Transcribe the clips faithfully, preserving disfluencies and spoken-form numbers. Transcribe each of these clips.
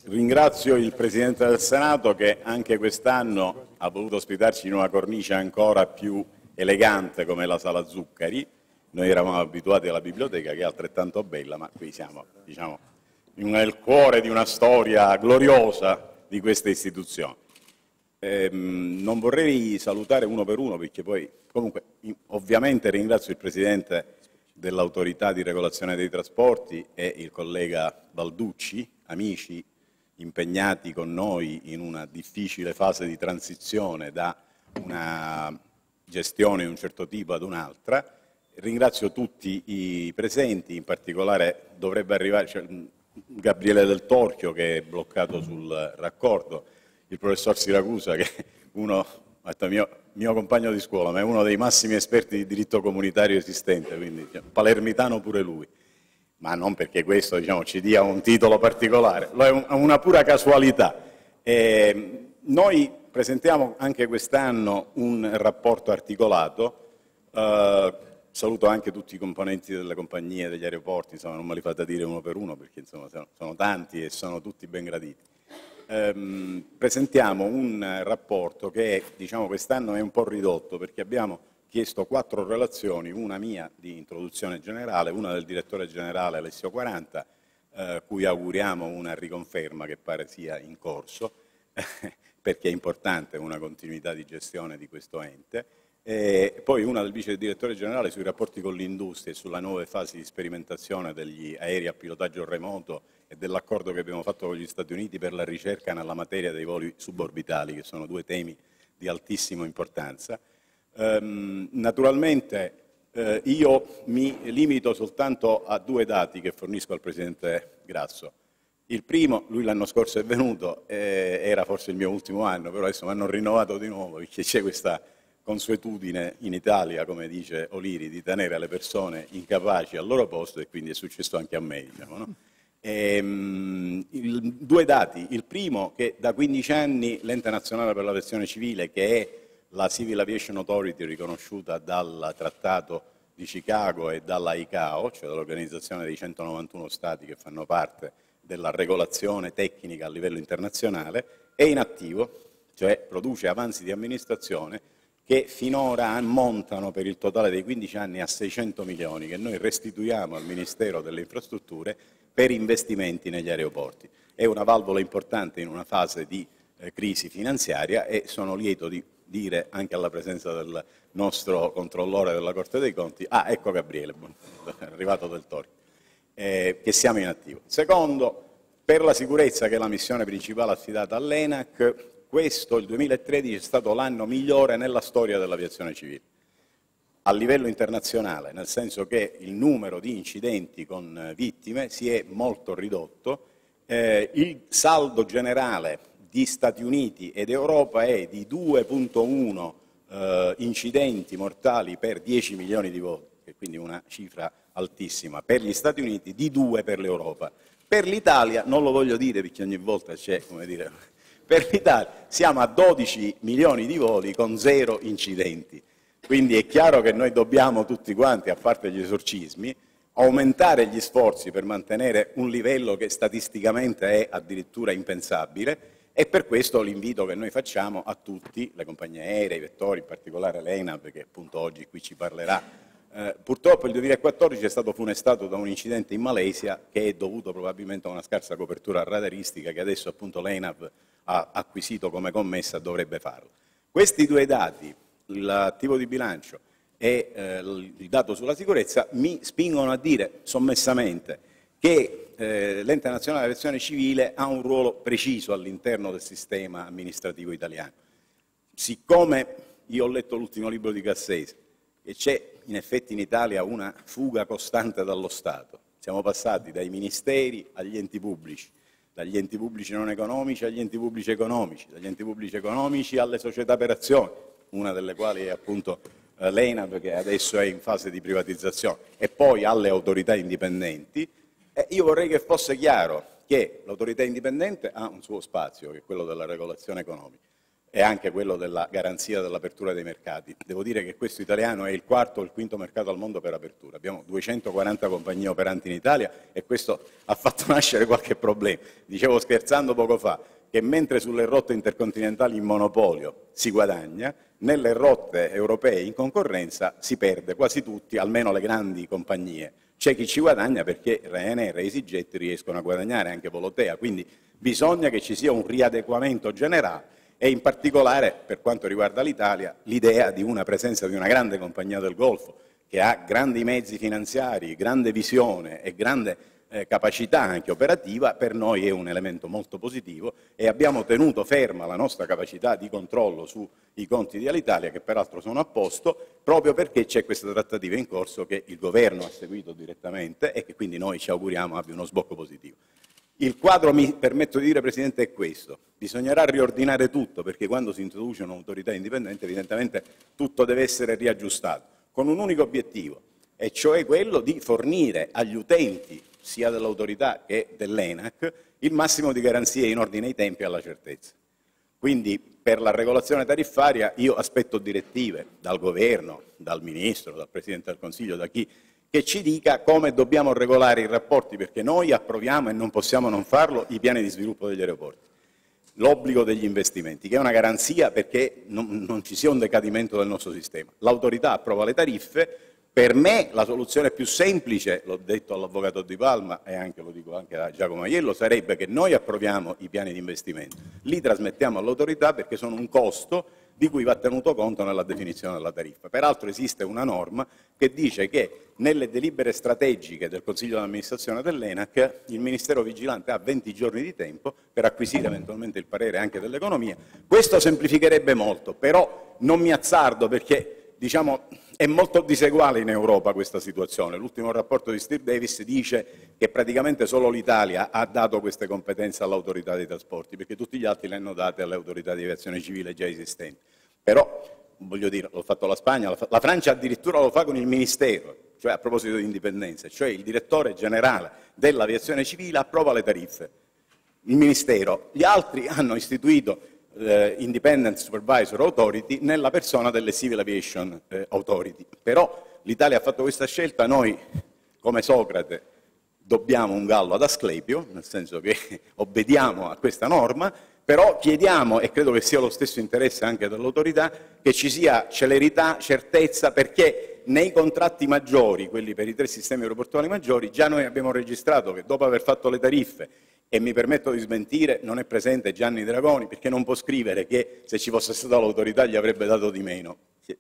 ringrazio il Presidente del Senato che anche quest'anno ha voluto ospitarci in una cornice ancora più elegante come la Sala Zuccari. Noi eravamo abituati alla biblioteca, che è altrettanto bella, ma qui siamo, diciamo, nel cuore di una storia gloriosa di questa istituzione. Ehm, non vorrei salutare uno per uno, perché poi, comunque, ovviamente ringrazio il Presidente dell'Autorità di Regolazione dei Trasporti e il collega Balducci, amici impegnati con noi in una difficile fase di transizione da una gestione di un certo tipo ad un'altra. Ringrazio tutti i presenti, in particolare dovrebbe arrivare cioè, Gabriele Del Torchio, che è bloccato sul raccordo, il professor Siracusa, che è uno, mio, mio compagno di scuola, ma è uno dei massimi esperti di diritto comunitario esistente, quindi cioè, palermitano pure lui. Ma non perché questo diciamo, ci dia un titolo particolare, è un, una pura casualità. Eh, noi presentiamo anche quest'anno un rapporto articolato, eh, saluto anche tutti i componenti delle compagnie, degli aeroporti, insomma non me li fate dire uno per uno perché insomma, sono, sono tanti e sono tutti ben graditi. Eh, presentiamo un rapporto che diciamo, quest'anno è un po' ridotto perché abbiamo chiesto quattro relazioni, una mia di introduzione generale, una del direttore generale Alessio Quaranta, eh, cui auguriamo una riconferma che pare sia in corso, perché è importante una continuità di gestione di questo ente, e poi una del vice direttore generale sui rapporti con l'industria e sulla nuova fase di sperimentazione degli aerei a pilotaggio remoto e dell'accordo che abbiamo fatto con gli Stati Uniti per la ricerca nella materia dei voli suborbitali, che sono due temi di altissima importanza. Um, naturalmente eh, io mi limito soltanto a due dati che fornisco al Presidente Grasso. Il primo, lui l'anno scorso è venuto, eh, era forse il mio ultimo anno, però adesso mi hanno rinnovato di nuovo perché c'è questa consuetudine in Italia, come dice Oliri, di tenere le persone incapaci al loro posto e quindi è successo anche a me. Diciamo, no? E, um, il, due dati, il primo che da quindici anni l'Ente Nazionale per l'Aviazione Civile, che è la Civil Aviation Authority riconosciuta dal Trattato di Chicago e dalla I C A O, cioè dall'Organizzazione dei centonovantuno Stati che fanno parte della regolazione tecnica a livello internazionale, è in attivo, cioè produce avanzi di amministrazione che finora ammontano per il totale dei quindici anni a seicento milioni che noi restituiamo al Ministero delle Infrastrutture per investimenti negli aeroporti. È una valvola importante in una fase di eh, crisi finanziaria e sono lieto di dire anche alla presenza del nostro controllore della Corte dei Conti, ah ecco Gabriele, è arrivato Del Torchio, eh, che siamo in attivo. Secondo, per la sicurezza, che è la missione principale affidata all'ENAC, questo, il duemilatredici, è stato l'anno migliore nella storia dell'aviazione civile, a livello internazionale, nel senso che il numero di incidenti con vittime si è molto ridotto, eh, il saldo generale di Stati Uniti ed Europa è di due virgola uno eh, incidenti mortali per dieci milioni di voli, che è quindi una cifra altissima per gli Stati Uniti, di due per l'Europa. Per l'Italia, non lo voglio dire perché ogni volta c'è, come dire, per l'Italia siamo a dodici milioni di voli con zero incidenti. Quindi è chiaro che noi dobbiamo tutti quanti, a parte gli esorcismi, aumentare gli sforzi per mantenere un livello che statisticamente è addirittura impensabile. E per questo l'invito che noi facciamo a tutti, le compagnie aeree, i vettori, in particolare l'ENAV, che appunto oggi qui ci parlerà. Eh, purtroppo il duemilaquattordici è stato funestato da un incidente in Malesia che è dovuto probabilmente a una scarsa copertura radaristica che adesso appunto l'ENAV ha acquisito come commessa, dovrebbe farlo. Questi due dati, l'attivo di bilancio e eh, il dato sulla sicurezza, mi spingono a dire sommessamente che eh, l'Ente Nazionale dell'Aviazione Civile ha un ruolo preciso all'interno del sistema amministrativo italiano. Siccome io ho letto l'ultimo libro di Cassese e c'è in effetti in Italia una fuga costante dallo Stato, siamo passati dai ministeri agli enti pubblici, dagli enti pubblici non economici agli enti pubblici economici, dagli enti pubblici economici alle società per azioni, una delle quali è appunto eh, l'ENAV, che adesso è in fase di privatizzazione, e poi alle autorità indipendenti. Eh, io vorrei che fosse chiaro che l'autorità indipendente ha un suo spazio, che è quello della regolazione economica, è anche quello della garanzia dell'apertura dei mercati. Devo dire che questo italiano è il quarto o il quinto mercato al mondo per apertura. Abbiamo duecentoquaranta compagnie operanti in Italia e questo ha fatto nascere qualche problema. Dicevo scherzando poco fa che mentre sulle rotte intercontinentali in monopolio si guadagna, nelle rotte europee in concorrenza si perde quasi tutti, almeno le grandi compagnie. C'è chi ci guadagna perché Ryanair e EasyJet riescono a guadagnare, anche Volotea, quindi bisogna che ci sia un riadeguamento generale e in particolare, per quanto riguarda l'Italia, l'idea di una presenza di una grande compagnia del Golfo che ha grandi mezzi finanziari, grande visione e grande eh, capacità anche operativa, per noi è un elemento molto positivo e abbiamo tenuto ferma la nostra capacità di controllo sui conti di Alitalia, che peraltro sono a posto, proprio perché c'è questa trattativa in corso che il Governo ha seguito direttamente e che quindi noi ci auguriamo abbia uno sbocco positivo. Il quadro, mi permetto di dire, Presidente, è questo. Bisognerà riordinare tutto, perché quando si introduce un'autorità indipendente evidentemente tutto deve essere riaggiustato, con un unico obiettivo, e cioè quello di fornire agli utenti, sia dell'autorità che dell'ENAC, il massimo di garanzie in ordine ai tempi e alla certezza. Quindi per la regolazione tariffaria io aspetto direttive dal Governo, dal Ministro, dal Presidente del Consiglio, da chi che ci dica come dobbiamo regolare i rapporti, perché noi approviamo, e non possiamo non farlo, i piani di sviluppo degli aeroporti. L'obbligo degli investimenti, che è una garanzia perché non, non ci sia un decadimento del nostro sistema. L'autorità approva le tariffe. Per me la soluzione più semplice, l'ho detto all'Avvocato Di Palma e anche lo dico anche a Giacomo Aiello, sarebbe che noi approviamo i piani di investimento, li trasmettiamo all'autorità perché sono un costo di cui va tenuto conto nella definizione della tariffa. Peraltro esiste una norma che dice che nelle delibere strategiche del Consiglio di amministrazione dell'ENAC il Ministero Vigilante ha venti giorni di tempo per acquisire eventualmente il parere anche dell'economia. Questo semplificherebbe molto, però non mi azzardo perché diciamo, è molto diseguale in Europa questa situazione. L'ultimo rapporto di Steve Davis dice che praticamente solo l'Italia ha dato queste competenze all'autorità dei trasporti, perché tutti gli altri le hanno date alle autorità di aviazione civile già esistenti. Però, voglio dire, l'ho fatto la Spagna, la Francia addirittura lo fa con il Ministero, cioè a proposito di indipendenza, cioè il direttore generale dell'aviazione civile approva le tariffe, il Ministero. Gli altri hanno istituito eh, Independent Supervisor Authority nella persona delle Civil Aviation eh, Authority. Però l'Italia ha fatto questa scelta, noi come Socrate dobbiamo un gallo ad Asclepio, nel senso che obbediamo a questa norma, però chiediamo, e credo che sia lo stesso interesse anche dell'autorità, che ci sia celerità, certezza, perché nei contratti maggiori, quelli per i tre sistemi aeroportuali maggiori, già noi abbiamo registrato che dopo aver fatto le tariffe, e mi permetto di smentire, non è presente Gianni Dragoni, perché non può scrivere che se ci fosse stata l'autorità gli avrebbe dato di meno.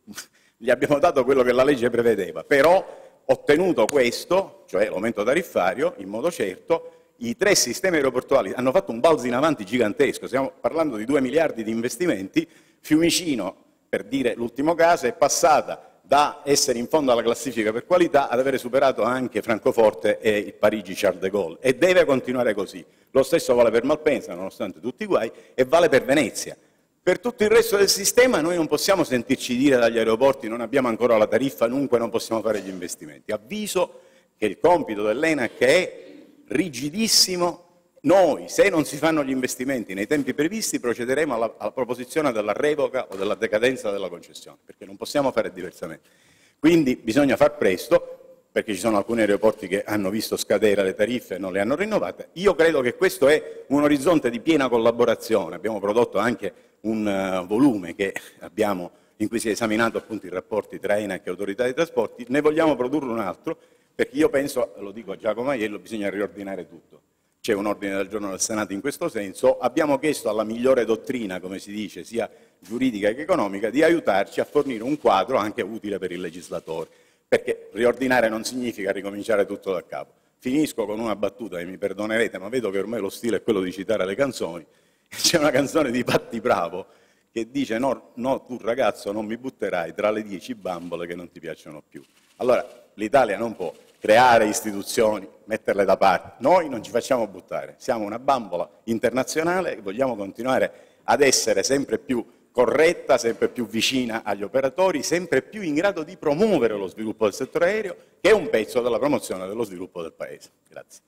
Gli abbiamo dato quello che la legge prevedeva, però ottenuto questo, cioè l'aumento tariffario, in modo certo, i tre sistemi aeroportuali hanno fatto un balzo in avanti gigantesco, stiamo parlando di due miliardi di investimenti. Fiumicino, per dire l'ultimo caso, è passata da essere in fondo alla classifica per qualità ad avere superato anche Francoforte e il Parigi Charles de Gaulle, e deve continuare così. Lo stesso vale per Malpensa, nonostante tutti i guai, e vale per Venezia. Per tutto il resto del sistema noi non possiamo sentirci dire dagli aeroporti non abbiamo ancora la tariffa, dunque non possiamo fare gli investimenti. Avviso che il compito dell'ENAC è rigidissimo. Noi, se non si fanno gli investimenti nei tempi previsti, procederemo alla, alla proposizione della revoca o della decadenza della concessione, perché non possiamo fare diversamente. Quindi bisogna far presto, perché ci sono alcuni aeroporti che hanno visto scadere le tariffe e non le hanno rinnovate. Io credo che questo è un orizzonte di piena collaborazione. Abbiamo prodotto anche un uh, volume che abbiamo, in cui si è esaminato appunto i rapporti tra ENAC e Autorità dei Trasporti. Ne vogliamo produrre un altro, perché io penso, lo dico a Giacomo Aiello, bisogna riordinare tutto. C'è un ordine del giorno del Senato in questo senso. Abbiamo chiesto alla migliore dottrina, come si dice, sia giuridica che economica, di aiutarci a fornire un quadro anche utile per il legislatore, perché riordinare non significa ricominciare tutto da capo. Finisco con una battuta, e mi perdonerete, ma vedo che ormai lo stile è quello di citare le canzoni. C'è una canzone di Patti Bravo che dice no, no, tu ragazzo non mi butterai tra le dieci bambole che non ti piacciono più. Allora, l'Italia non può creare istituzioni, metterle da parte. Noi non ci facciamo buttare, siamo una bambola internazionale e vogliamo continuare ad essere sempre più corretta, sempre più vicina agli operatori, sempre più in grado di promuovere lo sviluppo del settore aereo, che è un pezzo della promozione dello sviluppo del Paese. Grazie.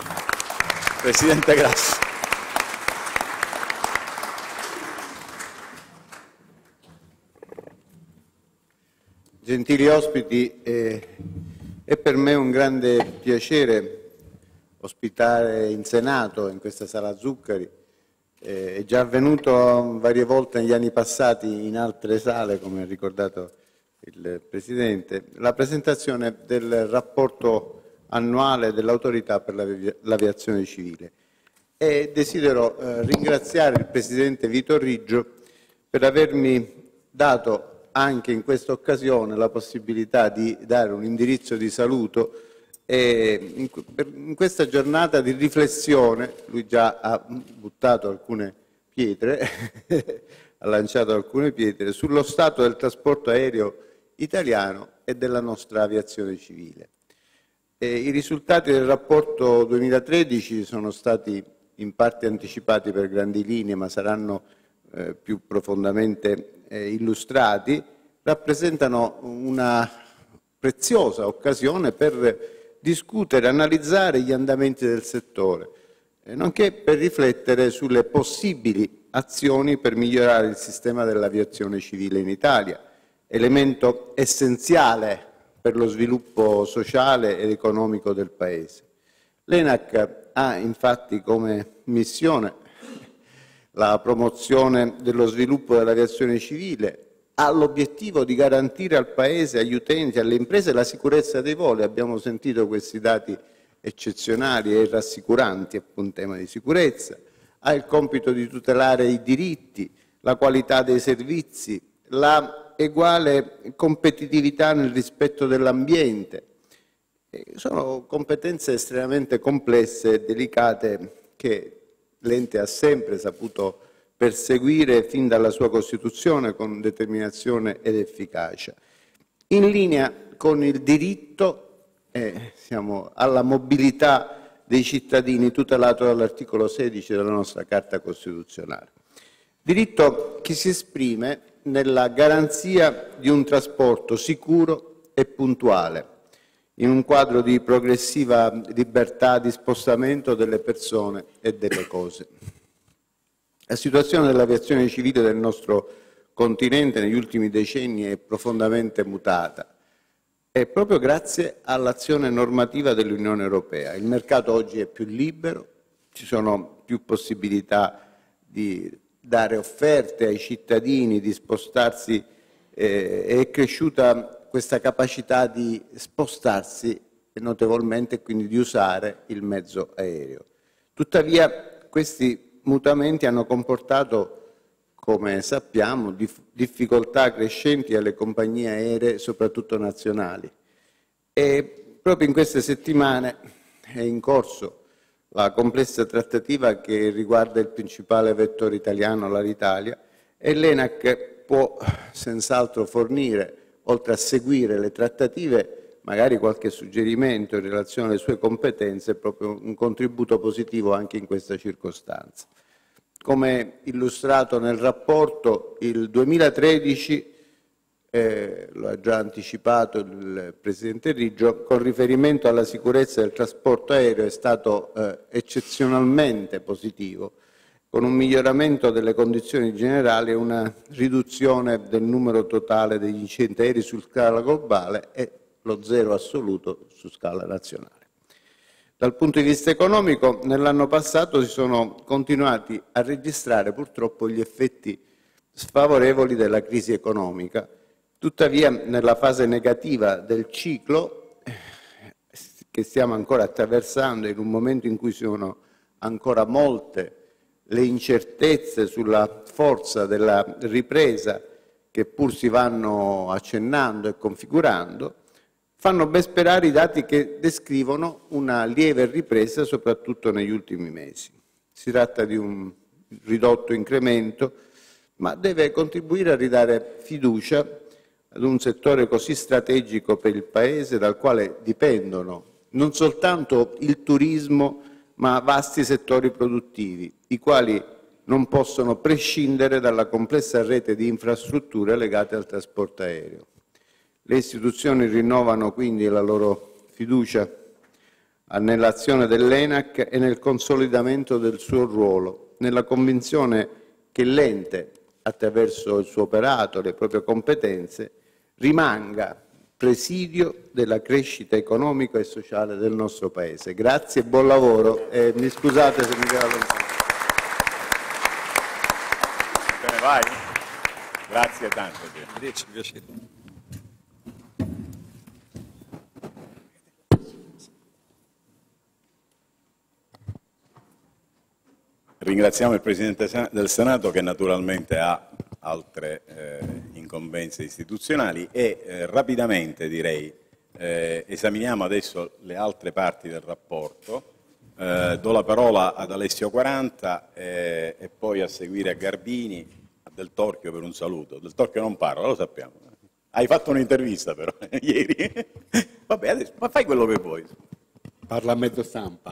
Presidente, grazie. Gentili ospiti, eh, è per me un grande piacere ospitare in Senato, in questa Sala Zuccari. Eh, è già avvenuto varie volte negli anni passati in altre sale, come ha ricordato il Presidente, la presentazione del rapporto annuale dell'Autorità per l'Aviazione Civile. E desidero eh, ringraziare il Presidente Vito Riggio per avermi dato anche in questa occasione la possibilità di dare un indirizzo di saluto e in, in questa giornata di riflessione. Lui già ha buttato alcune pietre, ha lanciato alcune pietre sullo stato del trasporto aereo italiano e della nostra aviazione civile. E i risultati del rapporto duemilatredici sono stati in parte anticipati per grandi linee, ma saranno eh, più profondamente eh, illustrati, rappresentano una preziosa occasione per discutere e analizzare gli andamenti del settore, eh, nonché per riflettere sulle possibili azioni per migliorare il sistema dell'aviazione civile in Italia, elemento essenziale per lo sviluppo sociale ed economico del Paese. L'ENAC ha infatti come missione la promozione dello sviluppo dell'aviazione civile, ha l'obiettivo di garantire al Paese, agli utenti, alle imprese la sicurezza dei voli. Abbiamo sentito questi dati eccezionali e rassicuranti in tema di sicurezza. Ha il compito di tutelare i diritti, la qualità dei servizi, la eguale competitività nel rispetto dell'ambiente. Sono competenze estremamente complesse e delicate che l'ente ha sempre saputo perseguire fin dalla sua costituzione con determinazione ed efficacia. In linea con il diritto eh, siamo alla mobilità dei cittadini tutelato dall'articolo sedici della nostra Carta Costituzionale. Diritto che si esprime nella garanzia di un trasporto sicuro e puntuale, in un quadro di progressiva libertà di spostamento delle persone e delle cose. La situazione dell'aviazione civile del nostro continente negli ultimi decenni è profondamente mutata e proprio grazie all'azione normativa dell'Unione Europea. Il mercato oggi è più libero, ci sono più possibilità di dare offerte ai cittadini, di spostarsi, eh, è cresciuta questa capacità di spostarsi notevolmente e quindi di usare il mezzo aereo. Tuttavia questi mutamenti hanno comportato, come sappiamo, dif- difficoltà crescenti alle compagnie aeree, soprattutto nazionali. E proprio in queste settimane è in corso la complessa trattativa che riguarda il principale vettore italiano, l'Alitalia, e l'ENAC può senz'altro fornire, oltre a seguire le trattative, magari qualche suggerimento in relazione alle sue competenze, proprio un contributo positivo anche in questa circostanza. Come illustrato nel rapporto, il duemilatredici, eh, lo ha già anticipato il Presidente Riggio, con riferimento alla sicurezza del trasporto aereo è stato eh, eccezionalmente positivo, con un miglioramento delle condizioni generali e una riduzione del numero totale degli incidenti aerei su scala globale e lo zero assoluto su scala nazionale. Dal punto di vista economico, nell'anno passato si sono continuati a registrare purtroppo gli effetti sfavorevoli della crisi economica. Tuttavia, nella fase negativa del ciclo, che stiamo ancora attraversando, in un momento in cui sono ancora molte le incertezze sulla forza della ripresa, che pur si vanno accennando e configurando, fanno ben sperare i dati che descrivono una lieve ripresa soprattutto negli ultimi mesi. Si tratta di un ridotto incremento, ma deve contribuire a ridare fiducia ad un settore così strategico per il Paese, dal quale dipendono non soltanto il turismo, ma vasti settori produttivi, i quali non possono prescindere dalla complessa rete di infrastrutture legate al trasporto aereo. Le istituzioni rinnovano quindi la loro fiducia nell'azione dell'ENAC e nel consolidamento del suo ruolo, nella convinzione che l'ente, attraverso il suo operato, le proprie competenze, rimanga presidio della crescita economica e sociale del nostro Paese. Grazie e buon lavoro. E mi scusate se mi devo allontanare. Te ne vai? Grazie tanto. Piacere. Ringraziamo il Presidente del Senato che naturalmente ha altre eh, incombenze istituzionali e eh, rapidamente direi eh, esaminiamo adesso le altre parti del rapporto. Eh, do la parola ad Alessio quaranta eh, e poi a seguire a Garbini, a Del Torchio per un saluto. Del Torchio non parla, lo sappiamo. Hai fatto un'intervista però ieri. Vabbè, adesso ma fai quello che vuoi. Parla a mezzo stampa.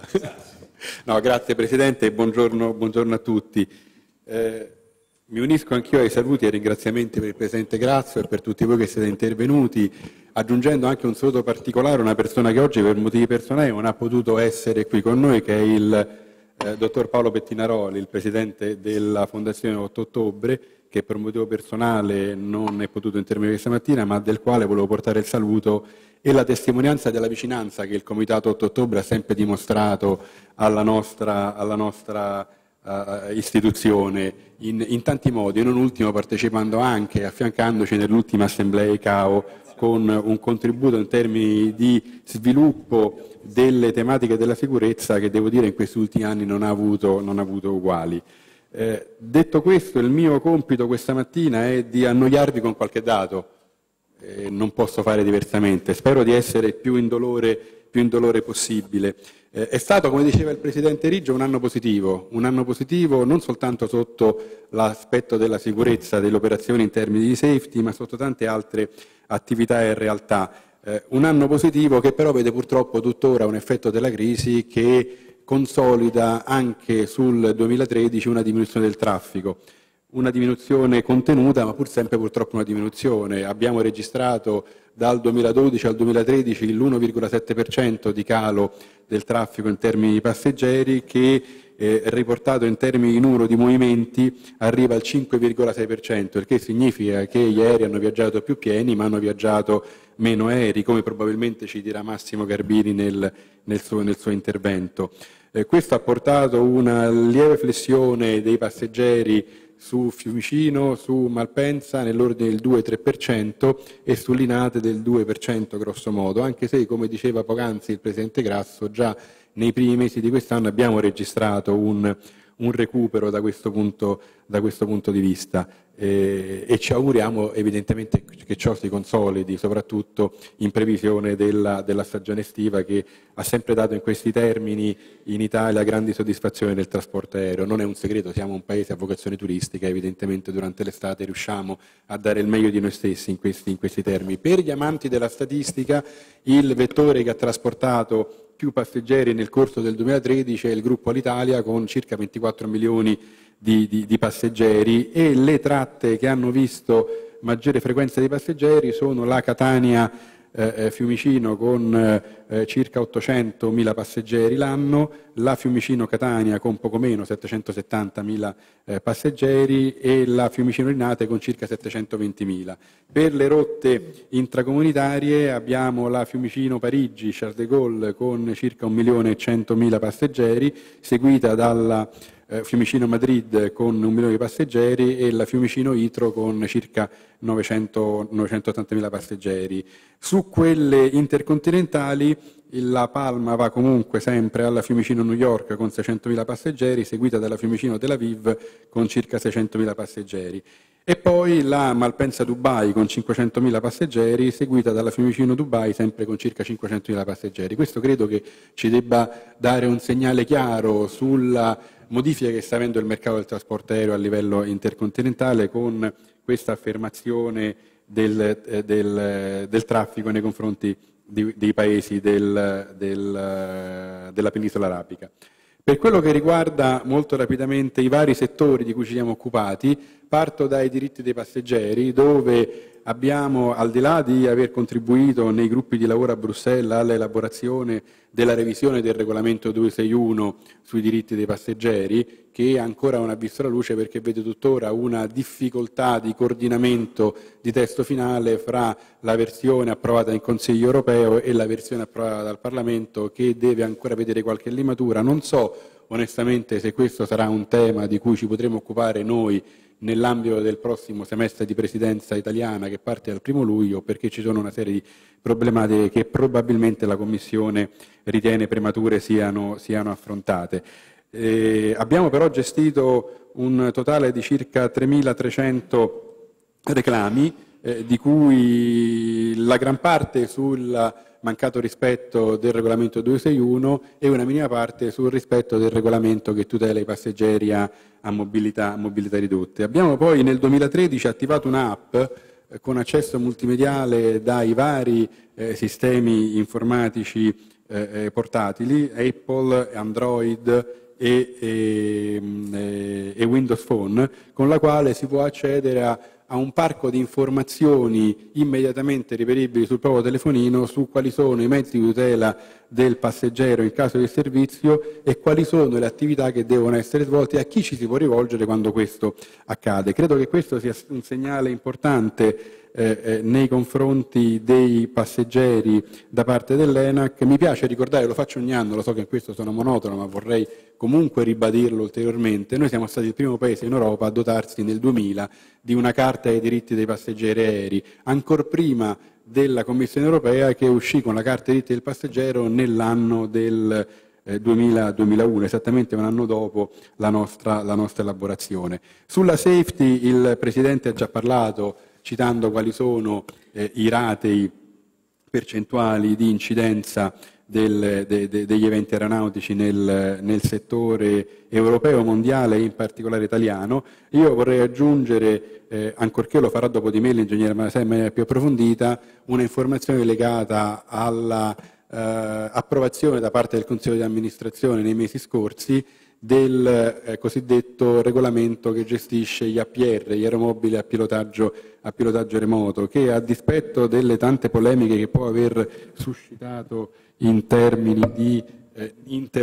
No, grazie Presidente e buongiorno, buongiorno a tutti. Eh, mi unisco anch'io ai saluti e ai ringraziamenti per il Presidente Grasso e per tutti voi che siete intervenuti, aggiungendo anche un saluto particolare a una persona che oggi per motivi personali non ha potuto essere qui con noi, che è il eh, dottor Paolo Pettinaroli, il Presidente della Fondazione otto ottobre, che per un motivo personale non è potuto intervenire questa mattina, ma del quale volevo portare il saluto e la testimonianza della vicinanza che il Comitato otto ottobre ha sempre dimostrato alla nostra, alla nostra uh, istituzione in, in tanti modi, non ultimo partecipando anche, affiancandoci nell'ultima assemblea I C A O con un contributo in termini di sviluppo delle tematiche della sicurezza che devo dire in questi ultimi anni non ha avuto, non ha avuto uguali. Eh, detto questo, il mio compito questa mattina è di annoiarvi con qualche dato. Eh, non posso fare diversamente, spero di essere più indolore, più indolore possibile. Eh, è stato, come diceva il Presidente Riggio, un anno positivo, un anno positivo non soltanto sotto l'aspetto della sicurezza delle operazioni in termini di safety, ma sotto tante altre attività e realtà. Eh, un anno positivo che però vede purtroppo tuttora un effetto della crisi che consolida anche sul duemilatredici una diminuzione del traffico. Una diminuzione contenuta, ma pur sempre purtroppo una diminuzione. Abbiamo registrato dal duemiladodici al duemilatredici l'uno virgola sette per cento di calo del traffico in termini di passeggeri che, eh, riportato in termini di numero di movimenti, arriva al cinque virgola sei per cento, il che significa che gli aerei hanno viaggiato più pieni, ma hanno viaggiato meno aerei, come probabilmente ci dirà Massimo Garbini nel, nel, suo, nel suo intervento. Eh, questo ha portato una lieve flessione dei passeggeri su Fiumicino, su Malpensa nell'ordine del due tre per cento e su Linate del due per cento grosso modo, anche se, come diceva poc'anzi il Presidente Grasso, già nei primi mesi di quest'anno abbiamo registrato un, un recupero da questo punto, da questo punto di vista eh, e ci auguriamo evidentemente che ciò si consolidi, soprattutto in previsione della, della stagione estiva che ha sempre dato in questi termini in Italia grandi soddisfazioni nel trasporto aereo. Non è un segreto, siamo un paese a vocazione turistica, evidentemente durante l'estate riusciamo a dare il meglio di noi stessi in questi, in questi termini. Per gli amanti della statistica, il vettore che ha trasportato più passeggeri nel corso del duemilatredici è il gruppo Alitalia con circa ventiquattro milioni di, di, di passeggeri e le tratte che hanno visto maggiore frequenza di passeggeri sono la Catania eh, Fiumicino con eh, circa ottocentomila passeggeri l'anno, la Fiumicino Catania con poco meno settecentosettantamila eh, passeggeri e la Fiumicino Linate con circa settecentoventimila. Per le rotte intracomunitarie abbiamo la Fiumicino Parigi Charles de Gaulle con circa un milione e centomila passeggeri, seguita dalla eh, Fiumicino Madrid con un milione di passeggeri e la Fiumicino Itro con circa novecento novecentottantamila passeggeri. Su quelle intercontinentali la palma va comunque sempre alla Fiumicino New York con seicentomila passeggeri, seguita dalla Fiumicino Tel Aviv con circa seicentomila passeggeri. E poi la Malpensa Dubai con cinquecentomila passeggeri, seguita dalla Fiumicino Dubai sempre con circa cinquecentomila passeggeri. Questo credo che ci debba dare un segnale chiaro sulla modifica che sta avendo il mercato del trasporto aereo a livello intercontinentale con questa affermazione del, eh, del, del traffico nei confronti di, dei paesi del, del, della penisola arabica. Per quello che riguarda molto rapidamente i vari settori di cui ci siamo occupati, parto dai diritti dei passeggeri, dove abbiamo, al di là di aver contribuito nei gruppi di lavoro a Bruxelles all'elaborazione della revisione del regolamento duecentosessantuno sui diritti dei passeggeri, che ancora non ha visto la luce perché vede tuttora una difficoltà di coordinamento di testo finale fra la versione approvata in Consiglio europeo e la versione approvata dal Parlamento, che deve ancora vedere qualche limatura. Non so onestamente se questo sarà un tema di cui ci potremo occupare noi nell'ambito del prossimo semestre di presidenza italiana che parte dal primo luglio, perché ci sono una serie di problematiche che probabilmente la Commissione ritiene premature siano, siano affrontate. Eh, abbiamo però gestito un totale di circa tremilatrecento reclami, eh, di cui la gran parte sul mancato rispetto del regolamento duecentosessantuno e una minima parte sul rispetto del regolamento che tutela i passeggeri a, a, mobilità, a mobilità ridotte. Abbiamo poi nel duemilatredici attivato un'app eh, con accesso multimediale dai vari eh, sistemi informatici eh, portatili, Apple, Android e, e, e Windows Phone, con la quale si può accedere a a un parco di informazioni immediatamente reperibili sul proprio telefonino su quali sono i mezzi di tutela del passeggero in caso di servizio e quali sono le attività che devono essere svolte e a chi ci si può rivolgere quando questo accade. Credo che questo sia un segnale importante eh, eh, nei confronti dei passeggeri da parte dell'ENAC. Mi piace ricordare, lo faccio ogni anno, lo so che in questo sono monotono, ma vorrei comunque ribadirlo ulteriormente. Noi siamo stati il primo paese in Europa a dotarsi nel duemila di una Carta dei diritti dei passeggeri aerei, ancor prima della Commissione europea che uscì con la Carta dei diritti del passeggero nell'anno del eh, duemila duemilauno, esattamente un anno dopo la nostra, la nostra elaborazione. Sulla safety il Presidente ha già parlato, citando quali sono eh, i ratei percentuali di incidenza Del, de, de, degli eventi aeronautici nel, nel settore europeo, mondiale e in particolare italiano. Io vorrei aggiungere, eh, ancorché lo farà dopo di me l'ingegnere Malasai in maniera più approfondita, una informazione legata alla eh, approvazione da parte del Consiglio di amministrazione nei mesi scorsi del eh, cosiddetto regolamento che gestisce gli A P R, gli aeromobili a pilotaggio, a pilotaggio remoto, che a dispetto delle tante polemiche che può aver suscitato in termini di eh,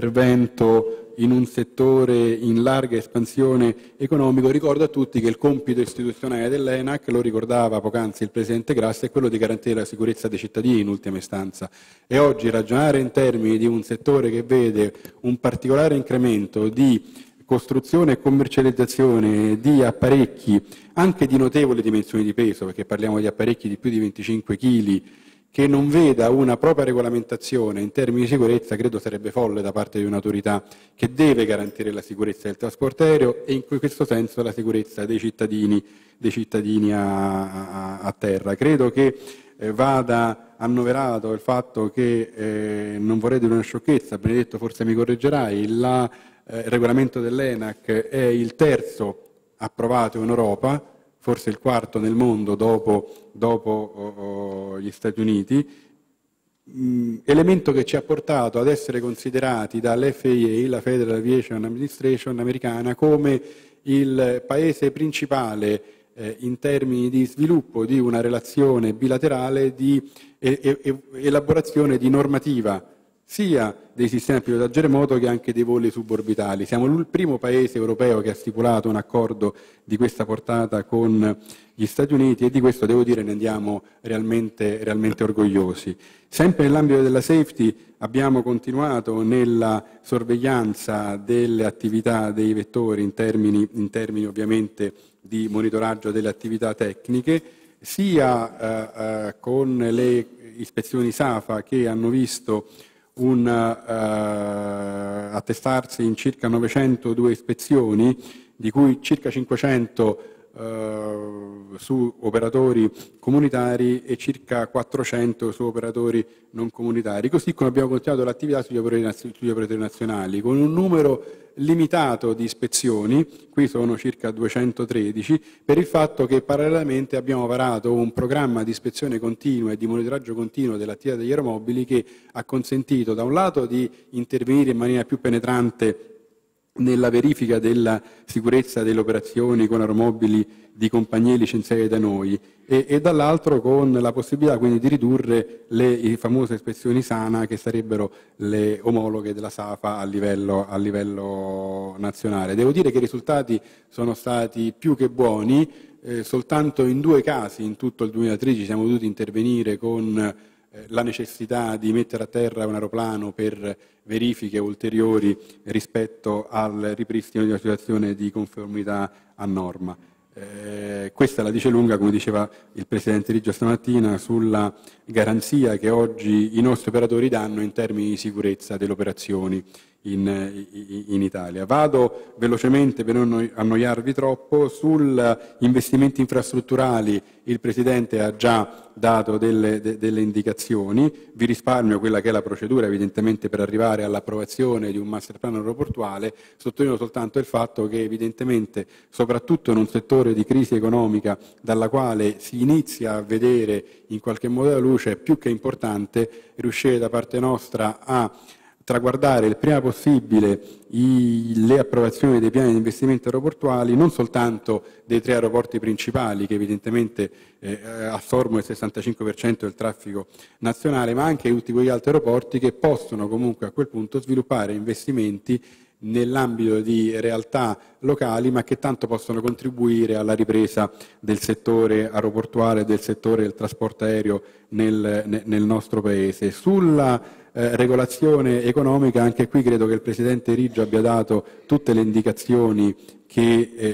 intervento in un settore in larga espansione economico, ricordo a tutti che il compito istituzionale dell'ENAC, lo ricordava poc'anzi il Presidente Grassi, è quello di garantire la sicurezza dei cittadini in ultima istanza. E oggi ragionare in termini di un settore che vede un particolare incremento di costruzione e commercializzazione di apparecchi anche di notevoli dimensioni di peso, perché parliamo di apparecchi di più di venticinque chili, che non veda una propria regolamentazione in termini di sicurezza, credo sarebbe folle da parte di un'autorità che deve garantire la sicurezza del trasporto aereo e in questo senso la sicurezza dei cittadini, dei cittadini a, a, a terra. Credo che eh, vada annoverato il fatto che, eh, non vorrei dire una sciocchezza, Benedetto forse mi correggerai, il eh, regolamento dell'ENAC è il terzo approvato in Europa, forse il quarto nel mondo dopo, dopo oh, oh, gli Stati Uniti, mh, elemento che ci ha portato ad essere considerati dall'F A A, la Federal Aviation Administration americana, come il paese principale eh, in termini di sviluppo di una relazione bilaterale di e, e, elaborazione di normativa sia dei sistemi a pilotaggio remoto che anche dei voli suborbitali. Siamo il primo paese europeo che ha stipulato un accordo di questa portata con gli Stati Uniti e di questo devo dire ne andiamo realmente, realmente orgogliosi. Sempre nell'ambito della safety abbiamo continuato nella sorveglianza delle attività dei vettori in termini, in termini ovviamente di monitoraggio delle attività tecniche, sia eh, eh, con le ispezioni SAFA che hanno visto un uh, attestarsi in circa novecentodue ispezioni, di cui circa cinquecento uh, su operatori comunitari e circa quattrocento su operatori non comunitari, così come abbiamo continuato l'attività sugli operatori, sugli operatori nazionali, con un numero limitato di ispezioni, qui sono circa duecentotredici, per il fatto che parallelamente abbiamo varato un programma di ispezione continua e di monitoraggio continuo dell'attività degli aeromobili che ha consentito da un lato di intervenire in maniera più penetrante nella verifica della sicurezza delle operazioni con aeromobili di compagnie licenziate da noi e, e dall'altro con la possibilità quindi di ridurre le famose ispezioni SANA, che sarebbero le omologhe della SAFA a livello, a livello nazionale. Devo dire che i risultati sono stati più che buoni, eh, soltanto in due casi in tutto il duemilatredici siamo dovuti intervenire con la necessità di mettere a terra un aeroplano per verifiche ulteriori rispetto al ripristino di una situazione di conformità a norma. Eh, questa la dice lunga, come diceva il Presidente Riggio stamattina, sulla garanzia che oggi i nostri operatori danno in termini di sicurezza delle operazioni in, in Italia. Vado velocemente, per non annoiarvi troppo, sugli investimenti infrastrutturali. Il Presidente ha già dato delle, de, delle indicazioni, vi risparmio quella che è la procedura evidentemente per arrivare all'approvazione di un master plan aeroportuale, sottolineo soltanto il fatto che evidentemente, soprattutto in un settore di crisi economica dalla quale si inizia a vedere in qualche modo la luce, è più che importante riuscire da parte nostra a traguardare il prima possibile i, le approvazioni dei piani di investimento aeroportuali, non soltanto dei tre aeroporti principali che evidentemente eh, assorbono il sessantacinque per cento del traffico nazionale, ma anche tutti quegli altri aeroporti che possono comunque a quel punto sviluppare investimenti nell'ambito di realtà locali, ma che tanto possono contribuire alla ripresa del settore aeroportuale e del settore del trasporto aereo nel, nel nostro Paese. Sulla eh, regolazione economica, anche qui credo che il Presidente Riggio abbia dato tutte le indicazioni che, eh,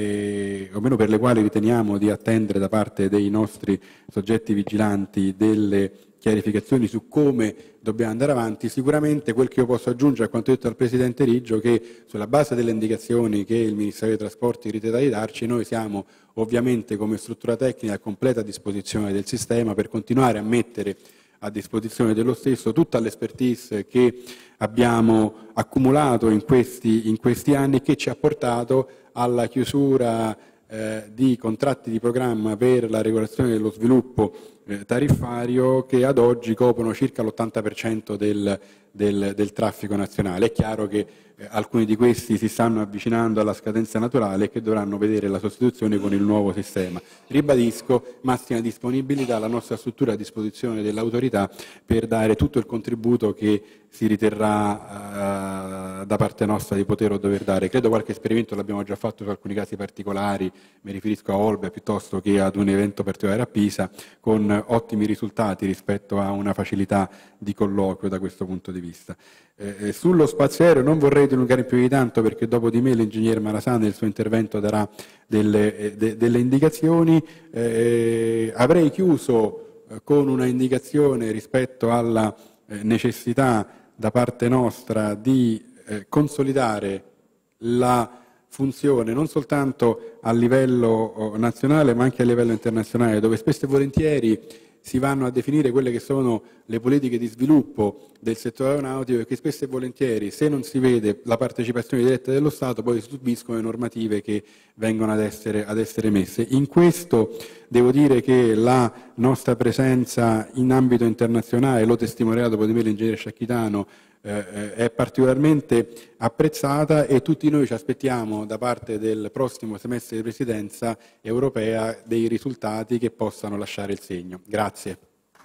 eh, o meno per le quali riteniamo di attendere da parte dei nostri soggetti vigilanti delle chiarificazioni su come dobbiamo andare avanti. Sicuramente quel che io posso aggiungere a quanto detto dal Presidente Riggio, che sulla base delle indicazioni che il Ministero dei Trasporti riterrà di darci, noi siamo ovviamente come struttura tecnica a completa disposizione del sistema per continuare a mettere a disposizione dello stesso tutta l'expertise che abbiamo accumulato in questi, in questi anni, che ci ha portato alla chiusura eh, di contratti di programma per la regolazione dello sviluppo eh, tariffario, che ad oggi coprono circa l'ottanta per cento del, del, del traffico nazionale. È chiaro che eh, alcuni di questi si stanno avvicinando alla scadenza naturale e che dovranno vedere la sostituzione con il nuovo sistema. Ribadisco massima disponibilità, la nostra struttura a disposizione dell'autorità per dare tutto il contributo che si riterrà eh, da parte nostra di poter o dover dare. Credo qualche esperimento l'abbiamo già fatto su alcuni casi particolari, mi riferisco a Olbia piuttosto che ad un evento particolare a Pisa, con ottimi risultati rispetto a una facilità di colloquio da questo punto di vista. Eh, sullo spazio aereo non vorrei dilungare più di tanto, perché dopo di me l'ingegner Malasà nel suo intervento darà delle, eh, de, delle indicazioni. Eh, avrei chiuso eh, con una indicazione rispetto alla eh, necessità da parte nostra di eh, consolidare la funzione non soltanto a livello oh, nazionale ma anche a livello internazionale, dove spesso e volentieri si vanno a definire quelle che sono le politiche di sviluppo del settore aeronautico, e che spesso e volentieri, se non si vede la partecipazione diretta dello Stato, poi si subiscono le normative che vengono ad essere, ad essere messe. In questo devo dire che la nostra presenza in ambito internazionale, l'ho testimoniato dopo di me l'ingegnere Sciacchitano, eh, è particolarmente apprezzata, e tutti noi ci aspettiamo da parte del prossimo semestre di presidenza europea dei risultati che possano lasciare il segno. Grazie.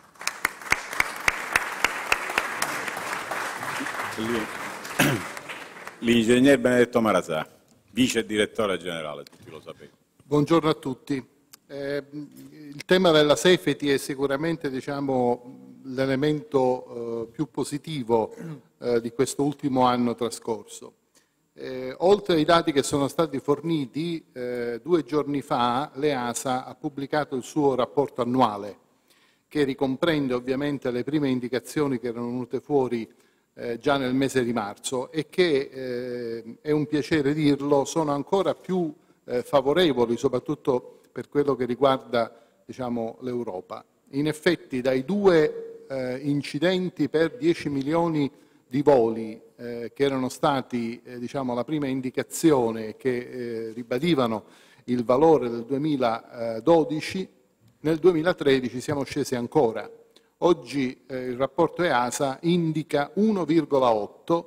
L'ingegner Benedetto Malasà, vice direttore generale, tutti lo sapete. Buongiorno a tutti. Eh, il tema della safety è sicuramente, diciamo, l'elemento eh, più positivo eh, di questo ultimo anno trascorso. Eh, oltre ai dati che sono stati forniti, eh, due giorni fa l'EASA ha pubblicato il suo rapporto annuale, che ricomprende ovviamente le prime indicazioni che erano venute fuori eh, già nel mese di marzo, e che, eh, è un piacere dirlo, sono ancora più eh, favorevoli, soprattutto per quello che riguarda, diciamo, l'Europa. In effetti, dai due eh, incidenti per dieci milioni di voli eh, che erano stati, eh, diciamo, la prima indicazione, che eh, ribadivano il valore del duemiladodici, nel duemilatredici siamo scesi ancora. Oggi eh, il rapporto EASA indica uno virgola otto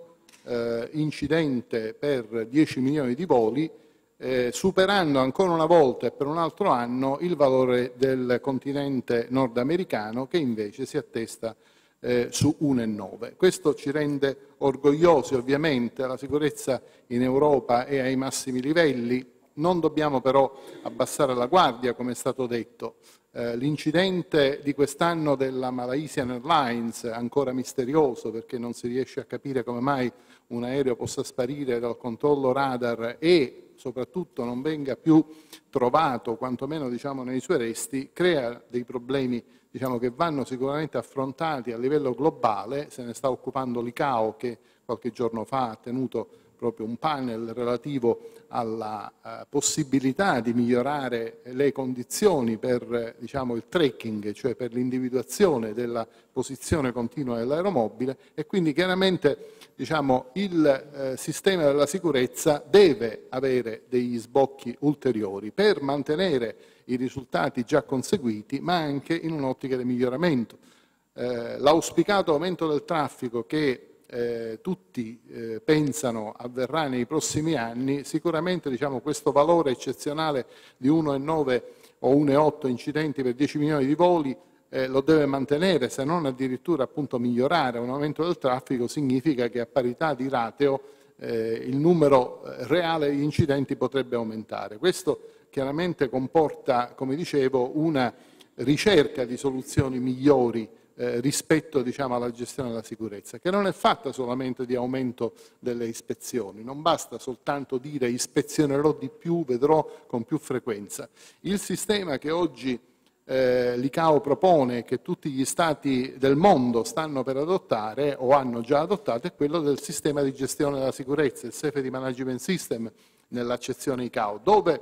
eh, incidente per dieci milioni di voli, eh, superando ancora una volta e per un altro anno il valore del continente nordamericano, che invece si attesta eh, su uno virgola nove. Questo ci rende orgogliosi, ovviamente, la sicurezza in Europa è ai massimi livelli. Non dobbiamo però abbassare la guardia, come è stato detto. Eh, l'incidente di quest'anno della Malaysian Airlines, ancora misterioso perché non si riesce a capire come mai un aereo possa sparire dal controllo radar e soprattutto non venga più trovato, quantomeno diciamo, nei suoi resti, crea dei problemi diciamo, che vanno sicuramente affrontati a livello globale. Se ne sta occupando l'I C A O, che qualche giorno fa ha tenuto proprio un panel relativo alla uh, possibilità di migliorare le condizioni per diciamo, il tracking, cioè per l'individuazione della posizione continua dell'aeromobile, e quindi chiaramente diciamo, il eh, sistema della sicurezza deve avere degli sbocchi ulteriori per mantenere i risultati già conseguiti, ma anche in un'ottica di miglioramento. Eh, l'auspicato aumento del traffico che Eh, tutti eh, pensano avverrà nei prossimi anni, sicuramente diciamo, questo valore eccezionale di uno virgola nove o uno virgola otto incidenti per dieci milioni di voli eh, lo deve mantenere, se non addirittura appunto migliorare. Un aumento del traffico significa che a parità di rateo eh, il numero reale di incidenti potrebbe aumentare. Questo chiaramente comporta, come dicevo, una ricerca di soluzioni migliori Eh, rispetto diciamo, alla gestione della sicurezza, che non è fatta solamente di aumento delle ispezioni. Non basta soltanto dire ispezionerò di più, vedrò con più frequenza. Il sistema che oggi eh, l'I C A O propone, che tutti gli Stati del mondo stanno per adottare o hanno già adottato, è quello del sistema di gestione della sicurezza, il Safety Management System nell'accezione I C A O, dove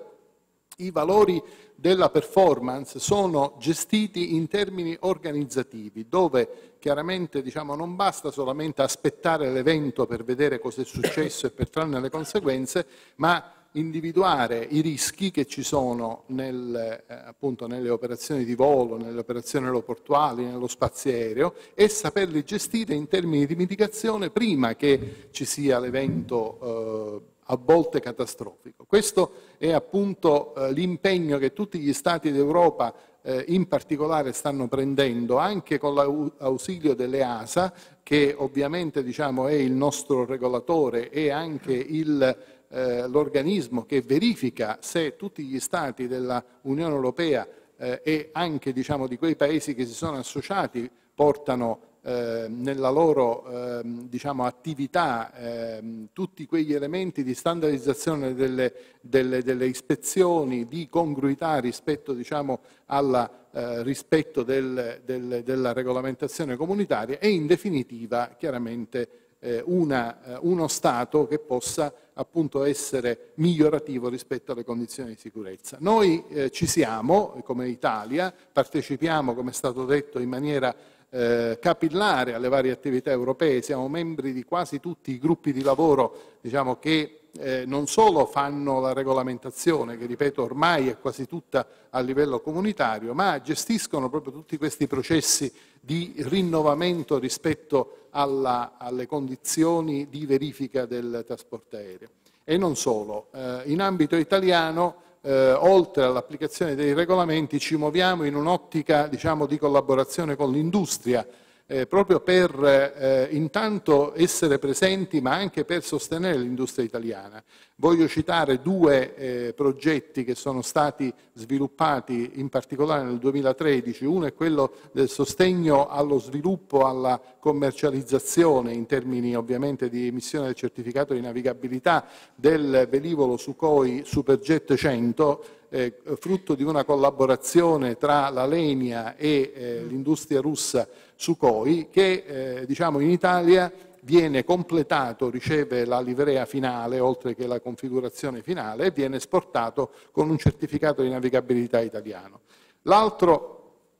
i valori della performance sono gestiti in termini organizzativi, dove chiaramente diciamo, non basta solamente aspettare l'evento per vedere cosa è successo e per trarne le conseguenze, ma individuare i rischi che ci sono nel, eh, appunto nelle operazioni di volo, nelle operazioni aeroportuali, nello spazio aereo, e saperli gestire in termini di mitigazione prima che ci sia l'evento eh, a volte catastrofico. Questo è appunto eh, l'impegno che tutti gli Stati d'Europa eh, in particolare stanno prendendo, anche con l'ausilio dell'E A S A, che ovviamente diciamo, è il nostro regolatore e anche il, eh, l'organismo che verifica se tutti gli Stati dell'Unione Europea eh, e anche diciamo, di quei paesi che si sono associati portano Eh, nella loro eh, diciamo, attività eh, tutti quegli elementi di standardizzazione delle, delle, delle ispezioni, di congruità rispetto diciamo, al eh, rispetto del, del, della regolamentazione comunitaria e in definitiva chiaramente eh, una, eh, uno Stato che possa appunto essere migliorativo rispetto alle condizioni di sicurezza. Noi eh, ci siamo come Italia, partecipiamo come è stato detto in maniera Eh, capillare alle varie attività europee, siamo membri di quasi tutti i gruppi di lavoro diciamo, che eh, non solo fanno la regolamentazione, che ripeto ormai è quasi tutta a livello comunitario, ma gestiscono proprio tutti questi processi di rinnovamento rispetto alla, alle condizioni di verifica del trasporto aereo. E non solo, eh, in ambito italiano Eh, oltre all'applicazione dei regolamenti ci muoviamo in un'ottica diciamo, di collaborazione con l'industria, eh, proprio per eh, intanto essere presenti ma anche per sostenere l'industria italiana. Voglio citare due eh, progetti che sono stati sviluppati in particolare nel duemilatredici. Uno è quello del sostegno allo sviluppo, alla commercializzazione in termini ovviamente di emissione del certificato di navigabilità del velivolo Sukhoi Superjet cento, eh, frutto di una collaborazione tra l'Alenia e eh, l'industria russa Sukhoi, che eh, diciamo in Italia viene completato, riceve la livrea finale oltre che la configurazione finale e viene esportato con un certificato di navigabilità italiano. L'altro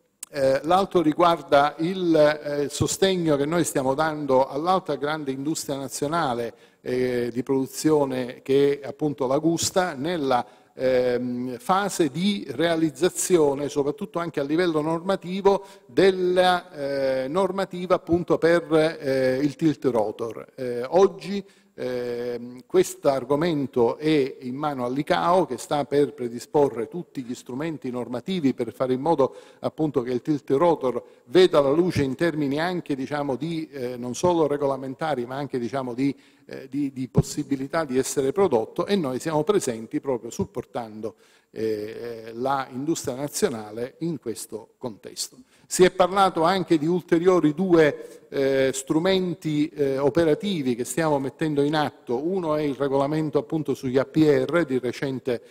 Eh, l'altro riguarda il eh, sostegno che noi stiamo dando all'altra grande industria nazionale eh, di produzione che è appunto l'Agusta nella ehm, fase di realizzazione, soprattutto anche a livello normativo, della eh, normativa appunto per eh, il tilt rotor. Eh, oggi Eh, questo argomento è in mano all'I C A O, che sta per predisporre tutti gli strumenti normativi per fare in modo appunto che il tilt rotor veda la luce in termini anche diciamo, di eh, non solo regolamentari ma anche diciamo, di, eh, di, di possibilità di essere prodotto, e noi siamo presenti proprio supportando eh, la industria nazionale in questo contesto. Si è parlato anche di ulteriori due eh, strumenti eh, operativi che stiamo mettendo in atto. Uno è il regolamento appunto sugli A P R di recente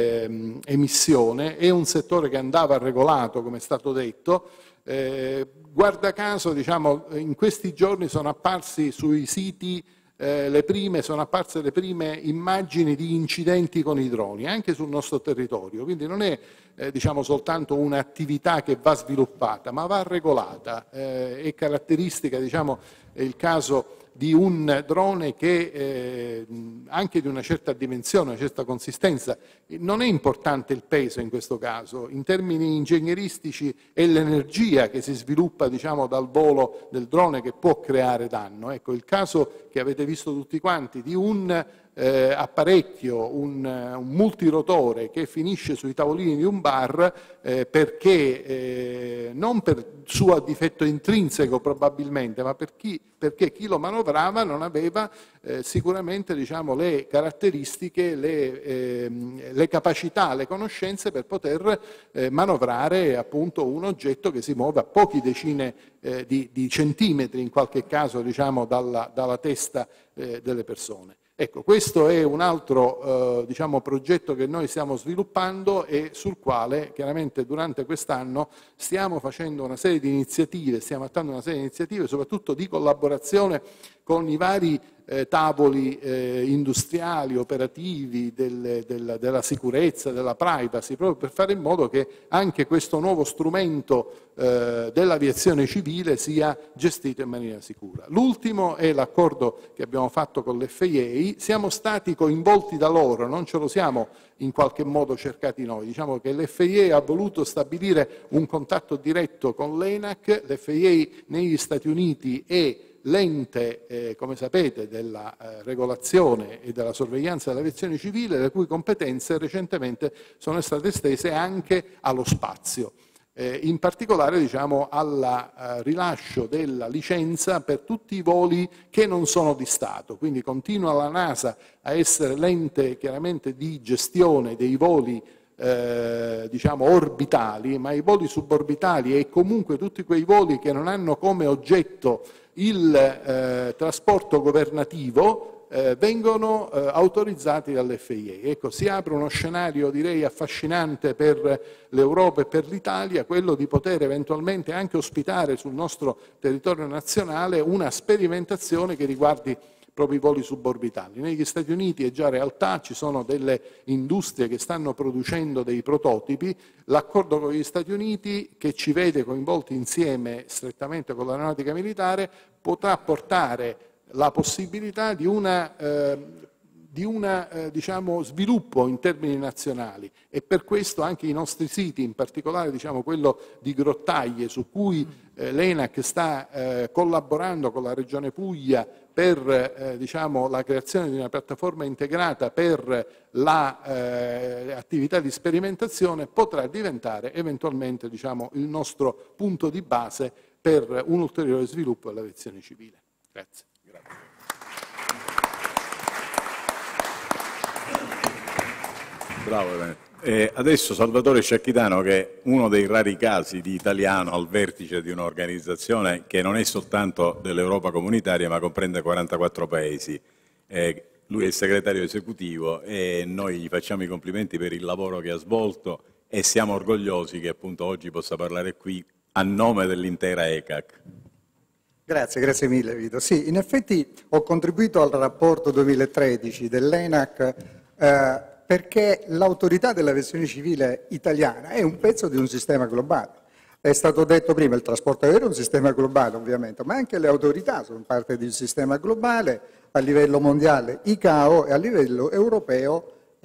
eh, emissione. È un settore che andava regolato, come è stato detto. Eh, guarda caso, diciamo, in questi giorni sono apparsi sui siti Eh, le prime, sono apparse le prime immagini di incidenti con i droni anche sul nostro territorio, quindi non è eh, diciamo, soltanto un'attività che va sviluppata ma va regolata. Eh, è caratteristica, diciamo, è il caso di un drone che eh, anche di una certa dimensione, una certa consistenza, non è importante il peso in questo caso, in termini ingegneristici è l'energia che si sviluppa diciamo, dal volo del drone che può creare danno. Ecco, il caso che avete visto tutti quanti di un eh, apparecchio, un, un multirotore che finisce sui tavolini di un bar eh, perché eh, non per suo difetto intrinseco probabilmente, ma per chi, perché chi lo manovrava non aveva eh, sicuramente diciamo, le caratteristiche, le, eh, le capacità, le conoscenze per poter eh, manovrare appunto un oggetto che si muove a pochi decine eh, di, di centimetri in qualche caso diciamo, dalla, dalla testa eh, delle persone. Ecco, questo è un altro eh, diciamo, progetto che noi stiamo sviluppando e sul quale chiaramente durante quest'anno stiamo facendo una serie di iniziative, stiamo attuando una serie di iniziative soprattutto di collaborazione con i vari eh, tavoli eh, industriali, operativi, del, del, della sicurezza, della privacy, proprio per fare in modo che anche questo nuovo strumento eh, dell'aviazione civile sia gestito in maniera sicura. L'ultimo è l'accordo che abbiamo fatto con l'F A A, siamo stati coinvolti da loro, non ce lo siamo in qualche modo cercati noi, diciamo che l'F A A ha voluto stabilire un contatto diretto con l'ENAC, l'F A A negli Stati Uniti è l'ente, eh, come sapete, della eh, regolazione e della sorveglianza dell'aviazione civile, le cui competenze recentemente sono state estese anche allo spazio. Eh, in particolare diciamo, al eh, rilascio della licenza per tutti i voli che non sono di Stato, quindi continua la NASA a essere l'ente chiaramente di gestione dei voli eh, diciamo, orbitali, ma i voli suborbitali e comunque tutti quei voli che non hanno come oggetto il eh, trasporto governativo Eh, vengono eh, autorizzati dall'F A A. Ecco, si apre uno scenario direi affascinante per l'Europa e per l'Italia, quello di poter eventualmente anche ospitare sul nostro territorio nazionale una sperimentazione che riguardi proprio i voli suborbitali. Negli Stati Uniti è già realtà, ci sono delle industrie che stanno producendo dei prototipi, l'accordo con gli Stati Uniti che ci vede coinvolti insieme strettamente con l'aeronautica militare potrà portare la possibilità di una, eh, di una eh, diciamo, sviluppo in termini nazionali e per questo anche i nostri siti, in particolare diciamo, quello di Grottaglie su cui eh, l'ENAC sta eh, collaborando con la Regione Puglia per eh, diciamo, la creazione di una piattaforma integrata per l'attività eh, di sperimentazione, potrà diventare eventualmente diciamo, il nostro punto di base per un ulteriore sviluppo dell'aviazione civile. Grazie. Bravo. Eh, adesso Salvatore Sciacchitano, che è uno dei rari casi di italiano al vertice di un'organizzazione che non è soltanto dell'Europa comunitaria ma comprende quarantaquattro paesi. Eh, lui è il segretario esecutivo e noi gli facciamo i complimenti per il lavoro che ha svolto e siamo orgogliosi che appunto oggi possa parlare qui a nome dell'intera E C A C. Grazie, grazie mille Vito. Sì, in effetti ho contribuito al rapporto duemilatredici dell'ENAC eh, perché l'autorità dell'aviazione civile italiana è un pezzo di un sistema globale. È stato detto prima, il trasporto aereo è un sistema globale ovviamente, ma anche le autorità sono parte di un sistema globale a livello mondiale, I C A O, e a livello europeo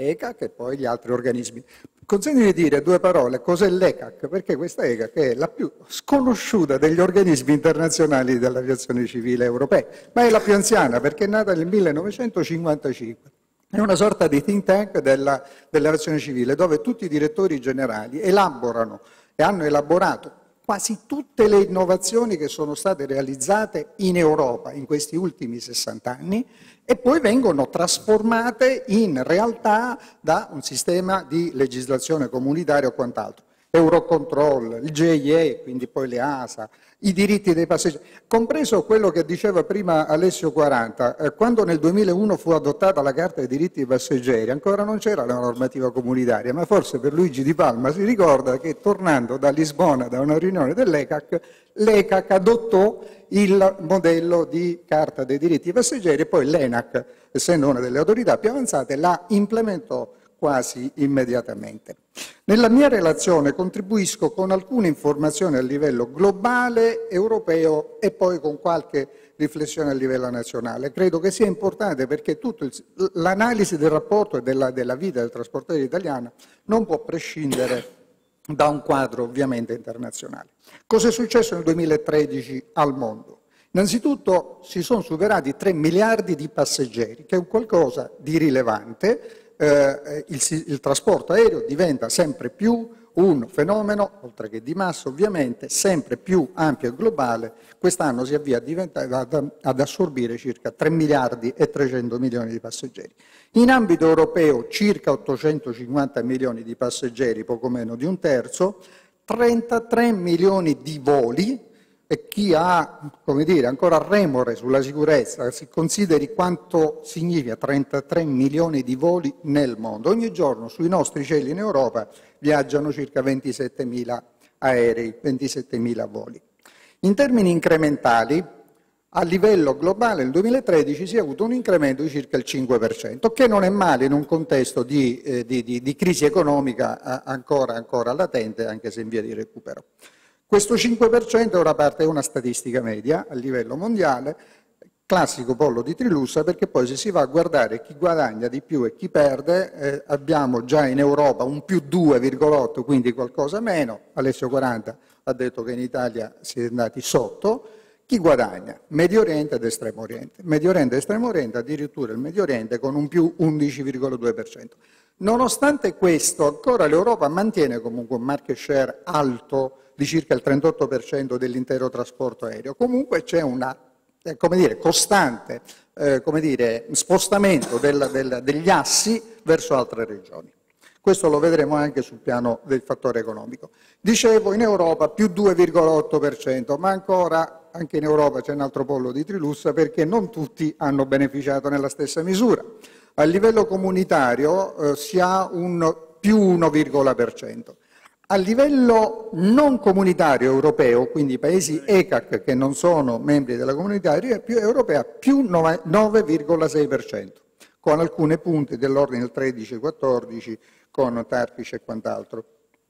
E C A C e poi gli altri organismi. Consentimi di dire due parole, cos'è l'E C A C? Perché questa E C A C è la più sconosciuta degli organismi internazionali dell'aviazione civile europea, ma è la più anziana perché è nata nel millenovecentocinquantacinque. È una sorta di think tank della, dell'aviazione civile dove tutti i direttori generali elaborano e hanno elaborato quasi tutte le innovazioni che sono state realizzate in Europa in questi ultimi sessanta anni e poi vengono trasformate in realtà da un sistema di legislazione comunitaria o quant'altro. Eurocontrol, il J I A, quindi poi le A S A, i diritti dei passeggeri, compreso quello che diceva prima Alessio quaranta, eh, quando nel duemilauno fu adottata la Carta dei diritti dei passeggeri, ancora non c'era la normativa comunitaria, ma forse per Luigi Di Palma si ricorda che tornando da Lisbona, da una riunione dell'E C A C, l'E C A C adottò il modello di Carta dei diritti dei passeggeri e poi l'E N A C, essendo una delle autorità più avanzate, la implementò quasi immediatamente. Nella mia relazione contribuisco con alcune informazioni a livello globale, europeo e poi con qualche riflessione a livello nazionale. Credo che sia importante perché l'analisi del rapporto e della, della vita del trasportatore italiano non può prescindere da un quadro ovviamente internazionale. Cosa è successo nel duemilatredici al mondo? Innanzitutto si sono superati tre miliardi di passeggeri, che è un qualcosa di rilevante. Eh, il, il trasporto aereo diventa sempre più un fenomeno, oltre che di massa ovviamente, sempre più ampio e globale. Quest'anno si avvia a ad, ad assorbire circa tre miliardi e trecento milioni di passeggeri. In ambito europeo circa ottocentocinquanta milioni di passeggeri, poco meno di un terzo, trentatré milioni di voli. E chi ha, come dire, ancora remore sulla sicurezza, si consideri quanto significa trentatré milioni di voli nel mondo. Ogni giorno sui nostri cieli in Europa viaggiano circa ventisettemila aerei, ventisettemila voli. In termini incrementali, a livello globale nel duemilatredici si è avuto un incremento di circa il cinque per cento, che non è male in un contesto di, eh, di, di, di crisi economica ancora, ancora latente, anche se in via di recupero. Questo cinque per cento ora parte da una statistica media a livello mondiale, classico pollo di Trilussa, perché poi se si va a guardare chi guadagna di più e chi perde, eh, abbiamo già in Europa un più due virgola otto, quindi qualcosa meno. Alessio quaranta ha detto che in Italia si è andati sotto. Chi guadagna? Medio Oriente ed Estremo Oriente. Medio Oriente ed Estremo Oriente, addirittura il Medio Oriente con un più undici virgola due per cento. Nonostante questo, ancora l'Europa mantiene comunque un market share alto di circa il trentotto per cento dell'intero trasporto aereo. Comunque c'è una, eh, come dire, costante eh, come dire, spostamento del, del, degli assi verso altre regioni. Questo lo vedremo anche sul piano del fattore economico. Dicevo, in Europa più due virgola otto per cento, ma ancora anche in Europa c'è un altro pollo di Trilussa perché non tutti hanno beneficiato nella stessa misura. A livello comunitario eh, si ha un più uno virgola per cento. A livello non comunitario europeo, quindi i paesi E C A C che non sono membri della comunità europea, più nove virgola sei per cento, con alcuni punti dell'ordine del tredici quattordici, con Turkish e quant'altro.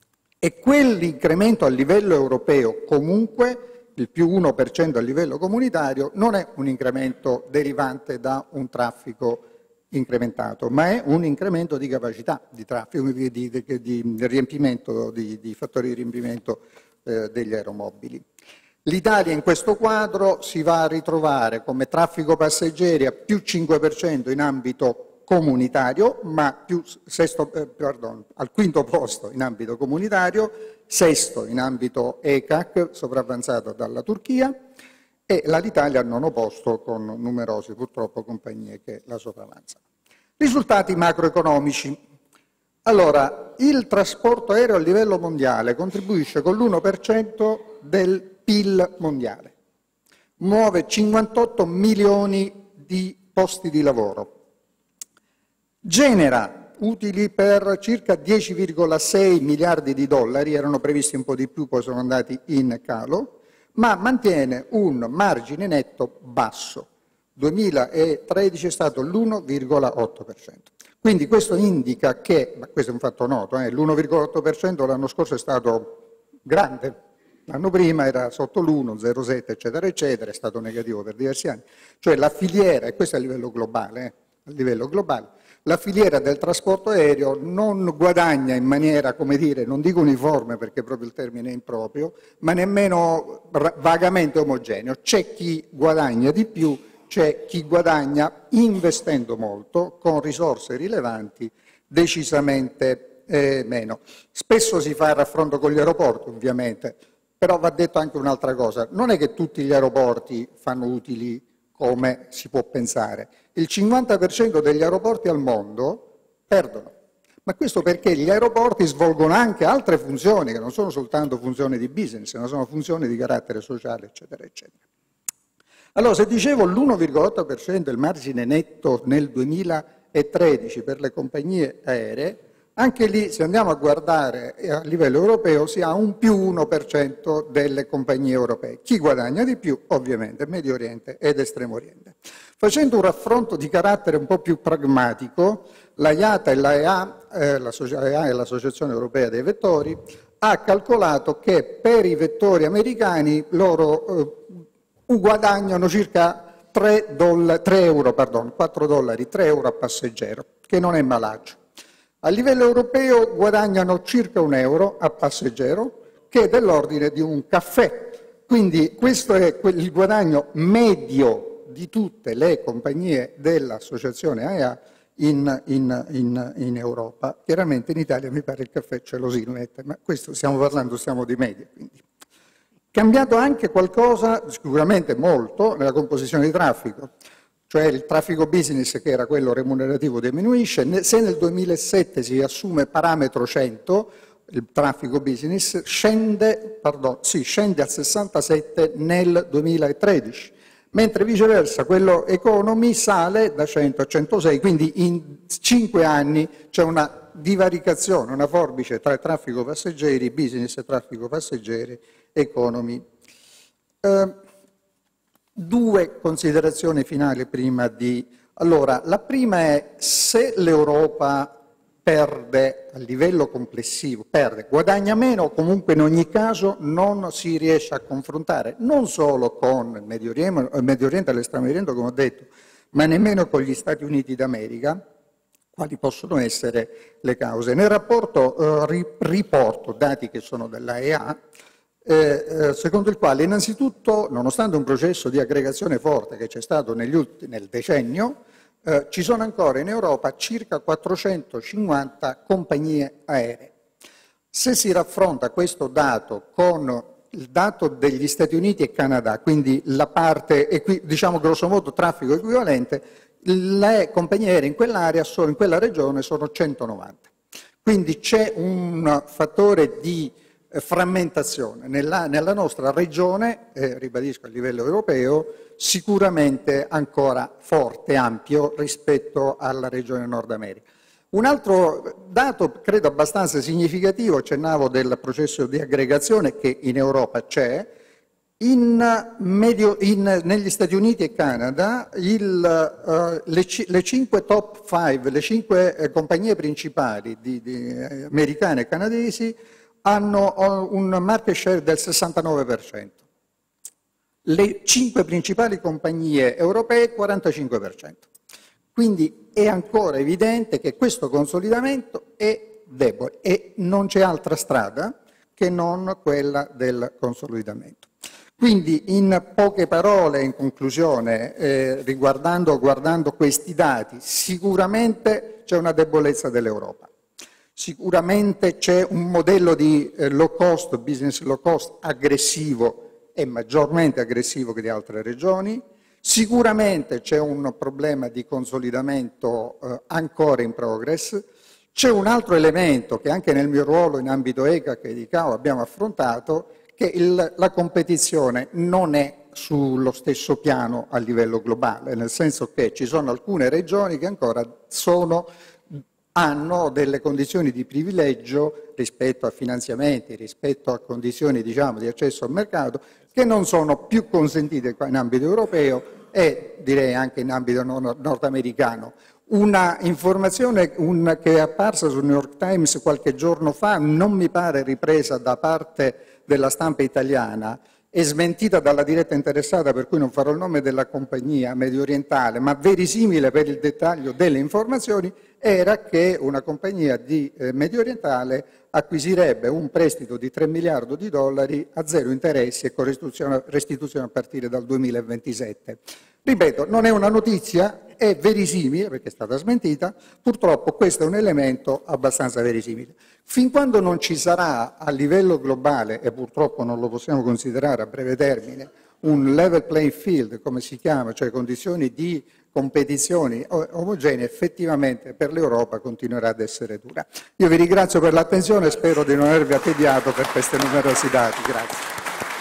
E quell'incremento a livello europeo, comunque, il più uno per cento a livello comunitario, non è un incremento derivante da un traffico incrementato, ma è un incremento di capacità di traffico, di, di, di, di riempimento, di, di fattori di riempimento eh, degli aeromobili. L'Italia in questo quadro si va a ritrovare come traffico passeggeri a più cinque per cento in ambito comunitario, ma più sesto, eh, pardon, al quinto posto in ambito comunitario, sesto in ambito E C A C, sopravvanzato dalla Turchia, e l'Italia al nono posto con numerose purtroppo compagnie che la sopravanzano. Risultati macroeconomici. Allora, il trasporto aereo a livello mondiale contribuisce con l'uno per cento del P I L mondiale, muove cinquantotto milioni di posti di lavoro, genera utili per circa dieci virgola sei miliardi di dollari, erano previsti un po' di più, poi sono andati in calo, ma mantiene un margine netto basso. duemilatredici è stato l'uno virgola otto per cento. Quindi questo indica che, ma questo è un fatto noto, eh, l'uno virgola otto per cento l'anno scorso è stato grande, l'anno prima era sotto l'uno, zero virgola sette eccetera eccetera, è stato negativo per diversi anni. Cioè la filiera, e questo a livello globale, eh, a livello globale, La filiera del trasporto aereo non guadagna in maniera, come dire, non dico uniforme perché proprio il termine è improprio, ma nemmeno vagamente omogeneo. C'è chi guadagna di più, c'è chi guadagna investendo molto, con risorse rilevanti, decisamente eh, meno. Spesso si fa il raffronto con gli aeroporti, ovviamente, però va detto anche un'altra cosa. Non è che tutti gli aeroporti fanno utili come si può pensare. Il cinquanta per cento degli aeroporti al mondo perdono. Ma questo perché gli aeroporti svolgono anche altre funzioni, che non sono soltanto funzioni di business, ma sono funzioni di carattere sociale, eccetera, eccetera. Allora, se dicevo l'uno virgola otto per cento il margine netto nel duemilatredici per le compagnie aeree, anche lì, se andiamo a guardare a livello europeo, si ha un più uno per cento delle compagnie europee. Chi guadagna di più? Ovviamente Medio Oriente ed Estremo Oriente. Facendo un raffronto di carattere un po' più pragmatico, la I A T A e la E A, eh, la E A è l'Associazione Europea dei Vettori, ha calcolato che per i vettori americani loro eh, guadagnano circa tre, dollari, tre euro, pardon, quattro dollari, tre euro a passeggero, che non è malaccio. A livello europeo guadagnano circa un euro a passeggero, che è dell'ordine di un caffè. Quindi questo è il guadagno medio di tutte le compagnie dell'associazione A E A in, in, in, in Europa. Chiaramente in Italia mi pare il caffè ce lo si mette, ma questo stiamo parlando, stiamo di media. Quindi. Cambiato anche qualcosa, sicuramente molto, nella composizione di traffico. Cioè il traffico business, che era quello remunerativo, diminuisce. Se nel duemilasette si assume parametro cento, il traffico business scende, pardon, sì, scende al sessantasette nel duemilatredici, mentre viceversa quello economy sale da cento a centosei, quindi in cinque anni c'è una divaricazione, una forbice tra traffico passeggeri, business e traffico passeggeri, economy. Eh, Due considerazioni finali prima di... Allora, la prima è se l'Europa perde a livello complessivo, perde, guadagna meno, comunque in ogni caso non si riesce a confrontare non solo con il Medio Oriente, il Medio Oriente e l'Estremo Oriente, come ho detto, ma nemmeno con gli Stati Uniti d'America, quali possono essere le cause. Nel rapporto eh, riporto dati che sono della E A, Eh, eh, secondo il quale innanzitutto, nonostante un processo di aggregazione forte che c'è stato negli ultimi, nel decennio, eh, ci sono ancora in Europa circa quattrocentocinquanta compagnie aeree. Se si raffronta questo dato con il dato degli Stati Uniti e Canada, quindi la parte, diciamo grosso modo traffico equivalente, le compagnie aeree in quell'area, solo in quella regione, sono centonovanta. Quindi c'è un fattore di frammentazione. Nella, nella nostra regione, eh, ribadisco a livello europeo, sicuramente ancora forte, ampio rispetto alla regione Nord America. Un altro dato, credo abbastanza significativo, accennavo del processo di aggregazione che in Europa c'è, in medio, in, negli Stati Uniti e Canada il, uh, le, le cinque top five, le cinque eh, compagnie principali di, di, eh, americane e canadesi hanno un market share del sessantanove per cento. Le cinque principali compagnie europee quarantacinque per cento. Quindi è ancora evidente che questo consolidamento è debole e non c'è altra strada che non quella del consolidamento. Quindi in poche parole, in conclusione, eh, riguardando guardando questi dati, sicuramente c'è una debolezza dell'Europa. Sicuramente c'è un modello di eh, low cost, business low cost aggressivo e maggiormente aggressivo che di altre regioni. Sicuramente c'è un problema di consolidamento eh, ancora in progress. C'è un altro elemento che anche nel mio ruolo in ambito E C A e di C A O abbiamo affrontato, che il, la competizione non è sullo stesso piano a livello globale, nel senso che ci sono alcune regioni che ancora sono hanno delle condizioni di privilegio rispetto a finanziamenti, rispetto a condizioni diciamo, di accesso al mercato che non sono più consentite in ambito europeo e direi anche in ambito nordamericano. Una informazione un, che è apparsa sul New York Times qualche giorno fa, non mi pare ripresa da parte della stampa italiana, e smentita dalla diretta interessata, per cui non farò il nome della compagnia medio orientale, ma verisimile per il dettaglio delle informazioni, era che una compagnia di eh, medio orientale acquisirebbe un prestito di tre miliardi di dollari a zero interessi e con restituzione, restituzione a partire dal duemilaventisette. Ripeto, non è una notizia, è verisimile perché è stata smentita, purtroppo questo è un elemento abbastanza verisimile. Fin quando non ci sarà a livello globale, e purtroppo non lo possiamo considerare a breve termine, un level playing field, come si chiama, cioè condizioni di competizioni omogenee, effettivamente per l'Europa continuerà ad essere dura. Io vi ringrazio per l'attenzione e spero di non avervi attediato per questi numerosi dati. Grazie.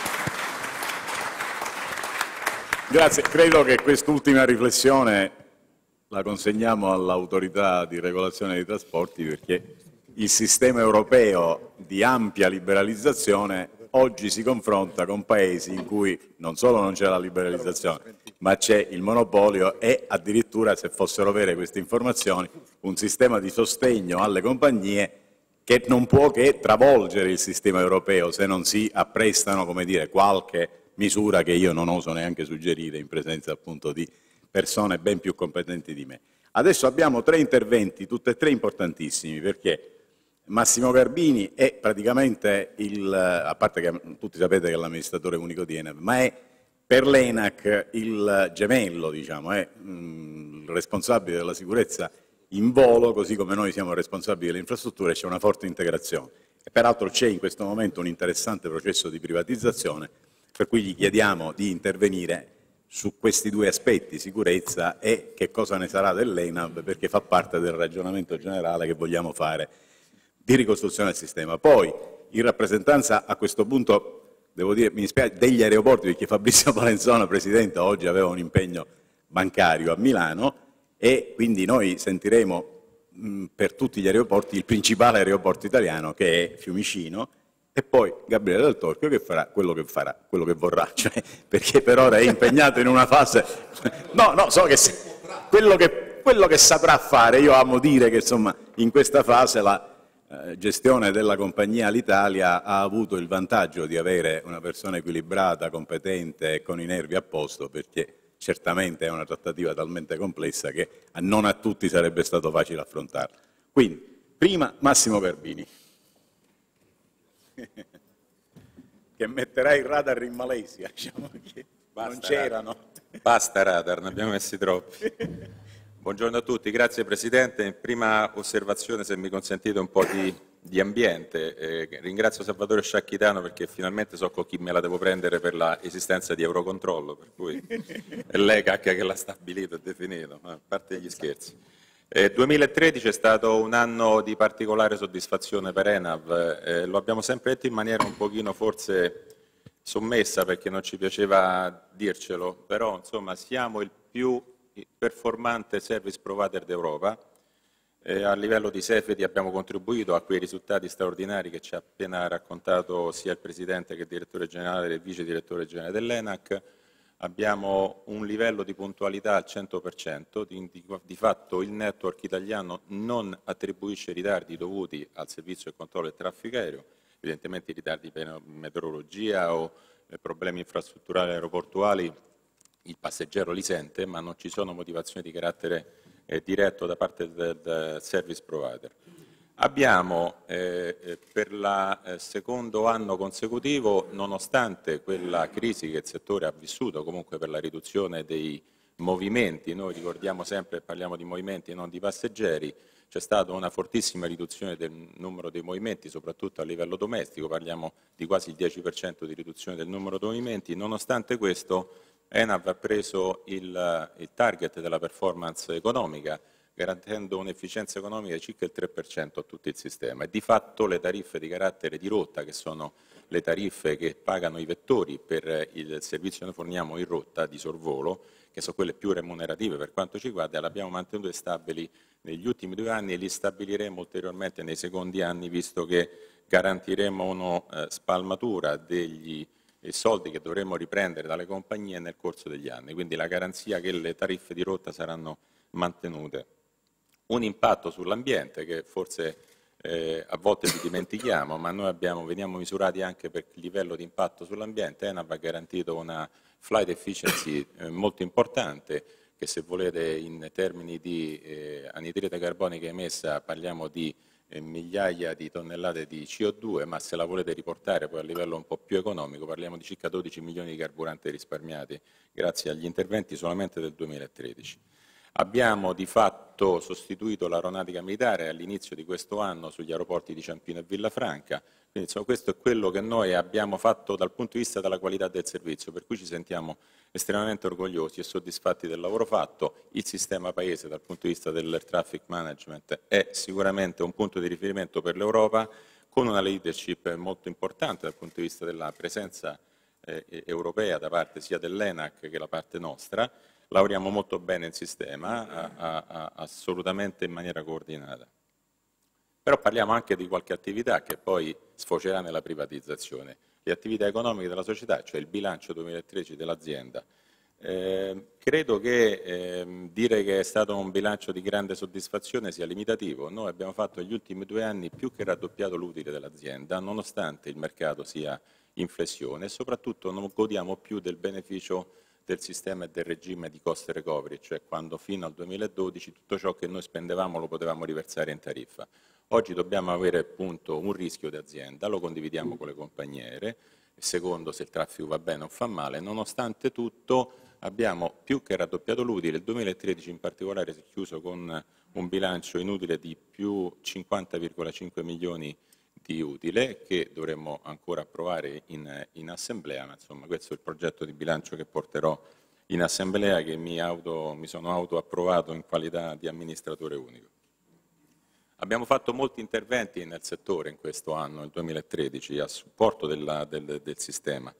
Grazie, credo che quest'ultima riflessione la consegniamo all'autorità di regolazione dei trasporti, perché il sistema europeo di ampia liberalizzazione oggi si confronta con paesi in cui non solo non c'è la liberalizzazione, ma c'è il monopolio e addirittura, se fossero vere queste informazioni, un sistema di sostegno alle compagnie che non può che travolgere il sistema europeo se non si apprestano, come dire, qualche misura che io non oso neanche suggerire in presenza appunto di persone ben più competenti di me. Adesso abbiamo tre interventi, tutti e tre importantissimi, perché Massimo Garbini è praticamente il, a parte che tutti sapete che è l'amministratore unico di Enel, ma è per l'Enac il gemello, diciamo, è mh, il responsabile della sicurezza in volo, così come noi siamo responsabili delle infrastrutture, c'è una forte integrazione. E peraltro c'è in questo momento un interessante processo di privatizzazione, per cui gli chiediamo di intervenire su questi due aspetti, sicurezza e che cosa ne sarà dell'Enab, perché fa parte del ragionamento generale che vogliamo fare di ricostruzione del sistema. Poi, in rappresentanza a questo punto, devo dire, mi dispiace, degli aeroporti, perché Fabrizio Palenzona, Presidente, oggi aveva un impegno bancario a Milano e quindi noi sentiremo mh, per tutti gli aeroporti il principale aeroporto italiano, che è Fiumicino, e poi Gabriele Del Torchio, che farà quello che farà, quello che vorrà, cioè, perché per ora è impegnato in una fase... No, no, so che se... quello, che quello che saprà fare, io amo dire che insomma in questa fase la eh, gestione della compagnia Alitalia ha avuto il vantaggio di avere una persona equilibrata, competente e con i nervi a posto, perché certamente è una trattativa talmente complessa che a non a tutti sarebbe stato facile affrontarla. Quindi, prima Massimo Garbini. Che metterà il radar in Malesia, diciamo che basta, non c'erano. Basta radar, ne abbiamo messi troppi. Buongiorno a tutti, grazie Presidente. Prima osservazione, se mi consentite, un po' di, di ambiente. Eh, ringrazio Salvatore Sciacchitano perché finalmente so con chi me la devo prendere per l'esistenza di Eurocontrollo, per cui è l'E C A C che l'ha stabilito e definito, a parte gli scherzi. Eh, duemilatredici è stato un anno di particolare soddisfazione per Enav, eh, lo abbiamo sempre detto in maniera un pochino forse sommessa perché non ci piaceva dircelo, però insomma siamo il più performante service provider d'Europa, eh, a livello di Safety abbiamo contribuito a quei risultati straordinari che ci ha appena raccontato sia il Presidente che il Direttore Generale e il Vice Direttore Generale dell'Enac. Abbiamo un livello di puntualità al cento per cento, di, di, di fatto il network italiano non attribuisce ritardi dovuti al servizio e controllo del traffico aereo, evidentemente i ritardi per meteorologia o eh, problemi infrastrutturali aeroportuali il passeggero li sente, ma non ci sono motivazioni di carattere eh, diretto da parte del, del service provider. Abbiamo eh, per il eh, secondo anno consecutivo, nonostante quella crisi che il settore ha vissuto, comunque per la riduzione dei movimenti, noi ricordiamo sempre che parliamo di movimenti e non di passeggeri, c'è stata una fortissima riduzione del numero dei movimenti, soprattutto a livello domestico, parliamo di quasi il dieci per cento di riduzione del numero di movimenti, nonostante questo Enav ha preso il, il target della performance economica, garantendo un'efficienza economica di circa il tre per cento a tutto il sistema e di fatto le tariffe di carattere di rotta, che sono le tariffe che pagano i vettori per il servizio che noi forniamo in rotta di sorvolo, che sono quelle più remunerative per quanto ci riguarda, le abbiamo mantenute stabili negli ultimi due anni e li stabiliremo ulteriormente nei secondi anni, visto che garantiremo una eh, spalmatura degli soldi che dovremo riprendere dalle compagnie nel corso degli anni, quindi la garanzia che le tariffe di rotta saranno mantenute. Un impatto sull'ambiente che forse eh, a volte li dimentichiamo, ma noi abbiamo, veniamo misurati anche per il livello di impatto sull'ambiente. ENAV ha garantito una flight efficiency eh, molto importante, che se volete in termini di eh, anidride carbonica emessa parliamo di eh, migliaia di tonnellate di C O due, ma se la volete riportare poi a livello un po' più economico parliamo di circa dodici milioni di carburanti risparmiati grazie agli interventi solamente del duemilatredici. Abbiamo di fatto sostituito l'aeronautica militare all'inizio di questo anno sugli aeroporti di Ciampino e Villafranca, quindi insomma, questo è quello che noi abbiamo fatto dal punto di vista della qualità del servizio, per cui ci sentiamo estremamente orgogliosi e soddisfatti del lavoro fatto. Il sistema paese dal punto di vista dell'air traffic management è sicuramente un punto di riferimento per l'Europa, con una leadership molto importante dal punto di vista della presenza eh, europea da parte sia dell'ENAC che da parte nostra. Lavoriamo molto bene il sistema, a, a, a, assolutamente in maniera coordinata. Però parliamo anche di qualche attività che poi sfocerà nella privatizzazione. Le attività economiche della società, cioè il bilancio duemilatredici dell'azienda. Eh, credo che eh, dire che è stato un bilancio di grande soddisfazione sia limitativo. Noi abbiamo fatto negli ultimi due anni più che raddoppiato l'utile dell'azienda, nonostante il mercato sia in flessione, e soprattutto non godiamo più del beneficio del sistema e del regime di cost recovery, cioè quando fino al duemiladodici tutto ciò che noi spendevamo lo potevamo riversare in tariffa. Oggi dobbiamo avere appunto un rischio di azienda, lo condividiamo con le compagnie aeree, secondo se il traffico va bene o fa male. Nonostante tutto abbiamo più che raddoppiato l'utile, il duemilatredici in particolare si è chiuso con un bilancio inutile di più cinquanta virgola cinque milioni di utile che dovremmo ancora approvare in, in assemblea, ma insomma questo è il progetto di bilancio che porterò in assemblea, che mi, auto, mi sono autoapprovato in qualità di amministratore unico. Abbiamo fatto molti interventi nel settore in questo anno, nel duemilatredici, a supporto della, del, del sistema.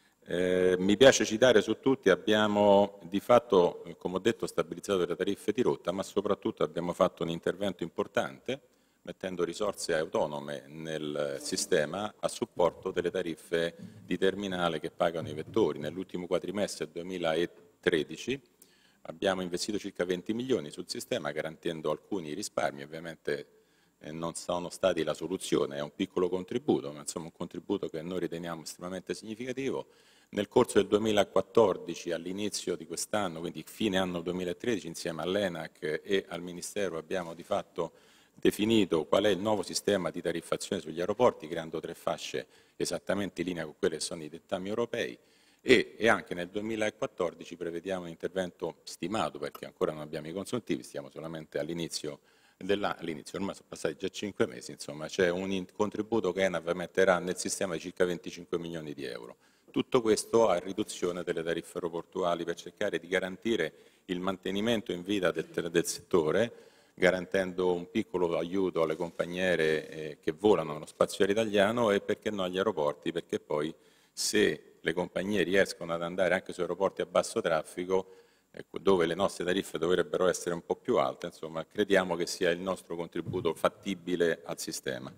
Eh, mi piace citare su tutti, abbiamo di fatto, come ho detto, stabilizzato le tariffe di rotta, ma soprattutto abbiamo fatto un intervento importante, mettendo risorse autonome nel sistema a supporto delle tariffe di terminale che pagano i vettori. Nell'ultimo quadrimestre del duemilatredici abbiamo investito circa venti milioni sul sistema, garantendo alcuni risparmi. Ovviamente eh, non sono stati la soluzione, è un piccolo contributo, ma insomma un contributo che noi riteniamo estremamente significativo. Nel corso del duemilaquattordici, all'inizio di quest'anno, quindi fine anno duemilatredici, insieme all'ENAC e al Ministero abbiamo di fatto definito qual è il nuovo sistema di tariffazione sugli aeroporti, creando tre fasce esattamente in linea con quelli che sono i dettami europei. E, e anche nel duemilaquattordici prevediamo un intervento stimato, perché ancora non abbiamo i consuntivi, stiamo solamente all'inizio dell'anno, all'inizio, ormai sono passati già cinque mesi, insomma c'è un contributo che ENAV metterà nel sistema di circa venticinque milioni di euro. Tutto questo a riduzione delle tariffe aeroportuali per cercare di garantire il mantenimento in vita del, del settore, garantendo un piccolo aiuto alle compagnie aeree eh, che volano nello spazio aereo italiano e perché no agli aeroporti, perché poi se le compagnie riescono ad andare anche su aeroporti a basso traffico, ecco, dove le nostre tariffe dovrebbero essere un po' più alte, insomma, crediamo che sia il nostro contributo fattibile al sistema.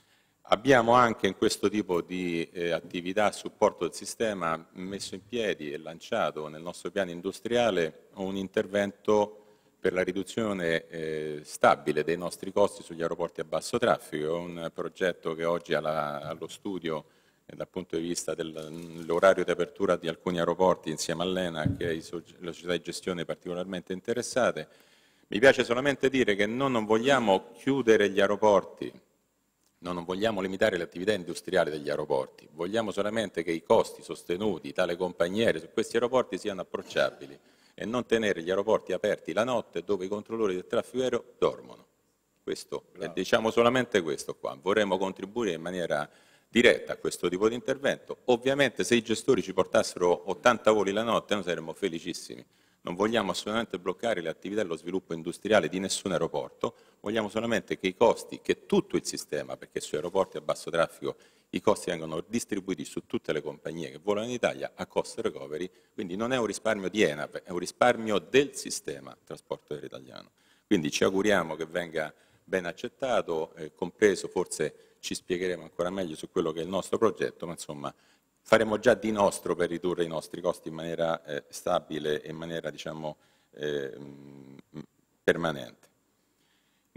Abbiamo anche in questo tipo di eh, attività a supporto del sistema messo in piedi e lanciato nel nostro piano industriale un intervento per la riduzione eh, stabile dei nostri costi sugli aeroporti a basso traffico. È un progetto che oggi ha la, allo studio dal punto di vista dell'orario di apertura di alcuni aeroporti insieme all'ENAC e alle società di gestione particolarmente interessate. Mi piace solamente dire che noi non vogliamo chiudere gli aeroporti, noi non vogliamo limitare le attività industriali degli aeroporti, vogliamo solamente che i costi sostenuti dalle compagnie aeree su questi aeroporti siano approcciabili e non tenere gli aeroporti aperti la notte dove i controllori del traffico aereo dormono. Questo, e diciamo solamente questo qua, vorremmo contribuire in maniera diretta a questo tipo di intervento. Ovviamente se i gestori ci portassero ottanta voli la notte noi saremmo felicissimi. Non vogliamo assolutamente bloccare le attività e lo sviluppo industriale di nessun aeroporto, vogliamo solamente che i costi, che tutto il sistema, perché su aeroporti a basso traffico i costi vengono distribuiti su tutte le compagnie che volano in Italia a cost recovery, quindi non è un risparmio di ENAV, è un risparmio del sistema trasporto aereo italiano. Quindi ci auguriamo che venga ben accettato, eh, compreso forse ci spiegheremo ancora meglio su quello che è il nostro progetto, ma insomma faremo già di nostro per ridurre i nostri costi in maniera eh, stabile e in maniera diciamo, eh, permanente.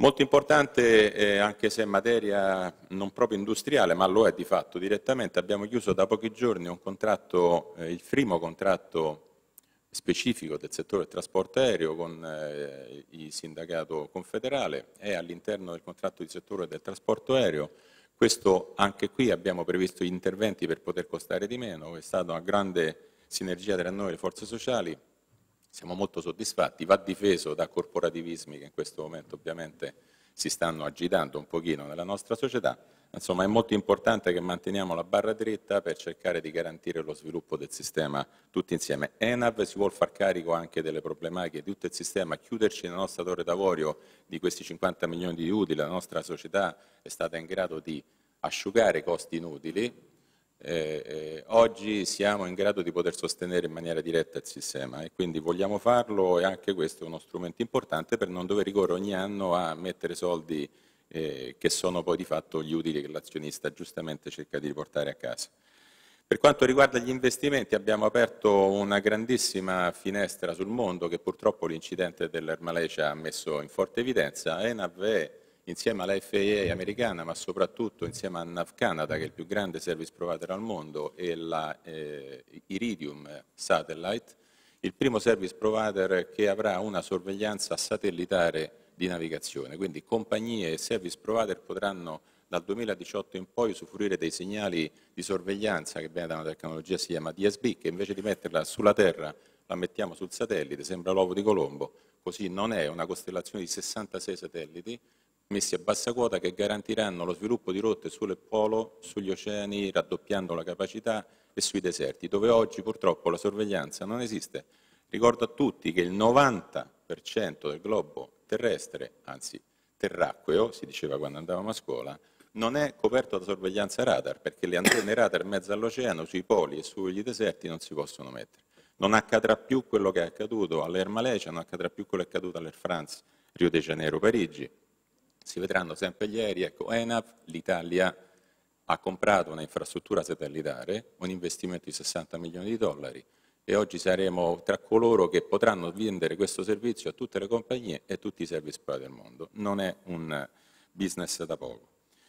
Molto importante, eh, anche se è materia non proprio industriale, ma lo è di fatto direttamente, abbiamo chiuso da pochi giorni un contratto, eh, il primo contratto specifico del settore del trasporto aereo con eh, il sindacato confederale, è all'interno del contratto di settore del trasporto aereo. Questo, anche qui abbiamo previsto interventi per poter costare di meno, è stata una grande sinergia tra noi e le forze sociali. Siamo molto soddisfatti, va difeso da corporativismi che in questo momento ovviamente si stanno agitando un pochino nella nostra società. Insomma, è molto importante che manteniamo la barra dritta per cercare di garantire lo sviluppo del sistema tutti insieme. ENAV si vuol far carico anche delle problematiche di tutto il sistema, chiuderci nella nostra torre d'avorio di questi cinquanta milioni di utili, la nostra società è stata in grado di asciugare i costi inutili. Eh, eh, oggi siamo in grado di poter sostenere in maniera diretta il sistema e quindi vogliamo farlo, e anche questo è uno strumento importante per non dover ricorrere ogni anno a mettere soldi eh, che sono poi di fatto gli utili che l'azionista giustamente cerca di riportare a casa. Per quanto riguarda gli investimenti abbiamo aperto una grandissima finestra sul mondo che purtroppo l'incidente dell'Air Malaysia ha messo in forte evidenza. ENAV è, insieme alla F A A americana, ma soprattutto insieme a NAV Canada, che è il più grande service provider al mondo, e la eh, Iridium Satellite, il primo service provider che avrà una sorveglianza satellitare di navigazione. Quindi compagnie e service provider potranno dal duemiladiciotto in poi usufruire dei segnali di sorveglianza che viene da una tecnologia che si chiama D S B, che invece di metterla sulla Terra la mettiamo sul satellite, sembra l'uovo di Colombo, così non è, una costellazione di sessantasei satelliti messi a bassa quota che garantiranno lo sviluppo di rotte sul polo, sugli oceani, raddoppiando la capacità, e sui deserti, dove oggi purtroppo la sorveglianza non esiste. Ricordo a tutti che il novanta per cento del globo terrestre, anzi terracqueo, si diceva quando andavamo a scuola, non è coperto da sorveglianza radar, perché le antenne radar in mezzo all'oceano, sui poli e sugli deserti non si possono mettere. Non accadrà più quello che è accaduto all'Air Malaysia, non accadrà più quello che è accaduto all'Air France, Rio de Janeiro, Parigi. Si vedranno sempre gli aerei. Ecco, ENAV, l'Italia ha comprato una infrastruttura satellitare, un investimento di sessanta milioni di dollari, e oggi saremo tra coloro che potranno vendere questo servizio a tutte le compagnie e tutti i service provider del mondo. Non è un business da poco.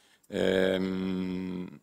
Ehm,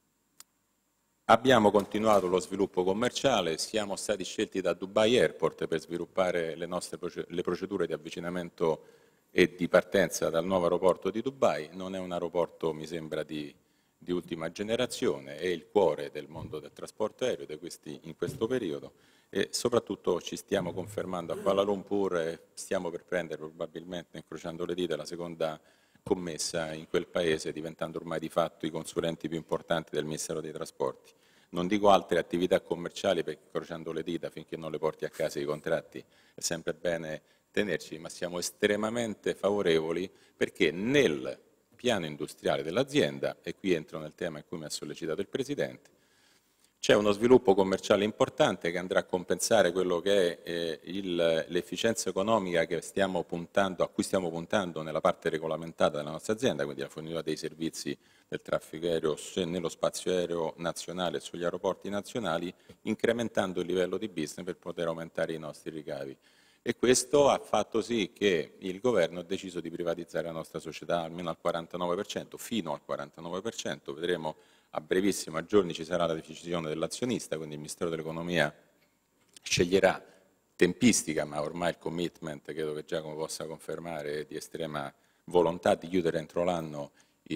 abbiamo continuato lo sviluppo commerciale, siamo stati scelti da Dubai Airport per sviluppare le nostre le procedure di avvicinamento e di partenza dal nuovo aeroporto di Dubai. Non è un aeroporto, mi sembra, di, di ultima generazione, è il cuore del mondo del trasporto aereo di questi, in questo periodo, e soprattutto ci stiamo confermando a Kuala Lumpur e stiamo per prendere probabilmente, incrociando le dita, la seconda commessa in quel paese, diventando ormai di fatto i consulenti più importanti del Ministero dei Trasporti. Non dico altre attività commerciali, perché incrociando le dita finché non le porti a casa i contratti è sempre bene tenerci, ma siamo estremamente favorevoli perché nel piano industriale dell'azienda, e qui entro nel tema in cui mi ha sollecitato il Presidente, c'è uno sviluppo commerciale importante che andrà a compensare quello che è eh, l'efficienza economica che stiamo puntando, a cui stiamo puntando nella parte regolamentata della nostra azienda, quindi la fornitura dei servizi del traffico aereo nello spazio aereo nazionale e sugli aeroporti nazionali, incrementando il livello di business per poter aumentare i nostri ricavi. E questo ha fatto sì che il governo ha deciso di privatizzare la nostra società almeno al quarantanove per cento, fino al quarantanove per cento, vedremo a brevissimo, a giorni ci sarà la decisione dell'azionista, quindi il Ministero dell'Economia sceglierà tempistica, ma ormai il commitment, credo che Giacomo possa confermare, è di estrema volontà di chiudere entro l'anno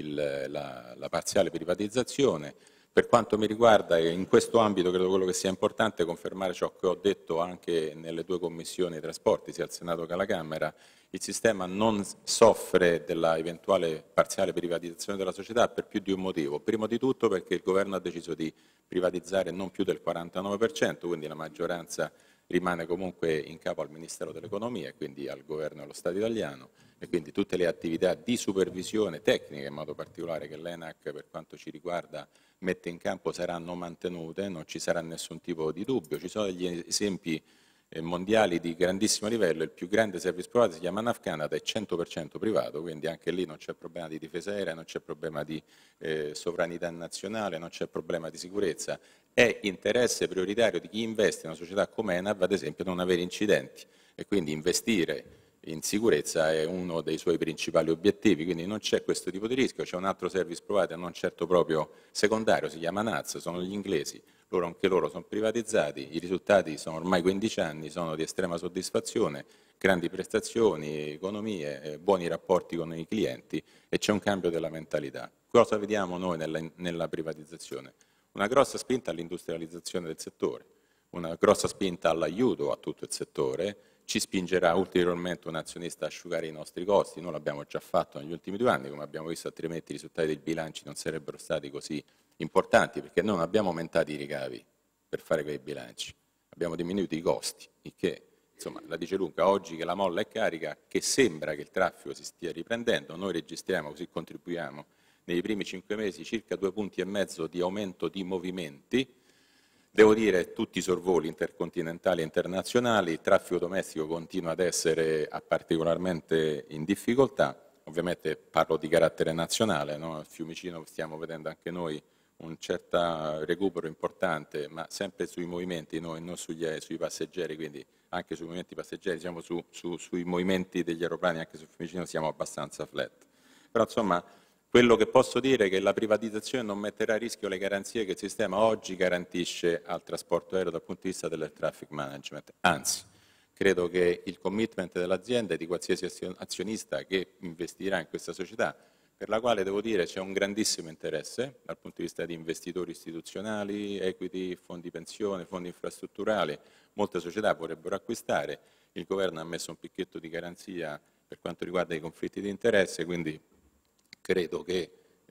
la, la parziale privatizzazione. Per quanto mi riguarda, e in questo ambito credo quello che sia importante confermare ciò che ho detto anche nelle due commissioni trasporti, sia al Senato che alla Camera, il sistema non soffre della eventuale parziale privatizzazione della società per più di un motivo. Primo di tutto perché il governo ha deciso di privatizzare non più del quarantanove per cento, quindi la maggioranza rimane comunque in capo al Ministero dell'Economia e quindi al governo dello Stato italiano, e quindi tutte le attività di supervisione tecnica, in modo particolare che l'ENAC per quanto ci riguarda mette in campo, saranno mantenute, non ci sarà nessun tipo di dubbio. Ci sono degli esempi eh, mondiali di grandissimo livello, il più grande service provider si chiama NAV Canada, è cento per cento privato, quindi anche lì non c'è problema di difesa aerea, non c'è problema di eh, sovranità nazionale, non c'è problema di sicurezza. È interesse prioritario di chi investe in una società come ENAV, ad esempio, non avere incidenti, e quindi investire in sicurezza è uno dei suoi principali obiettivi, quindi non c'è questo tipo di rischio. C'è un altro service provider, non certo proprio secondario, si chiama N A Z, sono gli inglesi, loro, anche loro sono privatizzati, i risultati sono ormai quindici anni, sono di estrema soddisfazione, grandi prestazioni, economie, buoni rapporti con i clienti e c'è un cambio della mentalità. Cosa vediamo noi nella, nella privatizzazione? Una grossa spinta all'industrializzazione del settore, una grossa spinta all'aiuto a tutto il settore, ci spingerà ulteriormente un azionista a asciugare i nostri costi, noi l'abbiamo già fatto negli ultimi due anni, come abbiamo visto altrimenti i risultati dei bilanci non sarebbero stati così importanti, perché noi non abbiamo aumentato i ricavi per fare quei bilanci, abbiamo diminuito i costi, il che insomma la dice lunga. Oggi che la molla è carica, che sembra che il traffico si stia riprendendo, noi registriamo, così contribuiamo, nei primi cinque mesi circa due punti e mezzo di aumento di movimenti. Devo dire tutti i sorvoli intercontinentali e internazionali, il traffico domestico continua ad essere particolarmente in difficoltà, ovviamente parlo di carattere nazionale, no? A Fiumicino stiamo vedendo anche noi un certo recupero importante, ma sempre sui movimenti, noi, non sugli, sui passeggeri, quindi anche sui movimenti passeggeri, siamo su, su, sui movimenti degli aeroplani, anche su Fiumicino siamo abbastanza flat. Però insomma, quello che posso dire è che la privatizzazione non metterà a rischio le garanzie che il sistema oggi garantisce al trasporto aereo dal punto di vista del traffic management, anzi, credo che il commitment dell'azienda e di qualsiasi azionista che investirà in questa società, per la quale devo dire c'è un grandissimo interesse dal punto di vista di investitori istituzionali, equity, fondi pensione, fondi infrastrutturali, molte società vorrebbero acquistare, il governo ha messo un picchetto di garanzia per quanto riguarda i conflitti di interesse, quindi credo che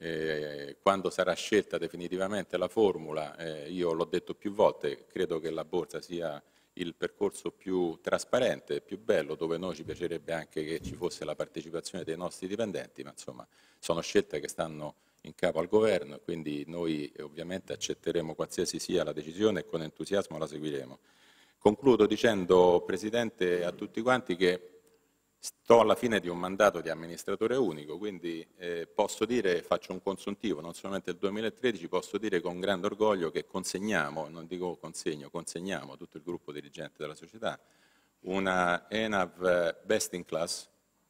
eh, quando sarà scelta definitivamente la formula, eh, io l'ho detto più volte, credo che la borsa sia il percorso più trasparente, più bello, dove noi ci piacerebbe anche che ci fosse la partecipazione dei nostri dipendenti, ma insomma sono scelte che stanno in capo al governo e quindi noi ovviamente accetteremo qualsiasi sia la decisione e con entusiasmo la seguiremo. Concludo dicendo, Presidente, a tutti quanti che sto alla fine di un mandato di amministratore unico, quindi eh, posso dire, faccio un consuntivo, non solamente il duemilatredici, posso dire con grande orgoglio che consegniamo, non dico consegno, consegniamo a tutto il gruppo dirigente della società una ENAV best in class.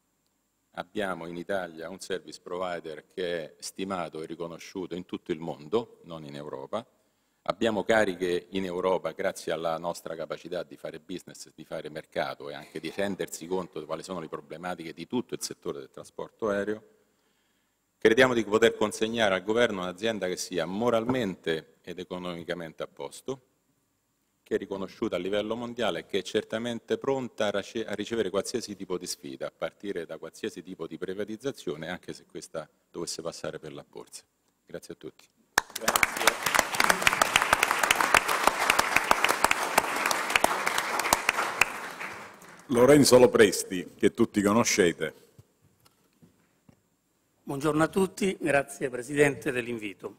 Abbiamo in Italia un service provider che è stimato e riconosciuto in tutto il mondo, non in Europa. Abbiamo cariche in Europa grazie alla nostra capacità di fare business, di fare mercato e anche di rendersi conto di quali sono le problematiche di tutto il settore del trasporto aereo. Crediamo di poter consegnare al governo un'azienda che sia moralmente ed economicamente a posto, che è riconosciuta a livello mondiale e che è certamente pronta a ricevere qualsiasi tipo di sfida, a partire da qualsiasi tipo di privatizzazione, anche se questa dovesse passare per la borsa. Grazie a tutti. Grazie. Lorenzo Lopresti, che tutti conoscete. Buongiorno a tutti, grazie Presidente dell'invito.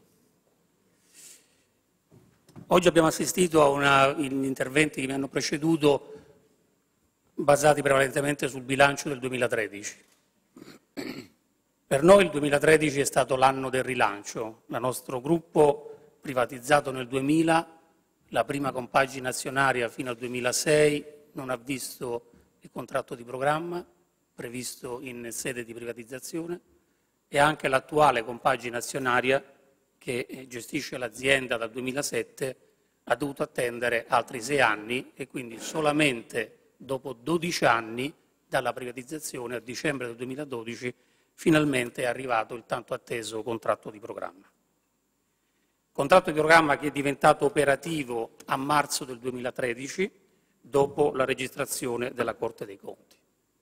Oggi abbiamo assistito a una, in interventi che mi hanno preceduto basati prevalentemente sul bilancio del duemilatredici. Per noi il duemilatredici è stato l'anno del rilancio. Il nostro gruppo, privatizzato nel duemila, la prima compagine azionaria fino al duemilasei, non ha visto il contratto di programma previsto in sede di privatizzazione e anche l'attuale compagine azionaria che gestisce l'azienda dal duemilasette ha dovuto attendere altri sei anni e quindi solamente dopo dodici anni dalla privatizzazione a dicembre del duemiladodici finalmente è arrivato il tanto atteso contratto di programma. Contratto di programma che è diventato operativo a marzo del duemilatredici dopo la registrazione della Corte dei Conti.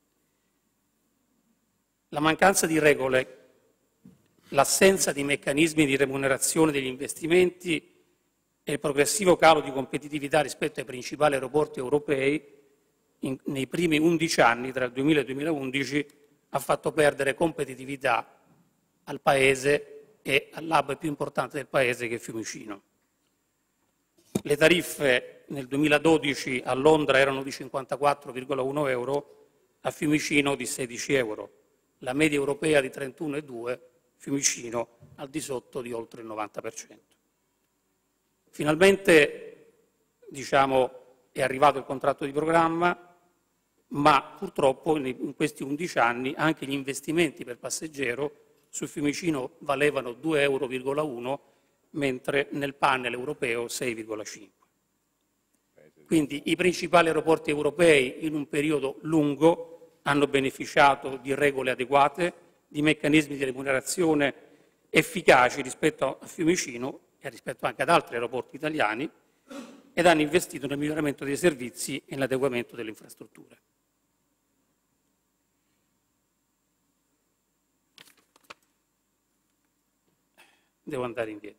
La mancanza di regole, l'assenza di meccanismi di remunerazione degli investimenti e il progressivo calo di competitività rispetto ai principali aeroporti europei in, nei primi undici anni, tra il duemila e il duemilaundici, ha fatto perdere competitività al Paese e all'hub più importante del Paese che è Fiumicino. Le tariffe nel duemiladodici a Londra erano di cinquantaquattro virgola uno euro, a Fiumicino di sedici euro, la media europea di trentuno virgola due, Fiumicino al di sotto di oltre il novanta per cento. Finalmente, diciamo, è arrivato il contratto di programma, ma purtroppo in questi undici anni anche gli investimenti per passeggero su Fiumicino valevano due euro virgola uno, mentre nel panel europeo sei virgola cinque. Quindi i principali aeroporti europei in un periodo lungo hanno beneficiato di regole adeguate, di meccanismi di remunerazione efficaci rispetto a Fiumicino e rispetto anche ad altri aeroporti italiani, ed hanno investito nel miglioramento dei servizi e nell'adeguamento delle infrastrutture. Devo andare indietro.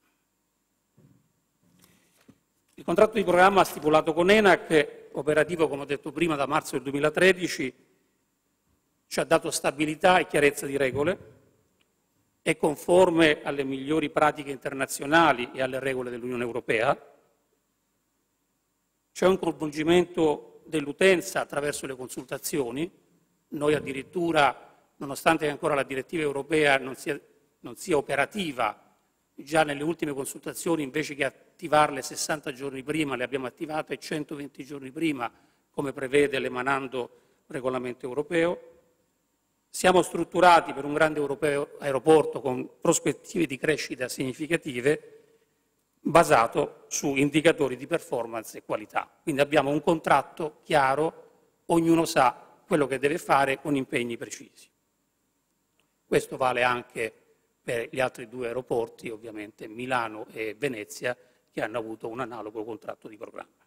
Il contratto di programma stipulato con ENAC, operativo come ho detto prima da marzo del duemilatredici, ci ha dato stabilità e chiarezza di regole, è conforme alle migliori pratiche internazionali e alle regole dell'Unione Europea, c'è un coinvolgimento dell'utenza attraverso le consultazioni. Noi addirittura, nonostante ancora la direttiva europea non sia, non sia operativa, già nelle ultime consultazioni invece che attivarle sessanta giorni prima le abbiamo attivate centoventi giorni prima, come prevede l'emanando regolamento europeo. Siamo strutturati per un grande europeo, aeroporto con prospettive di crescita significative, basato su indicatori di performance e qualità. Quindi abbiamo un contratto chiaro, ognuno sa quello che deve fare con impegni precisi. Questo vale anche per gli altri due aeroporti, ovviamente Milano e Venezia, che hanno avuto un analogo contratto di programma.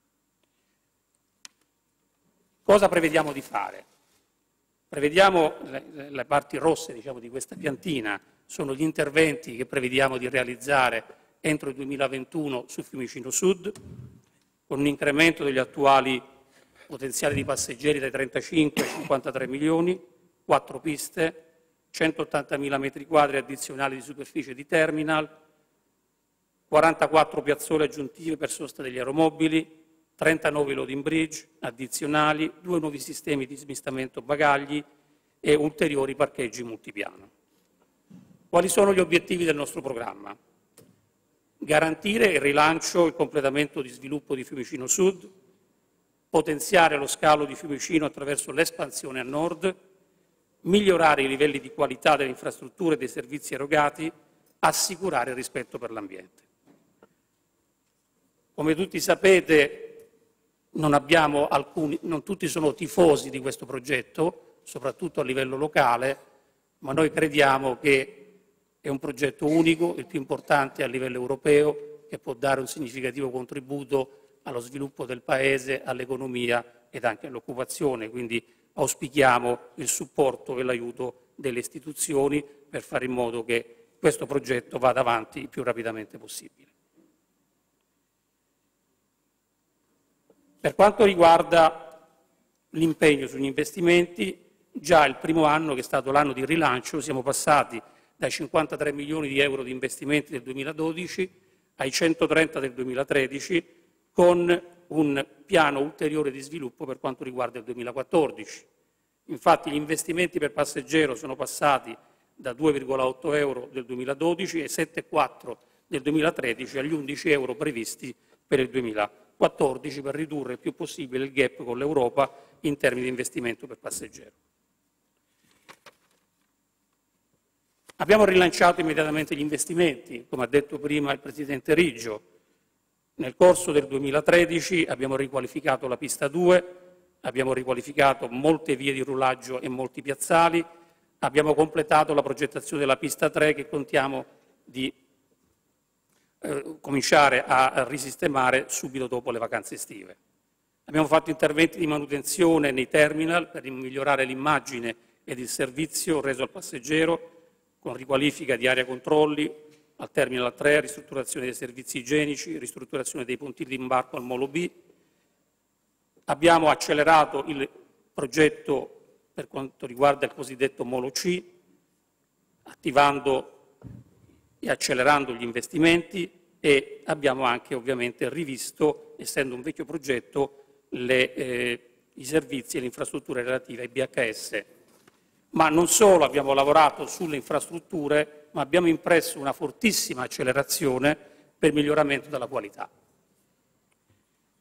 Cosa prevediamo di fare? Prevediamo, le, le parti rosse diciamo, di questa piantina sono gli interventi che prevediamo di realizzare entro il duemilaventuno su Fiumicino Sud, con un incremento degli attuali potenziali di passeggeri dai trentacinque ai cinquantatré milioni, quattro piste, centottantamila metri quadri addizionali di superficie di terminal, quarantaquattro piazzole aggiuntive per sosta degli aeromobili, trentanove loading bridge addizionali, due nuovi sistemi di smistamento bagagli e ulteriori parcheggi multipiano. Quali sono gli obiettivi del nostro programma? Garantire il rilancio e il completamento di sviluppo di Fiumicino Sud, potenziare lo scalo di Fiumicino attraverso l'espansione a nord, migliorare i livelli di qualità delle infrastrutture e dei servizi erogati, assicurare il rispetto per l'ambiente. Come tutti sapete, non, abbiamo alcuni, non tutti sono tifosi di questo progetto, soprattutto a livello locale, ma noi crediamo che è un progetto unico, il più importante a livello europeo, che può dare un significativo contributo allo sviluppo del Paese, all'economia ed anche all'occupazione. Quindi auspichiamo il supporto e l'aiuto delle istituzioni per fare in modo che questo progetto vada avanti il più rapidamente possibile. Per quanto riguarda l'impegno sugli investimenti, già il primo anno, che è stato l'anno di rilancio, siamo passati dai cinquantatré milioni di euro di investimenti del duemiladodici ai centotrenta del duemilatredici, con un piano ulteriore di sviluppo per quanto riguarda il duemilaquattordici. Infatti gli investimenti per passeggero sono passati da due virgola otto euro del duemiladodici ai sette virgola quattro del duemilatredici agli undici euro previsti per il duemilaquattordici, per ridurre il più possibile il gap con l'Europa in termini di investimento per passeggero. Abbiamo rilanciato immediatamente gli investimenti, come ha detto prima il Presidente Riggio. Nel corso del duemilatredici abbiamo riqualificato la pista due, abbiamo riqualificato molte vie di rullaggio e molti piazzali, abbiamo completato la progettazione della pista tre che contiamo di eh, cominciare a risistemare subito dopo le vacanze estive. Abbiamo fatto interventi di manutenzione nei terminal per migliorare l'immagine ed il servizio reso al passeggero, con riqualifica di area controlli al Terminal tre, ristrutturazione dei servizi igienici, ristrutturazione dei pontili di imbarco al Molo B. Abbiamo accelerato il progetto per quanto riguarda il cosiddetto Molo C, attivando e accelerando gli investimenti, e abbiamo anche ovviamente rivisto, essendo un vecchio progetto, le, eh, i servizi e le infrastrutture relative ai B H S. Ma non solo abbiamo lavorato sulle infrastrutture, ma abbiamo impresso una fortissima accelerazione per il miglioramento della qualità.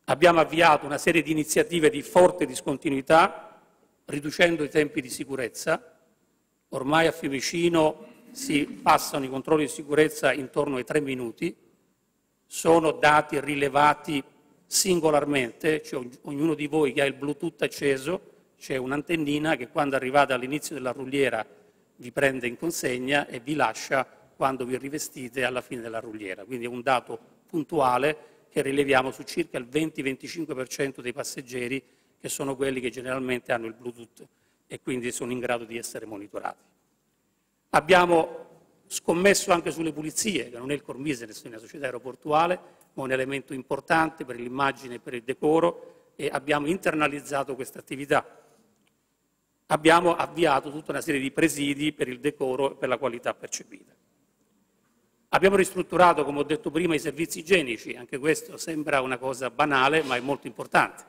Abbiamo avviato una serie di iniziative di forte discontinuità, riducendo i tempi di sicurezza. Ormai a Fiumicino si passano i controlli di sicurezza intorno ai tre minuti, sono dati rilevati singolarmente, cioè ognuno di voi che ha il Bluetooth acceso, c'è un'antennina che quando arrivate all'inizio della rulliera vi prende in consegna e vi lascia quando vi rivestite alla fine della rulliera. Quindi è un dato puntuale che rileviamo su circa il venti venticinque per cento dei passeggeri, che sono quelli che generalmente hanno il Bluetooth e quindi sono in grado di essere monitorati. Abbiamo scommesso anche sulle pulizie, che non è il core business di una società aeroportuale, ma un elemento importante per l'immagine e per il decoro, e abbiamo internalizzato questa attività. Abbiamo avviato tutta una serie di presidi per il decoro e per la qualità percepita. Abbiamo ristrutturato, come ho detto prima, i servizi igienici, anche questo sembra una cosa banale, ma è molto importante.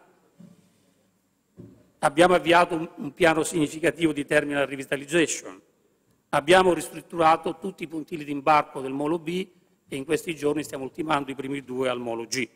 Abbiamo avviato un, un piano significativo di terminal revitalization. Abbiamo ristrutturato tutti i puntili di imbarco del Molo B e in questi giorni stiamo ultimando i primi due al Molo G.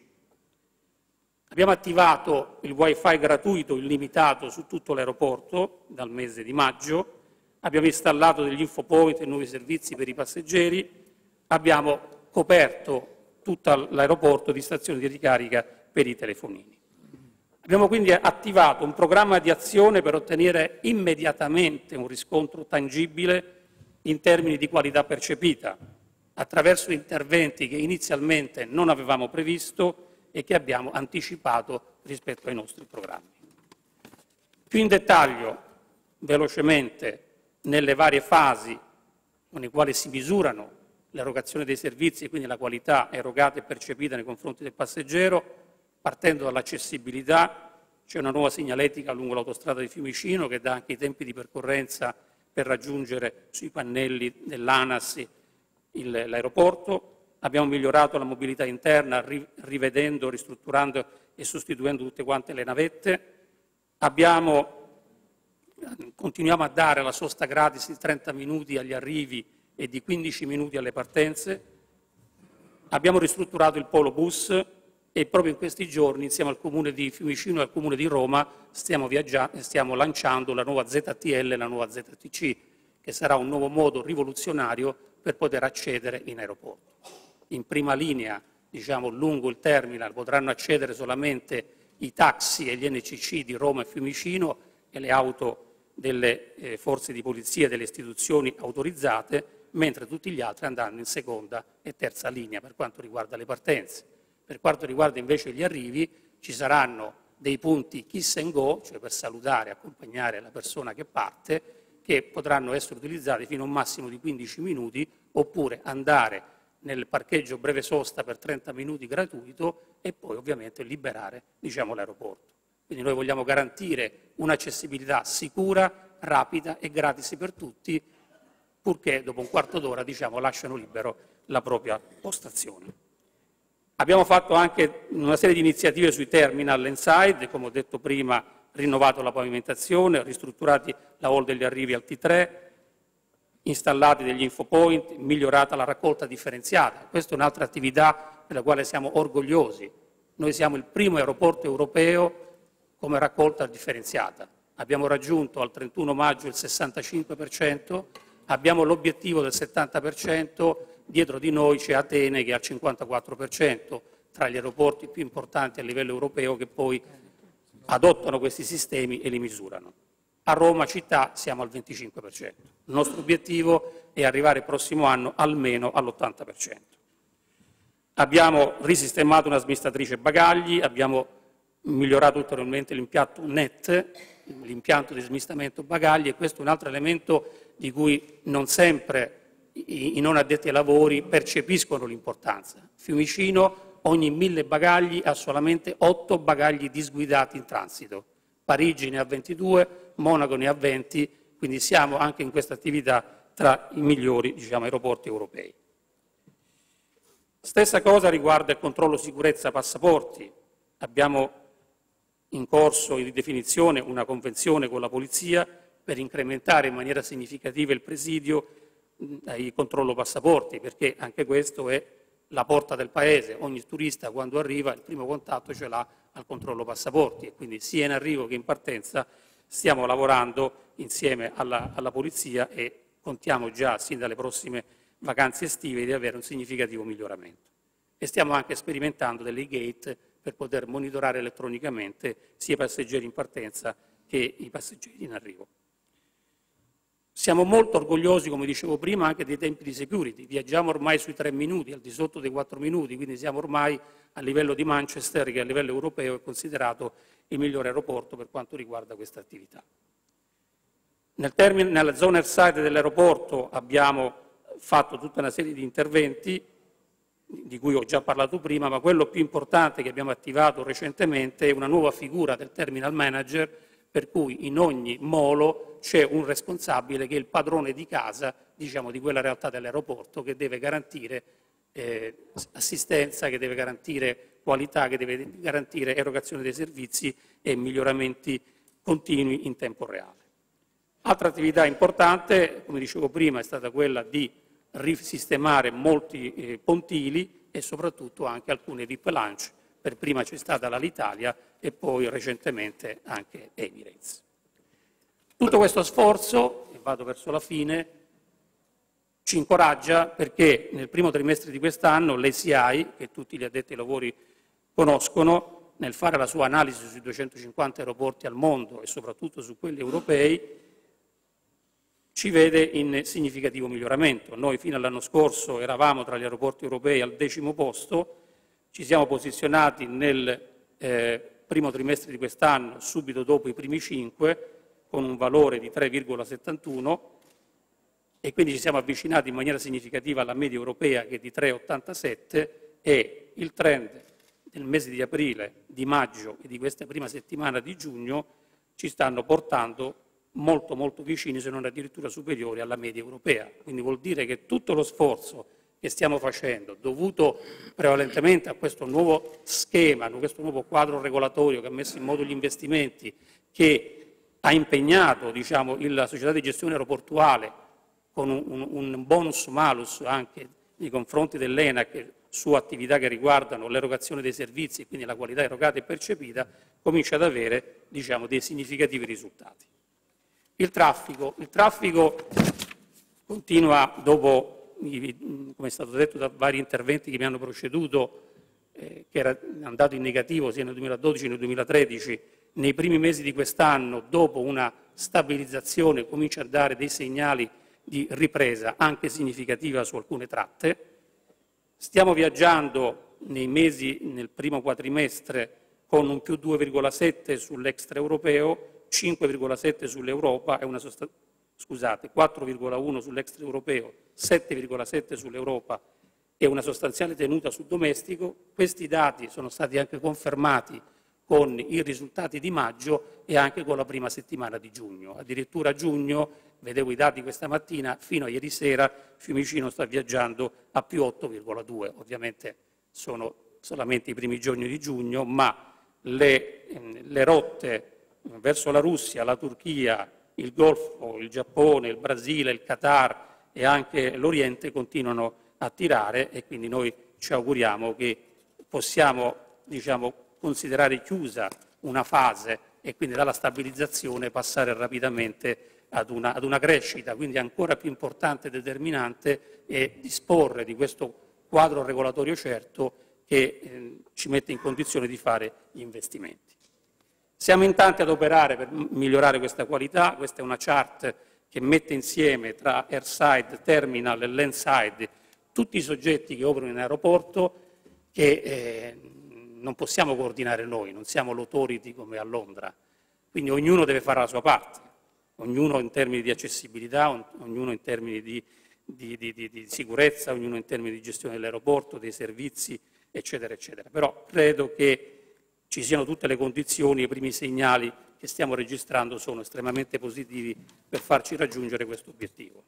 Abbiamo attivato il wifi gratuito illimitato su tutto l'aeroporto dal mese di maggio, abbiamo installato degli infopoint e nuovi servizi per i passeggeri, abbiamo coperto tutto l'aeroporto di stazioni di ricarica per i telefonini. Abbiamo quindi attivato un programma di azione per ottenere immediatamente un riscontro tangibile in termini di qualità percepita, attraverso interventi che inizialmente non avevamo previsto e che abbiamo anticipato rispetto ai nostri programmi. Più in dettaglio, velocemente, nelle varie fasi con le quali si misurano l'erogazione dei servizi e quindi la qualità erogata e percepita nei confronti del passeggero, partendo dall'accessibilità, c'è una nuova segnaletica lungo l'autostrada di Fiumicino che dà anche i tempi di percorrenza per raggiungere sui pannelli dell'ANAS l'aeroporto. Abbiamo migliorato la mobilità interna rivedendo, ristrutturando e sostituendo tutte quante le navette. Abbiamo, continuiamo a dare la sosta gratis di trenta minuti agli arrivi e di quindici minuti alle partenze. Abbiamo ristrutturato il polo bus e proprio in questi giorni, insieme al Comune di Fiumicino e al Comune di Roma, stiamo, stiamo lanciando la nuova Z T L e la nuova Z T C, che sarà un nuovo modo rivoluzionario per poter accedere in aeroporto. In prima linea, diciamo, lungo il terminal potranno accedere solamente i taxi e gli N C C di Roma e Fiumicino e le auto delle eh, forze di polizia e delle istituzioni autorizzate, mentre tutti gli altri andranno in seconda e terza linea per quanto riguarda le partenze. Per quanto riguarda invece gli arrivi, ci saranno dei punti kiss and go, cioè per salutare e accompagnare la persona che parte, che potranno essere utilizzati fino a un massimo di quindici minuti, oppure andare nel parcheggio breve sosta per trenta minuti gratuito e poi ovviamente liberare, diciamo, l'aeroporto. Quindi noi vogliamo garantire un'accessibilità sicura, rapida e gratis per tutti, purché dopo un quarto d'ora, diciamo, lasciano libero la propria postazione. Abbiamo fatto anche una serie di iniziative sui terminal inside, come ho detto prima, rinnovato la pavimentazione, ristrutturati la hall degli arrivi al T tre, installati degli infopoint, migliorata la raccolta differenziata. Questa è un'altra attività per la quale siamo orgogliosi. Noi siamo il primo aeroporto europeo come raccolta differenziata. Abbiamo raggiunto al trentuno maggio il sessantacinque per cento, abbiamo l'obiettivo del settanta per cento, dietro di noi c'è Atene che ha il cinquantaquattro per cento, tra gli aeroporti più importanti a livello europeo che poi adottano questi sistemi e li misurano. A Roma città siamo al venticinque per cento. Il nostro obiettivo è arrivare il prossimo anno almeno all'ottanta per cento. Abbiamo risistemato una smistatrice bagagli, abbiamo migliorato ulteriormente l'impianto N E T, l'impianto di smistamento bagagli, e questo è un altro elemento di cui non sempre i non addetti ai lavori percepiscono l'importanza. Fiumicino ogni mille bagagli ha solamente otto bagagli disguidati in transito. Parigi ne ha ventidue, Monaco ne ha venti, quindi siamo anche in questa attività tra i migliori, diciamo, aeroporti europei. Stessa cosa riguarda il controllo sicurezza passaporti. Abbiamo in corso di definizione una convenzione con la Polizia per incrementare in maniera significativa il presidio ai controllo passaporti, perché anche questo è la porta del paese, ogni turista quando arriva il primo contatto ce l'ha al controllo passaporti e quindi sia in arrivo che in partenza stiamo lavorando insieme alla, alla Polizia e contiamo già sin dalle prossime vacanze estive di avere un significativo miglioramento. E stiamo anche sperimentando delle gate per poter monitorare elettronicamente sia i passeggeri in partenza che i passeggeri in arrivo. Siamo molto orgogliosi, come dicevo prima, anche dei tempi di security. Viaggiamo ormai sui tre minuti, al di sotto dei quattro minuti, quindi siamo ormai a livello di Manchester, che a livello europeo è considerato il migliore aeroporto per quanto riguarda questa attività. Nel termine, nella zona airside dell'aeroporto abbiamo fatto tutta una serie di interventi di cui ho già parlato prima, ma quello più importante che abbiamo attivato recentemente è una nuova figura del terminal manager, per cui in ogni molo c'è un responsabile che è il padrone di casa, diciamo, di quella realtà dell'aeroporto, che deve garantire eh, assistenza, che deve garantire qualità, che deve garantire erogazione dei servizi e miglioramenti continui in tempo reale. Altra attività importante, come dicevo prima, è stata quella di risistemare molti eh, pontili e soprattutto anche alcune V I P Lounge. Per prima c'è stata l'Alitalia e poi recentemente anche Emirates. Tutto questo sforzo, e vado verso la fine, ci incoraggia perché nel primo trimestre di quest'anno l'A C I, che tutti gli addetti ai lavori conoscono, nel fare la sua analisi sui duecentocinquanta aeroporti al mondo e soprattutto su quelli europei, ci vede in significativo miglioramento. Noi fino all'anno scorso eravamo tra gli aeroporti europei al decimo posto, ci siamo posizionati nel eh, primo trimestre di quest'anno, subito dopo i primi cinque, con un valore di tre virgola settantuno e quindi ci siamo avvicinati in maniera significativa alla media europea che è di tre virgola ottantasette e il trend del mese di aprile, di maggio e di questa prima settimana di giugno ci stanno portando molto molto vicini, se non addirittura superiori alla media europea. Quindi vuol dire che tutto lo sforzo che stiamo facendo, dovuto prevalentemente a questo nuovo schema, a questo nuovo quadro regolatorio che ha messo in moto gli investimenti, che ha impegnato, diciamo, la società di gestione aeroportuale con un, un, un bonus malus anche nei confronti dell'ENAC su attività che riguardano l'erogazione dei servizi e quindi la qualità erogata e percepita, comincia ad avere, diciamo, dei significativi risultati. Il traffico, il traffico continua dopo, come è stato detto da vari interventi che mi hanno preceduto, eh, che era andato in negativo sia nel duemiladodici che nel duemilatredici, nei primi mesi di quest'anno, dopo una stabilizzazione, comincia a dare dei segnali di ripresa anche significativa su alcune tratte. Stiamo viaggiando nei mesi, nel primo quadrimestre, con un più due virgola sette sull'extraeuropeo, cinque virgola sette sull'Europa, scusate, quattro virgola uno sull'extraeuropeo, sette virgola sette sull'Europa e una sostanziale tenuta sul domestico. Questi dati sono stati anche confermati con i risultati di maggio e anche con la prima settimana di giugno. Addirittura a giugno, vedevo i dati questa mattina, fino a ieri sera Fiumicino sta viaggiando a più otto virgola due. Ovviamente sono solamente i primi giorni di giugno, ma le, le rotte verso la Russia, la Turchia, il Golfo, il Giappone, il Brasile, il Qatar e anche l'Oriente continuano a tirare e quindi noi ci auguriamo che possiamo, diciamo, considerare chiusa una fase e quindi dalla stabilizzazione passare rapidamente ad una, ad una crescita, quindi ancora più importante e determinante è disporre di questo quadro regolatorio certo che eh, ci mette in condizione di fare gli investimenti. Siamo in tanti ad operare per migliorare questa qualità, questa è una chart che mette insieme tra airside, terminal e landside tutti i soggetti che operano in aeroporto che eh, non possiamo coordinare noi, non siamo l'authority come a Londra, quindi ognuno deve fare la sua parte, ognuno in termini di accessibilità, ognuno in termini di, di, di, di, di sicurezza, ognuno in termini di gestione dell'aeroporto, dei servizi, eccetera, eccetera. Però credo che ci siano tutte le condizioni, i primi segnali che stiamo registrando sono estremamente positivi per farci raggiungere questo obiettivo.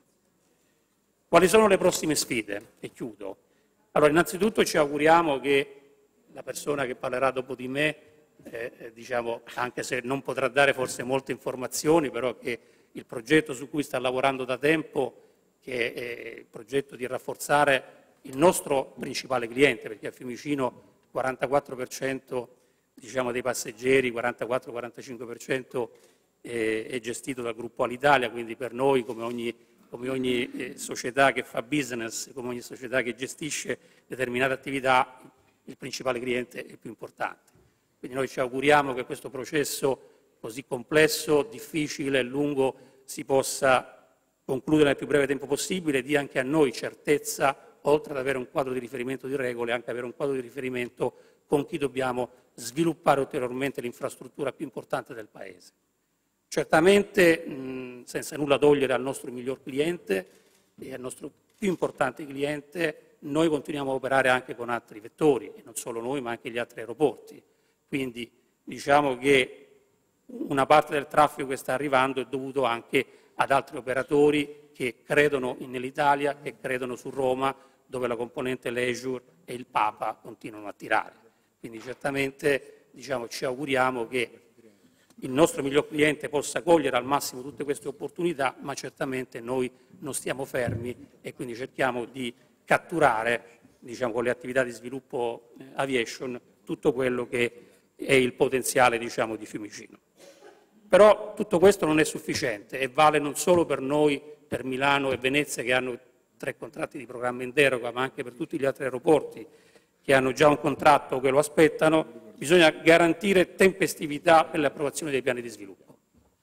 Quali sono le prossime sfide? E chiudo. Allora, innanzitutto ci auguriamo che la persona che parlerà dopo di me, eh, diciamo, anche se non potrà dare forse molte informazioni, però che il progetto su cui sta lavorando da tempo, che è il progetto di rafforzare il nostro principale cliente, perché a Fiumicino il quarantaquattro per cento diciamo, dei passeggeri, quarantaquattro quarantacinque per cento è, è gestito dal gruppo Alitalia, quindi per noi, come ogni, come ogni eh, società che fa business, come ogni società che gestisce determinate attività, il principale cliente è il più importante. Quindi noi ci auguriamo che questo processo così complesso, difficile e lungo si possa concludere nel più breve tempo possibile e dia anche a noi certezza, oltre ad avere un quadro di riferimento di regole, anche avere un quadro di riferimento con chi dobbiamo sviluppare ulteriormente l'infrastruttura più importante del Paese. Certamente, mh, senza nulla togliere al nostro miglior cliente e al nostro più importante cliente, noi continuiamo a operare anche con altri vettori, e non solo noi, ma anche gli altri aeroporti. Quindi diciamo che una parte del traffico che sta arrivando è dovuto anche ad altri operatori che credono nell'Italia, che credono su Roma, dove la componente leisure e il Papa continuano a tirare. Quindi certamente diciamo, ci auguriamo che il nostro miglior cliente possa cogliere al massimo tutte queste opportunità, ma certamente noi non stiamo fermi e quindi cerchiamo di catturare diciamo, con le attività di sviluppo eh, aviation tutto quello che è il potenziale diciamo, di Fiumicino. Però tutto questo non è sufficiente e vale non solo per noi, per Milano e Venezia che hanno tre contratti di programma in deroga, ma anche per tutti gli altri aeroporti che hanno già un contratto o che lo aspettano. Bisogna garantire tempestività per l'approvazione dei piani di sviluppo.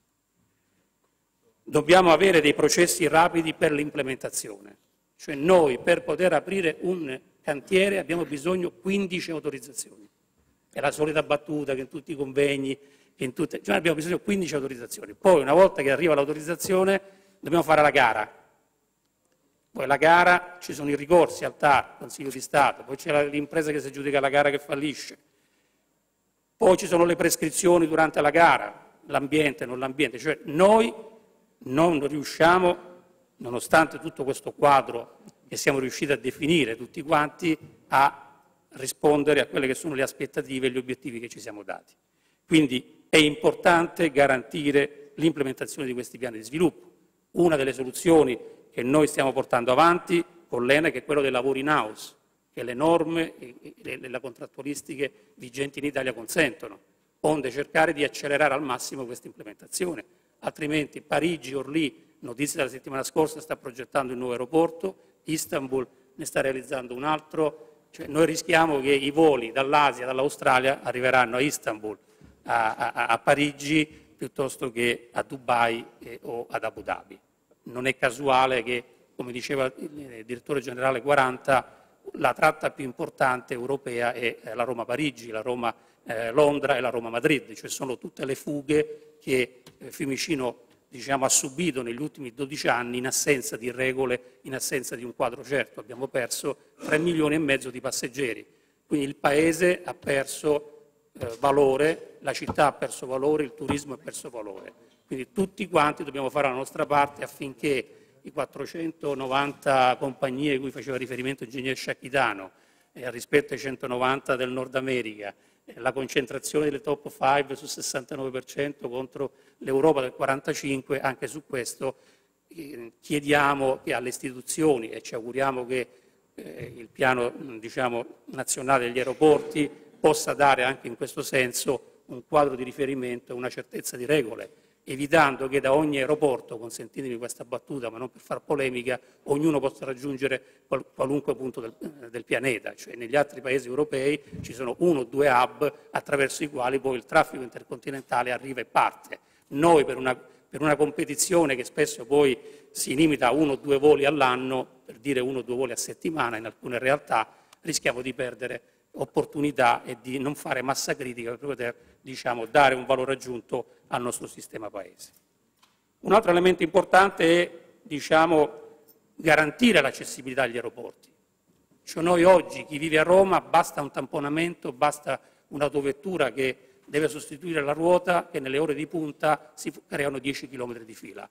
Dobbiamo avere dei processi rapidi per l'implementazione. Cioè noi per poter aprire un cantiere abbiamo bisogno di quindici autorizzazioni. È la solita battuta che in tutti i convegni, che in tutte, cioè abbiamo bisogno di quindici autorizzazioni. Poi una volta che arriva l'autorizzazione dobbiamo fare la gara. Poi la gara, ci sono i ricorsi al T A R, Consiglio di Stato, poi c'è l'impresa che si aggiudica la gara che fallisce. Poi ci sono le prescrizioni durante la gara, l'ambiente, non l'ambiente. Cioè noi non riusciamo, nonostante tutto questo quadro che siamo riusciti a definire tutti quanti, a rispondere a quelle che sono le aspettative e gli obiettivi che ci siamo dati. Quindi è importante garantire l'implementazione di questi piani di sviluppo. Una delle soluzioni che noi stiamo portando avanti con l'E N A C è quello dei lavori in house, che le norme e le contrattualistiche vigenti in Italia consentono, onde cercare di accelerare al massimo questa implementazione. Altrimenti Parigi, Orly, notizie della settimana scorsa, sta progettando un nuovo aeroporto, Istanbul ne sta realizzando un altro. Cioè noi rischiamo che i voli dall'Asia, dall'Australia arriveranno a Istanbul, a, a, a Parigi, piuttosto che a Dubai eh, o ad Abu Dhabi. Non è casuale che, come diceva il direttore generale quaranta, la tratta più importante europea è la Roma-Parigi, la Roma-Londra eh, e la Roma-Madrid, cioè sono tutte le fughe che eh, Fiumicino diciamo, ha subito negli ultimi dodici anni in assenza di regole, in assenza di un quadro certo. Abbiamo perso tre milioni e mezzo di passeggeri, quindi il Paese ha perso eh, valore, la città ha perso valore, il turismo ha perso valore. Quindi tutti quanti dobbiamo fare la nostra parte affinché i quattrocentonovanta compagnie a cui faceva riferimento il ingegner Sciacchitano, eh, rispetto ai centonovanta del Nord America, eh, la concentrazione delle top cinque sul sessantanove per cento contro l'Europa del quarantacinque per cento, anche su questo eh, chiediamo che alle istituzioni, e ci auguriamo che eh, il piano diciamo, nazionale degli aeroporti possa dare anche in questo senso un quadro di riferimento e una certezza di regole, evitando che da ogni aeroporto, consentitemi questa battuta ma non per far polemica, ognuno possa raggiungere qual qualunque punto del, del pianeta. Cioè negli altri paesi europei ci sono uno o due hub attraverso i quali poi il traffico intercontinentale arriva e parte. Noi per una, per una competizione che spesso poi si limita a uno o due voli all'anno, per dire uno o due voli a settimana in alcune realtà, rischiamo di perdere opportunità e di non fare massa critica per poter diciamo, dare un valore aggiunto al nostro sistema Paese. Un altro elemento importante è diciamo, garantire l'accessibilità agli aeroporti. Cioè noi oggi, chi vive a Roma, basta un tamponamento, basta un'autovettura che deve sostituire la ruota, che nelle ore di punta si creano dieci chilometri di fila.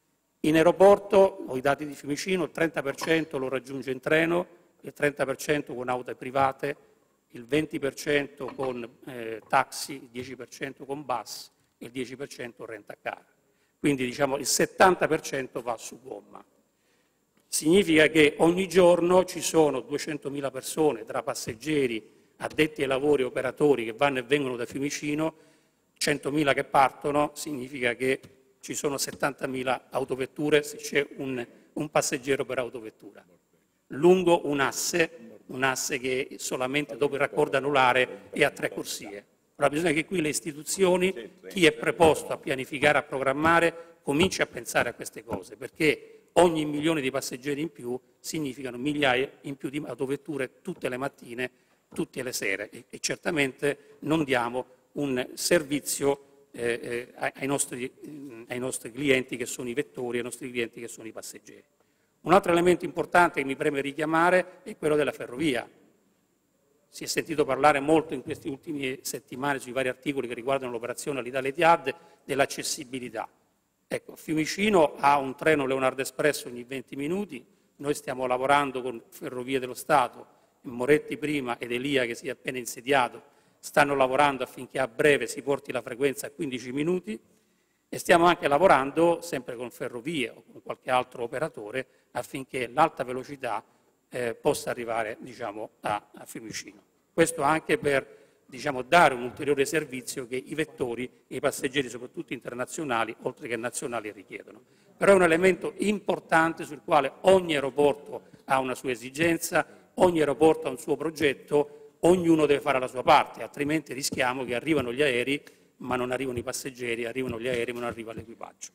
In aeroporto, ho i dati di Fiumicino, il trenta per cento lo raggiunge in treno, il trenta per cento con auto private, il venti per cento con eh, taxi, il dieci per cento con bus e il dieci per cento rent a car. Quindi diciamo il settanta per cento va su gomma. Significa che ogni giorno ci sono duecentomila persone, tra passeggeri, addetti ai lavori, operatori che vanno e vengono da Fiumicino, centomila che partono, significa che ci sono settantamila autovetture se c'è un, un passeggero per autovettura, lungo un asse, un asse che solamente dopo il raccordo anulare è a tre corsie. Allora bisogna che qui le istituzioni, chi è preposto a pianificare, a programmare, cominci a pensare a queste cose, perché ogni milione di passeggeri in più significano migliaia in più di autovetture tutte le mattine, tutte le sere e, e certamente non diamo un servizio eh, eh, ai, nostri, ai nostri clienti che sono i vettori, ai nostri clienti che sono i passeggeri. Un altro elemento importante che mi preme richiamare è quello della ferrovia. Si è sentito parlare molto in queste ultime settimane sui vari articoli che riguardano l'operazione all'Italia Etihad dell'accessibilità. Ecco, Fiumicino ha un treno Leonardo Espresso ogni venti minuti, noi stiamo lavorando con Ferrovie dello Stato, Moretti prima ed Elia che si è appena insediato, stanno lavorando affinché a breve si porti la frequenza a quindici minuti e stiamo anche lavorando sempre con Ferrovie o con qualche altro operatore affinché l'alta velocità eh, possa arrivare diciamo, a, a Fiumicino. Questo anche per diciamo, dare un ulteriore servizio che i vettori e i passeggeri, soprattutto internazionali, oltre che nazionali, richiedono. Però è un elemento importante sul quale ogni aeroporto ha una sua esigenza, ogni aeroporto ha un suo progetto, ognuno deve fare la sua parte, altrimenti rischiamo che arrivano gli aerei ma non arrivano i passeggeri, arrivano gli aerei ma non arriva l'equipaggio.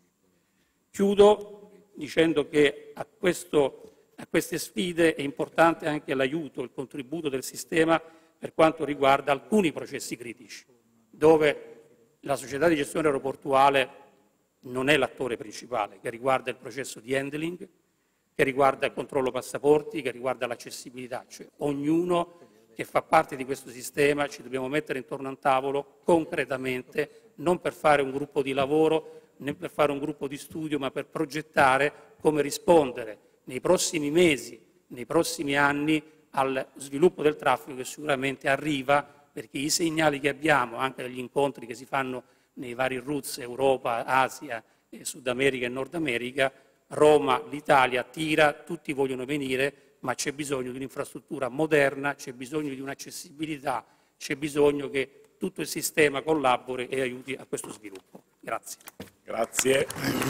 Chiudo dicendo che a, questo, a queste sfide è importante anche l'aiuto, il contributo del sistema per quanto riguarda alcuni processi critici, dove la società di gestione aeroportuale non è l'attore principale, che riguarda il processo di handling, che riguarda il controllo passaporti, che riguarda l'accessibilità, cioè ognuno che fa parte di questo sistema ci dobbiamo mettere intorno a un tavolo concretamente, non per fare un gruppo di lavoro, né per fare un gruppo di studio, ma per progettare come rispondere nei prossimi mesi, nei prossimi anni al sviluppo del traffico che sicuramente arriva, perché i segnali che abbiamo anche dagli incontri che si fanno nei vari routes Europa, Asia, Sud America e Nord America, Roma, l'Italia tira, tutti vogliono venire, ma c'è bisogno di un'infrastruttura moderna, c'è bisogno di un'accessibilità, c'è bisogno che tutto il sistema collabori e aiuti a questo sviluppo. Grazie. Grazie.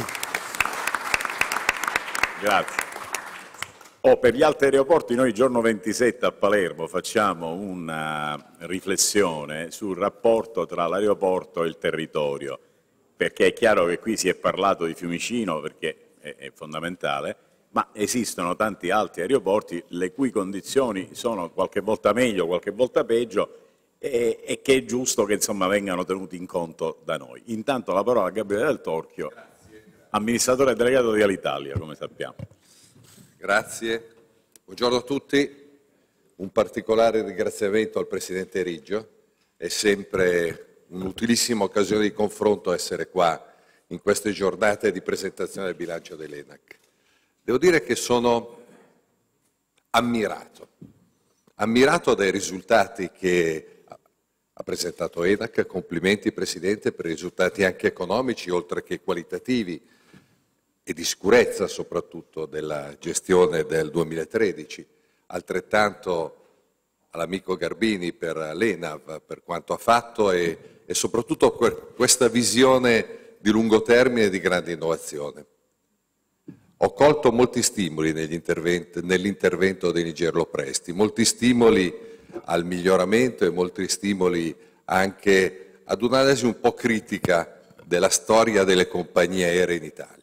Grazie. Oh, per gli altri aeroporti noi il giorno ventisette a Palermo facciamo una riflessione sul rapporto tra l'aeroporto e il territorio, perché è chiaro che qui si è parlato di Fiumicino perché è, è fondamentale, ma esistono tanti altri aeroporti le cui condizioni sono qualche volta meglio, qualche volta peggio e, e che è giusto che insomma vengano tenuti in conto da noi. Intanto la parola a Gabriele Del Torchio, amministratore delegato di Alitalia, come sappiamo. Grazie, buongiorno a tutti, un particolare ringraziamento al Presidente Riggio, è sempre un'utilissima occasione di confronto essere qua in queste giornate di presentazione del bilancio dell'ENAC. Devo dire che sono ammirato, ammirato dai risultati che ha presentato ENAC, complimenti Presidente per i risultati anche economici oltre che qualitativi, e di sicurezza soprattutto della gestione del duemilatredici, altrettanto all'amico Garbini per l'ENAV, per quanto ha fatto e, e soprattutto per questa visione di lungo termine e di grande innovazione. Ho colto molti stimoli nell'intervento di Niger Presti, molti stimoli al miglioramento e molti stimoli anche ad un'analisi un po' critica della storia delle compagnie aeree in Italia.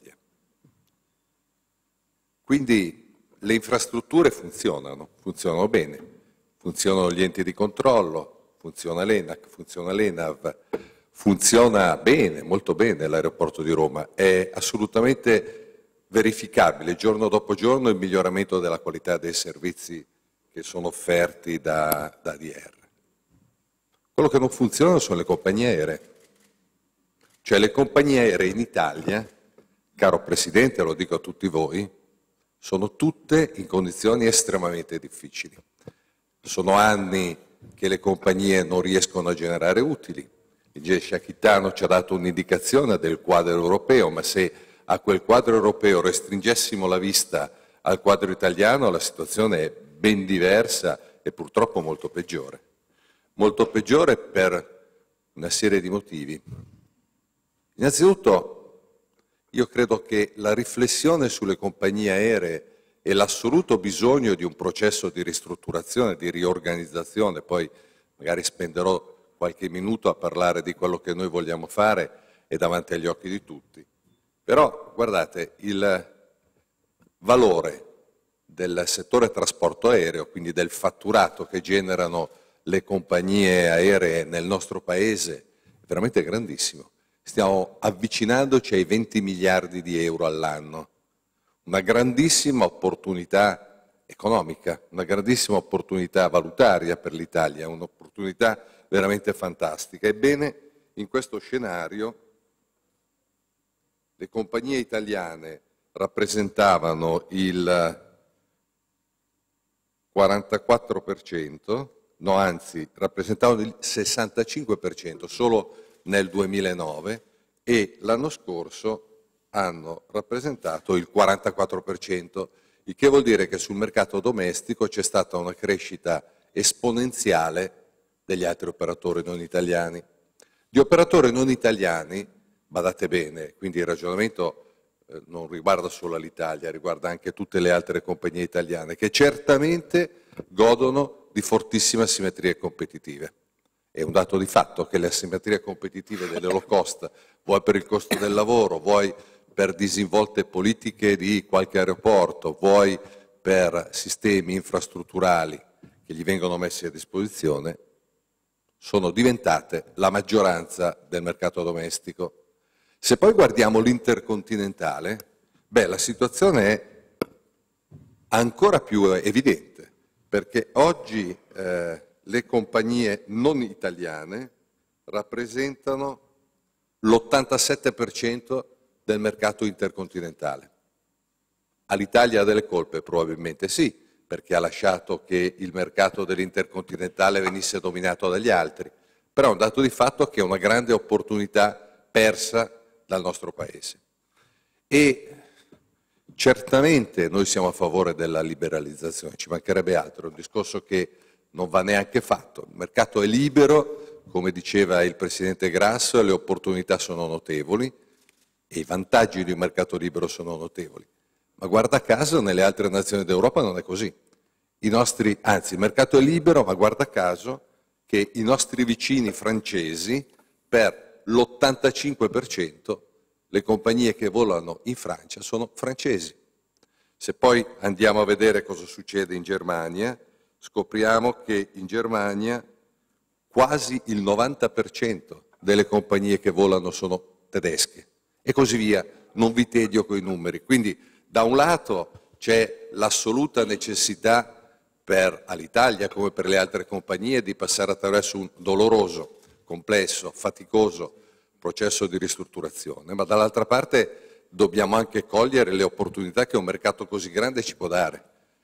Quindi le infrastrutture funzionano, funzionano bene, funzionano gli enti di controllo, funziona l'ENAC, funziona l'ENAV, funziona bene, molto bene l'aeroporto di Roma, è assolutamente verificabile giorno dopo giorno il miglioramento della qualità dei servizi che sono offerti da, da A D R. Quello che non funziona sono le compagnie aeree, cioè le compagnie aeree in Italia, caro Presidente, lo dico a tutti voi, sono tutte in condizioni estremamente difficili. Sono anni che le compagnie non riescono a generare utili. Il G E Shachitano ci ha dato un'indicazione del quadro europeo, ma se a quel quadro europeo restringessimo la vista al quadro italiano la situazione è ben diversa e purtroppo molto peggiore. Molto peggiore per una serie di motivi. Innanzitutto io credo che la riflessione sulle compagnie aeree e l'assoluto bisogno di un processo di ristrutturazione, di riorganizzazione, poi magari spenderò qualche minuto a parlare di quello che noi vogliamo fare, è davanti agli occhi di tutti. Però, guardate, il valore del settore trasporto aereo, quindi del fatturato che generano le compagnie aeree nel nostro Paese, è veramente grandissimo. Stiamo avvicinandoci ai venti miliardi di euro all'anno. Una grandissima opportunità economica, una grandissima opportunità valutaria per l'Italia, un'opportunità veramente fantastica. Ebbene, in questo scenario le compagnie italiane rappresentavano il quarantaquattro per cento, no anzi rappresentavano il sessantacinque per cento solo nel duemilanove e l'anno scorso hanno rappresentato il quarantaquattro per cento, il che vuol dire che sul mercato domestico c'è stata una crescita esponenziale degli altri operatori non italiani. Gli operatori non italiani, badate bene, quindi il ragionamento eh, non riguarda solo l'Italia, riguarda anche tutte le altre compagnie italiane, che certamente godono di fortissime asimmetrie competitive. È un dato di fatto che le asimmetrie competitive delle low cost, vuoi per il costo del lavoro, vuoi per disinvolte politiche di qualche aeroporto, vuoi per sistemi infrastrutturali che gli vengono messi a disposizione, sono diventate la maggioranza del mercato domestico. Se poi guardiamo l'intercontinentale, beh, la situazione è ancora più evidente, perché oggi eh, le compagnie non italiane rappresentano l'ottantasette per cento del mercato intercontinentale. All'Italia delle colpe probabilmente sì, perché ha lasciato che il mercato dell'intercontinentale venisse dominato dagli altri, però è un dato di fatto che è una grande opportunità persa dal nostro Paese. E certamente noi siamo a favore della liberalizzazione, ci mancherebbe altro, è un discorso che non va neanche fatto. Il mercato è libero, come diceva il Presidente Grasso, le opportunità sono notevoli e i vantaggi di un mercato libero sono notevoli. Ma guarda caso nelle altre nazioni d'Europa non è così. I nostri, anzi, il mercato è libero, ma guarda caso che i nostri vicini francesi, per l'ottantacinque per cento, le compagnie che volano in Francia sono francesi. Se poi andiamo a vedere cosa succede in Germania, scopriamo che in Germania quasi il novanta per cento delle compagnie che volano sono tedesche e così via. Non vi tedio coi numeri. Quindi da un lato c'è l'assoluta necessità per l'Italia, come per le altre compagnie, di passare attraverso un doloroso, complesso, faticoso processo di ristrutturazione, ma dall'altra parte dobbiamo anche cogliere le opportunità che un mercato così grande ci può dare.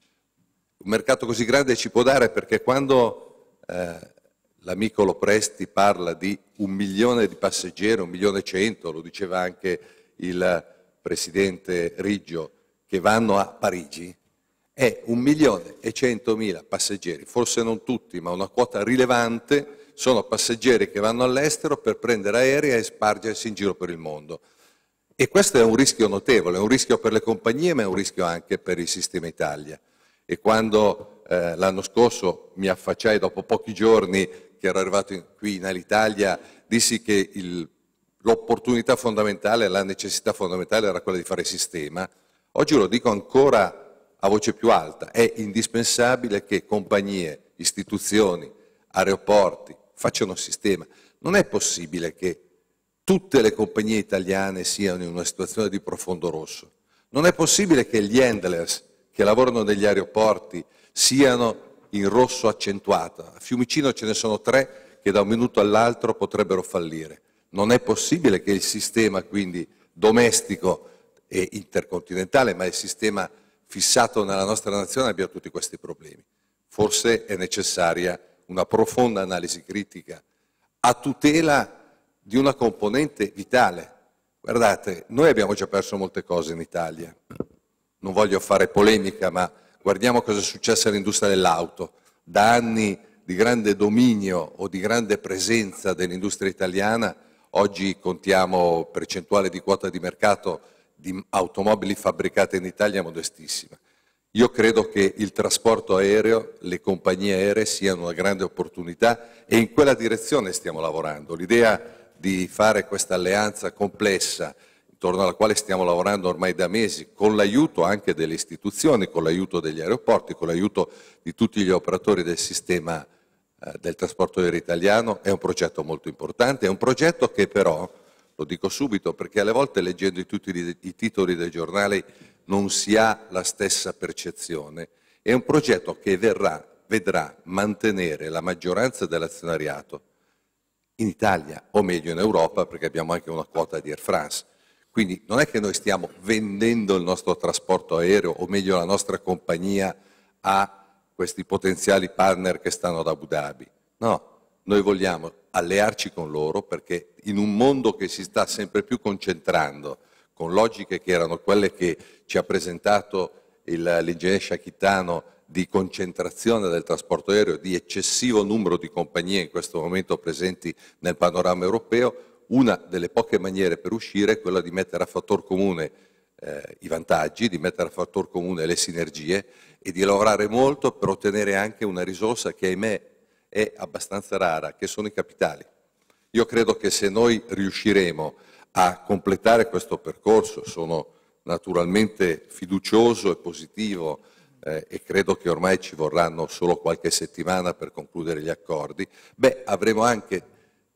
Un mercato così grande ci può dare perché quando eh, l'amico Lopresti parla di un milione di passeggeri, un milione e cento, lo diceva anche il Presidente Riggio, che vanno a Parigi, è un milione e centomila passeggeri, forse non tutti, ma una quota rilevante, sono passeggeri che vanno all'estero per prendere aerei e spargersi in giro per il mondo. E questo è un rischio notevole, è un rischio per le compagnie, ma è un rischio anche per il sistema Italia. E quando eh, l'anno scorso mi affacciai, dopo pochi giorni che ero arrivato in, qui in Alitalia, dissi che l'opportunità fondamentale, la necessità fondamentale era quella di fare sistema. Oggi lo dico ancora a voce più alta, è indispensabile che compagnie, istituzioni, aeroporti facciano sistema. Non è possibile che tutte le compagnie italiane siano in una situazione di profondo rosso. Non è possibile che gli handlers che lavorano negli aeroporti siano in rosso accentuato. A Fiumicino ce ne sono tre che da un minuto all'altro potrebbero fallire. Non è possibile che il sistema quindi domestico e intercontinentale, ma il sistema fissato nella nostra nazione abbia tutti questi problemi. Forse è necessaria una profonda analisi critica a tutela di una componente vitale. Guardate, noi abbiamo già perso molte cose in Italia. non voglio fare polemica, ma guardiamo cosa è successo all'industria dell'auto. Da anni di grande dominio o di grande presenza dell'industria italiana, oggi contiamo percentuale di quota di mercato di automobili fabbricate in Italia modestissima. Io credo che il trasporto aereo, le compagnie aeree siano una grande opportunità e in quella direzione stiamo lavorando. L'idea di fare questa alleanza complessa, intorno alla quale stiamo lavorando ormai da mesi, con l'aiuto anche delle istituzioni, con l'aiuto degli aeroporti, con l'aiuto di tutti gli operatori del sistema eh, del trasporto aereo italiano, è un progetto molto importante, è un progetto che però, lo dico subito, perché alle volte leggendo tutti i, i titoli dei giornali non si ha la stessa percezione, è un progetto che verrà, vedrà mantenere la maggioranza dell'azionariato in Italia, o meglio in Europa, perché abbiamo anche una quota di Air France. Quindi non è che noi stiamo vendendo il nostro trasporto aereo, o meglio la nostra compagnia, a questi potenziali partner che stanno ad Abu Dhabi. No, noi vogliamo allearci con loro perché in un mondo che si sta sempre più concentrando, con logiche che erano quelle che ci ha presentato l'ingegnere Shachitano, di concentrazione del trasporto aereo, di eccessivo numero di compagnie in questo momento presenti nel panorama europeo, una delle poche maniere per uscire è quella di mettere a fattor comune eh, i vantaggi, di mettere a fattor comune le sinergie e di lavorare molto per ottenere anche una risorsa che ahimè è abbastanza rara, che sono i capitali. Io credo che se noi riusciremo a completare questo percorso, sono naturalmente fiducioso e positivo eh, e credo che ormai ci vorranno solo qualche settimana per concludere gli accordi, beh, avremo anche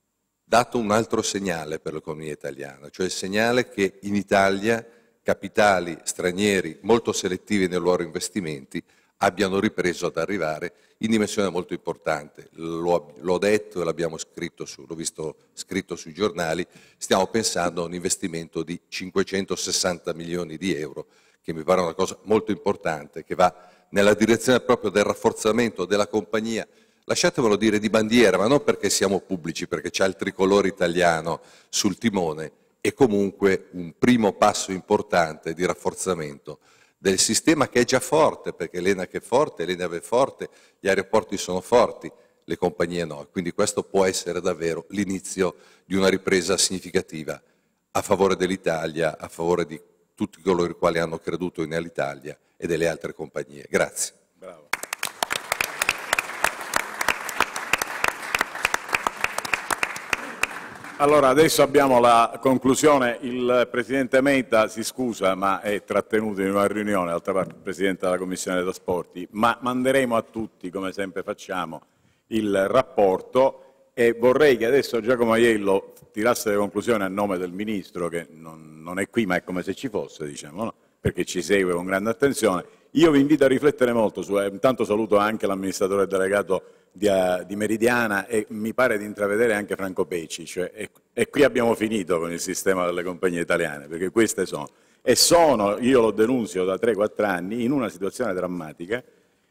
dato un altro segnale per l'economia italiana, cioè il segnale che in Italia capitali stranieri molto selettivi nei loro investimenti abbiano ripreso ad arrivare in dimensione molto importante. L'ho detto e l'abbiamo scritto, su, l'ho visto scritto sui giornali, stiamo pensando a un investimento di cinquecentosessanta milioni di euro, che mi pare una cosa molto importante, che va nella direzione proprio del rafforzamento della compagnia, lasciatemelo dire di bandiera, ma non perché siamo pubblici, perché c'è il tricolore italiano sul timone, è comunque un primo passo importante di rafforzamento del sistema che è già forte, perché l'ENAC è forte, l'ENAV è forte, gli aeroporti sono forti, le compagnie no. Quindi questo può essere davvero l'inizio di una ripresa significativa a favore dell'Italia, a favore di tutti coloro i quali hanno creduto in Alitalia e delle altre compagnie. Grazie. Bravo. Allora, adesso abbiamo la conclusione. Il Presidente Meta si scusa, ma è trattenuto in una riunione, d'altra parte il Presidente della Commissione dei Trasporti, ma manderemo a tutti, come sempre facciamo, il rapporto e vorrei che adesso Giacomo Aiello tirasse le conclusioni a nome del Ministro, che non, non è qui, ma è come se ci fosse, diciamo, no? Perché ci segue con grande attenzione. Io vi invito a riflettere molto su, eh, intanto saluto anche l'amministratore delegato di, uh, di Meridiana e mi pare di intravedere anche Franco Pecci, cioè, e, e qui abbiamo finito con il sistema delle compagnie italiane, perché queste sono, e sono, io lo denunzio da tre quattro anni, in una situazione drammatica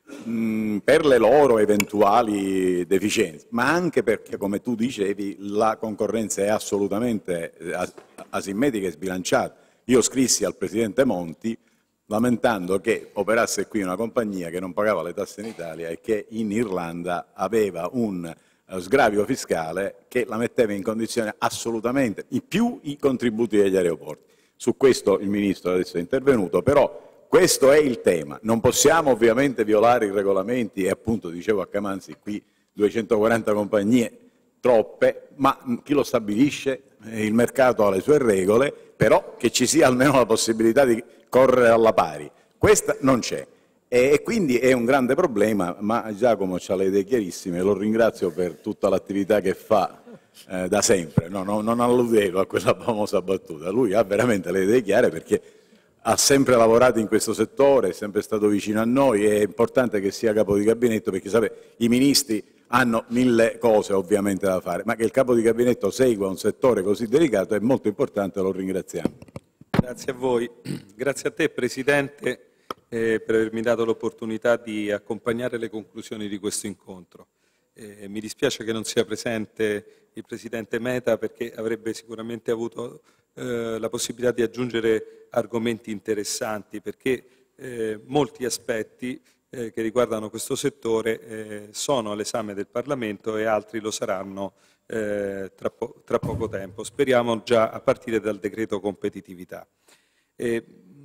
mh, per le loro eventuali deficienze, ma anche perché, come tu dicevi, la concorrenza è assolutamente as asimmetrica e sbilanciata. Io scrissi al Presidente Monti lamentando che operasse qui una compagnia che non pagava le tasse in Italia e che in Irlanda aveva un sgravio fiscale che la metteva in condizione assolutamente, in più i contributi degli aeroporti. Su questo il Ministro adesso è intervenuto, però questo è il tema. Non possiamo ovviamente violare i regolamenti e appunto, dicevo a Camanzi, qui duecentoquaranta compagnie, troppe, ma chi lo stabilisce? Il mercato ha le sue regole, però che ci sia almeno la possibilità di correre alla pari. Questa non c'è e quindi è un grande problema, ma Giacomo ha le idee chiarissime, lo ringrazio per tutta l'attività che fa eh, da sempre, no, no, non alludevo a quella famosa battuta, lui ha veramente le idee chiare perché ha sempre lavorato in questo settore, è sempre stato vicino a noi, è importante che sia capo di gabinetto perché sapete, i ministri hanno mille cose ovviamente da fare, ma che il capo di gabinetto segua un settore così delicato è molto importante, lo ringraziamo. Grazie a voi, grazie a te Presidente eh, per avermi dato l'opportunità di accompagnare le conclusioni di questo incontro. Eh, mi dispiace che non sia presente il Presidente Meta perché avrebbe sicuramente avuto eh, la possibilità di aggiungere argomenti interessanti perché eh, molti aspetti eh, che riguardano questo settore eh, sono all'esame del Parlamento e altri lo saranno eh, tra, po- tra poco tempo, speriamo già a partire dal decreto competitività. Eh,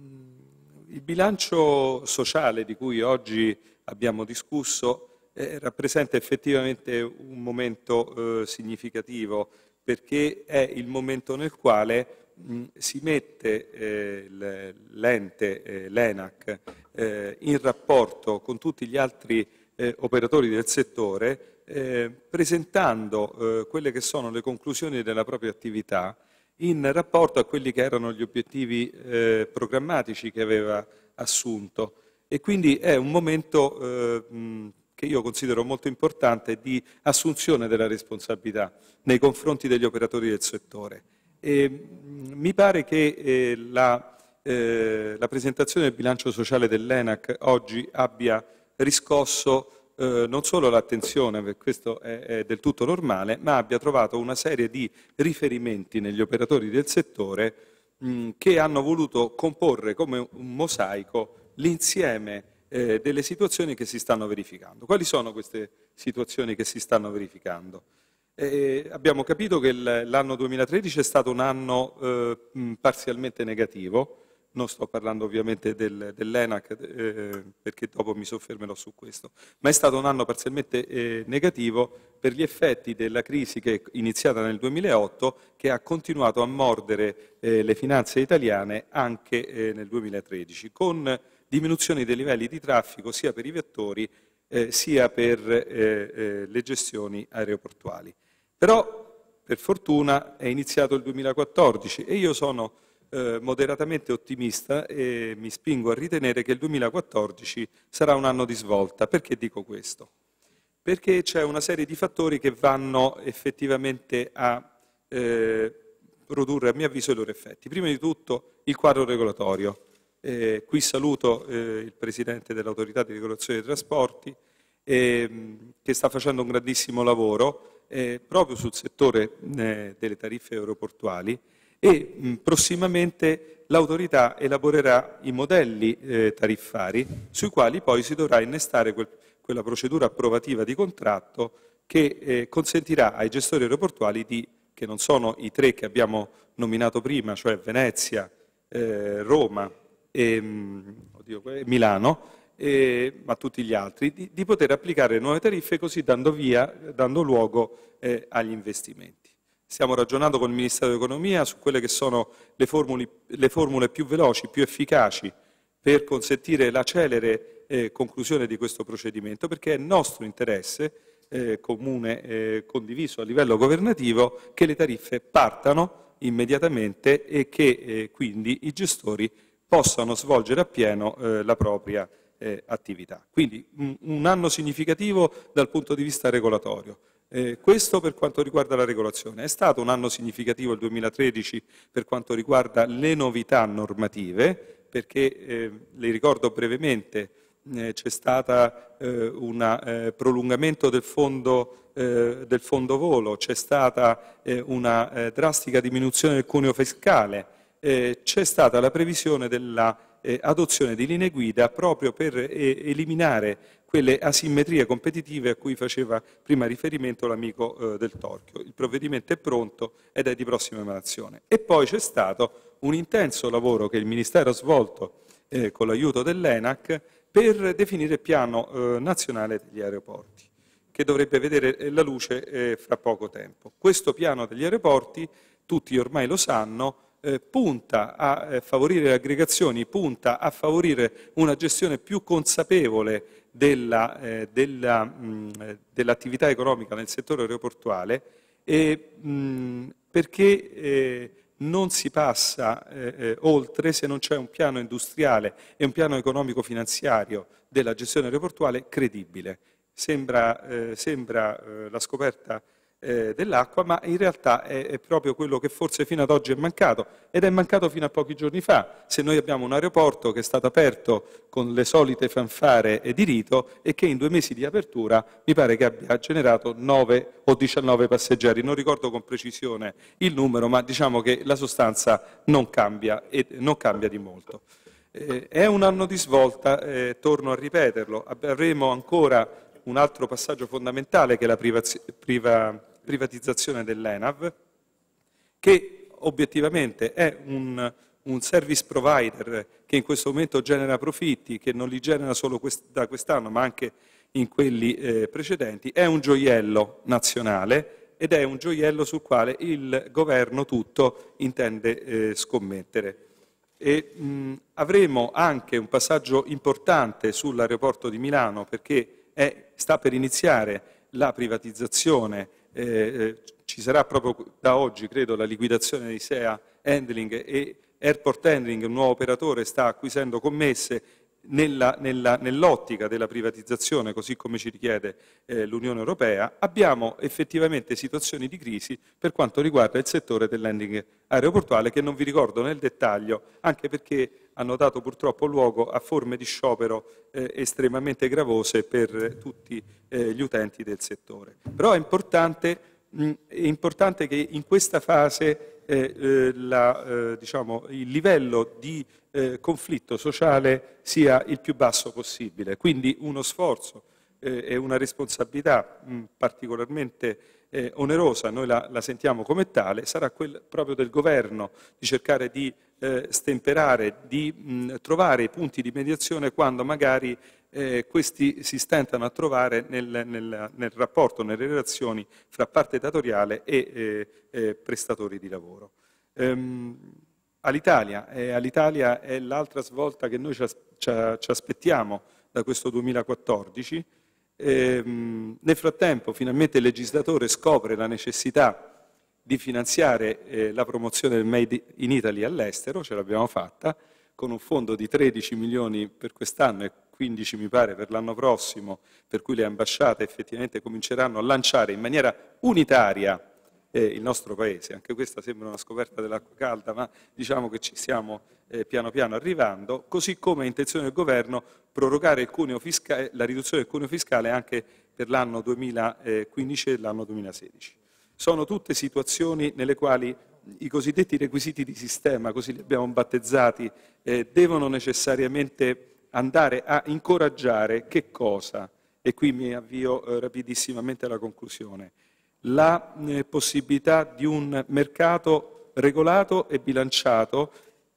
il bilancio sociale di cui oggi abbiamo discusso eh, rappresenta effettivamente un momento eh, significativo, perché è il momento nel quale mh, si mette eh, l'ente, eh, l'ENAC, eh, in rapporto con tutti gli altri eh, operatori del settore, eh, presentando eh, quelle che sono le conclusioni della propria attività in rapporto a quelli che erano gli obiettivi eh, programmatici che aveva assunto. E quindi è un momento eh, mh, che io considero molto importante di assunzione della responsabilità nei confronti degli operatori del settore. E, mh, mi pare che eh, la, eh, la presentazione del bilancio sociale dell'ENAC oggi abbia riscosso eh, non solo l'attenzione, perché questo è, è del tutto normale, ma abbia trovato una serie di riferimenti negli operatori del settore mh, che hanno voluto comporre come un mosaico l'insieme eh, delle situazioni che si stanno verificando. Quali sono queste situazioni che si stanno verificando? Eh, abbiamo capito che l'anno duemilatredici è stato un anno eh, parzialmente negativo. Non sto parlando ovviamente del, dell'ENAC eh, perché dopo mi soffermerò su questo, ma è stato un anno parzialmente eh, negativo per gli effetti della crisi che è iniziata nel duemilaotto, che ha continuato a mordere eh, le finanze italiane anche eh, nel duemilatredici, con diminuzioni dei livelli di traffico sia per i vettori eh, sia per eh, eh, le gestioni aeroportuali. Però, per fortuna, è iniziato il duemilaquattordici e io sono Eh, moderatamente ottimista e mi spingo a ritenere che il duemilaquattordici sarà un anno di svolta. Perché dico questo? Perché c'è una serie di fattori che vanno effettivamente a eh, produrre, a mio avviso, i loro effetti. Prima di tutto il quadro regolatorio. Eh, qui saluto eh, il Presidente dell'Autorità di Regolazione dei Trasporti eh, che sta facendo un grandissimo lavoro eh, proprio sul settore eh, delle tariffe aeroportuali, e mh, prossimamente l'autorità elaborerà i modelli eh, tariffari sui quali poi si dovrà innestare quel, quella procedura approvativa di contratto che eh, consentirà ai gestori aeroportuali, di, che non sono i tre che abbiamo nominato prima, cioè Venezia, eh, Roma e mh, oddio, Milano, eh, ma tutti gli altri, di, di poter applicare nuove tariffe, così dando, via, dando luogo eh, agli investimenti. Stiamo ragionando con il Ministero dell'Economia su quelle che sono le formule, le formule più veloci, più efficaci per consentire la celere eh, conclusione di questo procedimento, perché è nostro interesse eh, comune, eh, condiviso a livello governativo, che le tariffe partano immediatamente e che eh, quindi i gestori possano svolgere appieno eh, la propria eh, attività. Quindi un, un anno significativo dal punto di vista regolatorio. Eh, questo per quanto riguarda la regolazione. È stato un anno significativo il duemilatredici per quanto riguarda le novità normative, perché, eh, le ricordo brevemente, eh, c'è stato eh, un eh, prolungamento del fondo, eh, del fondo volo, c'è stata eh, una eh, drastica diminuzione del cuneo fiscale, eh, c'è stata la previsione della eh, adozione di linee guida proprio per eh, eliminare quelle asimmetrie competitive a cui faceva prima riferimento l'amico eh, del Torchio. Il provvedimento è pronto ed è di prossima emanazione. E poi c'è stato un intenso lavoro che il Ministero ha svolto eh, con l'aiuto dell'ENAC per definire il piano eh, nazionale degli aeroporti, che dovrebbe vedere la luce eh, fra poco tempo. Questo piano degli aeroporti, tutti ormai lo sanno, eh, punta a eh, favorire le aggregazioni, punta a favorire una gestione più consapevole della, eh, della, mh, dell'attività economica nel settore aeroportuale, e, mh, perché eh, non si passa eh, eh, oltre se non c'è un piano industriale e un piano economico-finanziario della gestione aeroportuale credibile. Sembra, eh, sembra eh, la scoperta eh, dell'acqua, ma in realtà è, è proprio quello che forse fino ad oggi è mancato, ed è mancato fino a pochi giorni fa. Se noi abbiamo un aeroporto che è stato aperto con le solite fanfare e di rito e che in due mesi di apertura mi pare che abbia generato nove o diciannove passeggeri, non ricordo con precisione il numero, ma diciamo che la sostanza non cambia, e non cambia di molto. Eh, è un anno di svolta, eh, torno a ripeterlo, avremo ancora un altro passaggio fondamentale che è la privaz- priva- privatizzazione dell'ENAV, che obiettivamente è un, un service provider che in questo momento genera profitti, che non li genera solo quest- da quest'anno ma anche in quelli eh, precedenti, è un gioiello nazionale ed è un gioiello sul quale il governo tutto intende eh, scommettere. E, mh, avremo anche un passaggio importante sull'aeroporto di Milano perché è, sta per iniziare la privatizzazione, eh, ci sarà proprio da oggi credo la liquidazione di S E A Handling e Airport Handling, un nuovo operatore, sta acquisendo commesse nella, nella, nell'ottica della privatizzazione, così come ci richiede eh, l'Unione Europea. Abbiamo effettivamente situazioni di crisi per quanto riguarda il settore dell'handling aeroportuale, che non vi ricordo nel dettaglio, anche perché hanno dato purtroppo luogo a forme di sciopero eh, estremamente gravose per eh, tutti eh, gli utenti del settore. Però è importante, mh, è importante che in questa fase eh, eh, la, eh, diciamo, il livello di eh, conflitto sociale sia il più basso possibile, quindi uno sforzo eh, e una responsabilità mh, particolarmente eh, onerosa, noi la, la sentiamo come tale, sarà quella proprio del governo di cercare di eh, stemperare, di mh, trovare i punti di mediazione quando magari eh, questi si stentano a trovare nel, nel, nel rapporto, nelle relazioni fra parte datoriale e eh, eh, prestatori di lavoro. Ehm, All'Italia, eh, all'Italia è l'altra svolta che noi ci, as- ci, ci aspettiamo da questo duemilaquattordici. Ehm, nel frattempo finalmente il legislatore scopre la necessità di finanziare eh, la promozione del Made in Italy all'estero, ce l'abbiamo fatta, con un fondo di tredici milioni per quest'anno e quindici mi pare per l'anno prossimo, per cui le ambasciate effettivamente cominceranno a lanciare in maniera unitaria eh, il nostro Paese. Anche questa sembra una scoperta dell'acqua calda, ma diciamo che ci stiamo eh, piano piano arrivando, così come è intenzione del Governo prorogare il cuneo fiscale, la riduzione del cuneo fiscale anche per l'anno duemilaquindici e l'anno duemilasedici. Sono tutte situazioni nelle quali i cosiddetti requisiti di sistema, così li abbiamo battezzati, eh, devono necessariamente andare a incoraggiare che cosa? E qui mi avvio eh, rapidissimamente alla conclusione. La eh, possibilità di un mercato regolato e bilanciato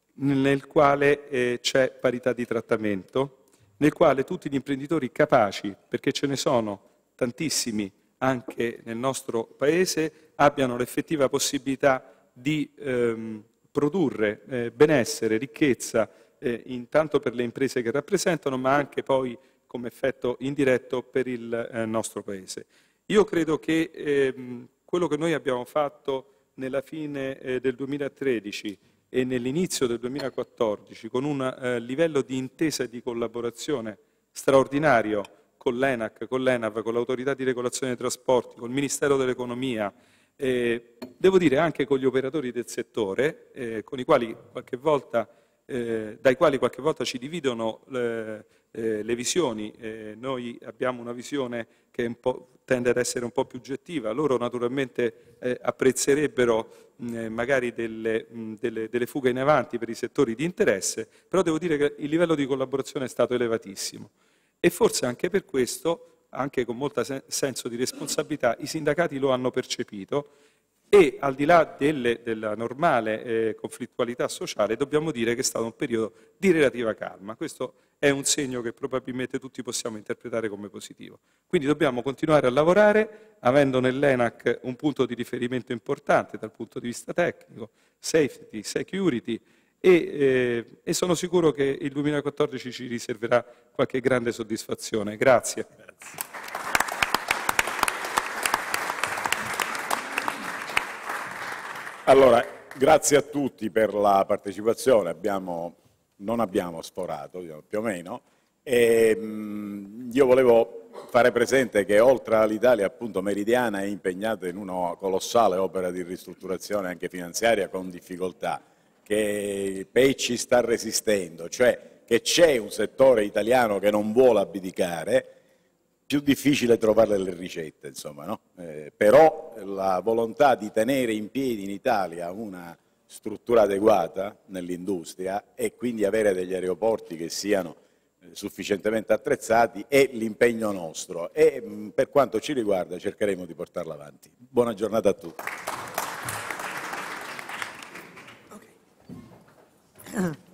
nel quale eh, c'è parità di trattamento, nel quale tutti gli imprenditori capaci, perché ce ne sono tantissimi anche nel nostro Paese, abbiano l'effettiva possibilità di ehm, produrre eh, benessere, ricchezza, eh, intanto per le imprese che rappresentano, ma anche poi come effetto indiretto per il eh, nostro Paese. Io credo che ehm, quello che noi abbiamo fatto nella fine eh, del duemilatredici e nell'inizio del duemilaquattordici, con un eh, livello di intesa e di collaborazione straordinario con l'ENAC, con l'ENAV, con l'Autorità di Regolazione dei Trasporti, con il Ministero dell'Economia, eh, devo dire anche con gli operatori del settore, eh, con i quali qualche volta, eh, dai quali qualche volta ci dividono le, eh, le visioni. Eh, noi abbiamo una visione che un po', tende ad essere un po' più oggettiva, loro naturalmente eh, apprezzerebbero mh, magari delle, mh, delle, delle fughe in avanti per i settori di interesse, però devo dire che il livello di collaborazione è stato elevatissimo. E forse anche per questo, anche con molto sen- senso di responsabilità, i sindacati lo hanno percepito e al di là delle, della normale eh, conflittualità sociale dobbiamo dire che è stato un periodo di relativa calma. Questo è un segno che probabilmente tutti possiamo interpretare come positivo. Quindi dobbiamo continuare a lavorare avendo nell'ENAC un punto di riferimento importante dal punto di vista tecnico, safety, security, E, eh, e sono sicuro che il duemilaquattordici ci riserverà qualche grande soddisfazione. Grazie. Grazie. Allora, grazie a tutti per la partecipazione. Abbiamo, non abbiamo sforato, più o meno. E, mh, io volevo fare presente che oltre all'Italia, appunto, Meridiana è impegnata in una colossale opera di ristrutturazione anche finanziaria con difficoltà, che il P E I ci sta resistendo, cioè che c'è un settore italiano che non vuole abdicare, più difficile trovare le ricette, insomma, no? Eh, però la volontà di tenere in piedi in Italia una struttura adeguata nell'industria e quindi avere degli aeroporti che siano sufficientemente attrezzati è l'impegno nostro e mh, per quanto ci riguarda cercheremo di portarlo avanti. Buona giornata a tutti. Okay.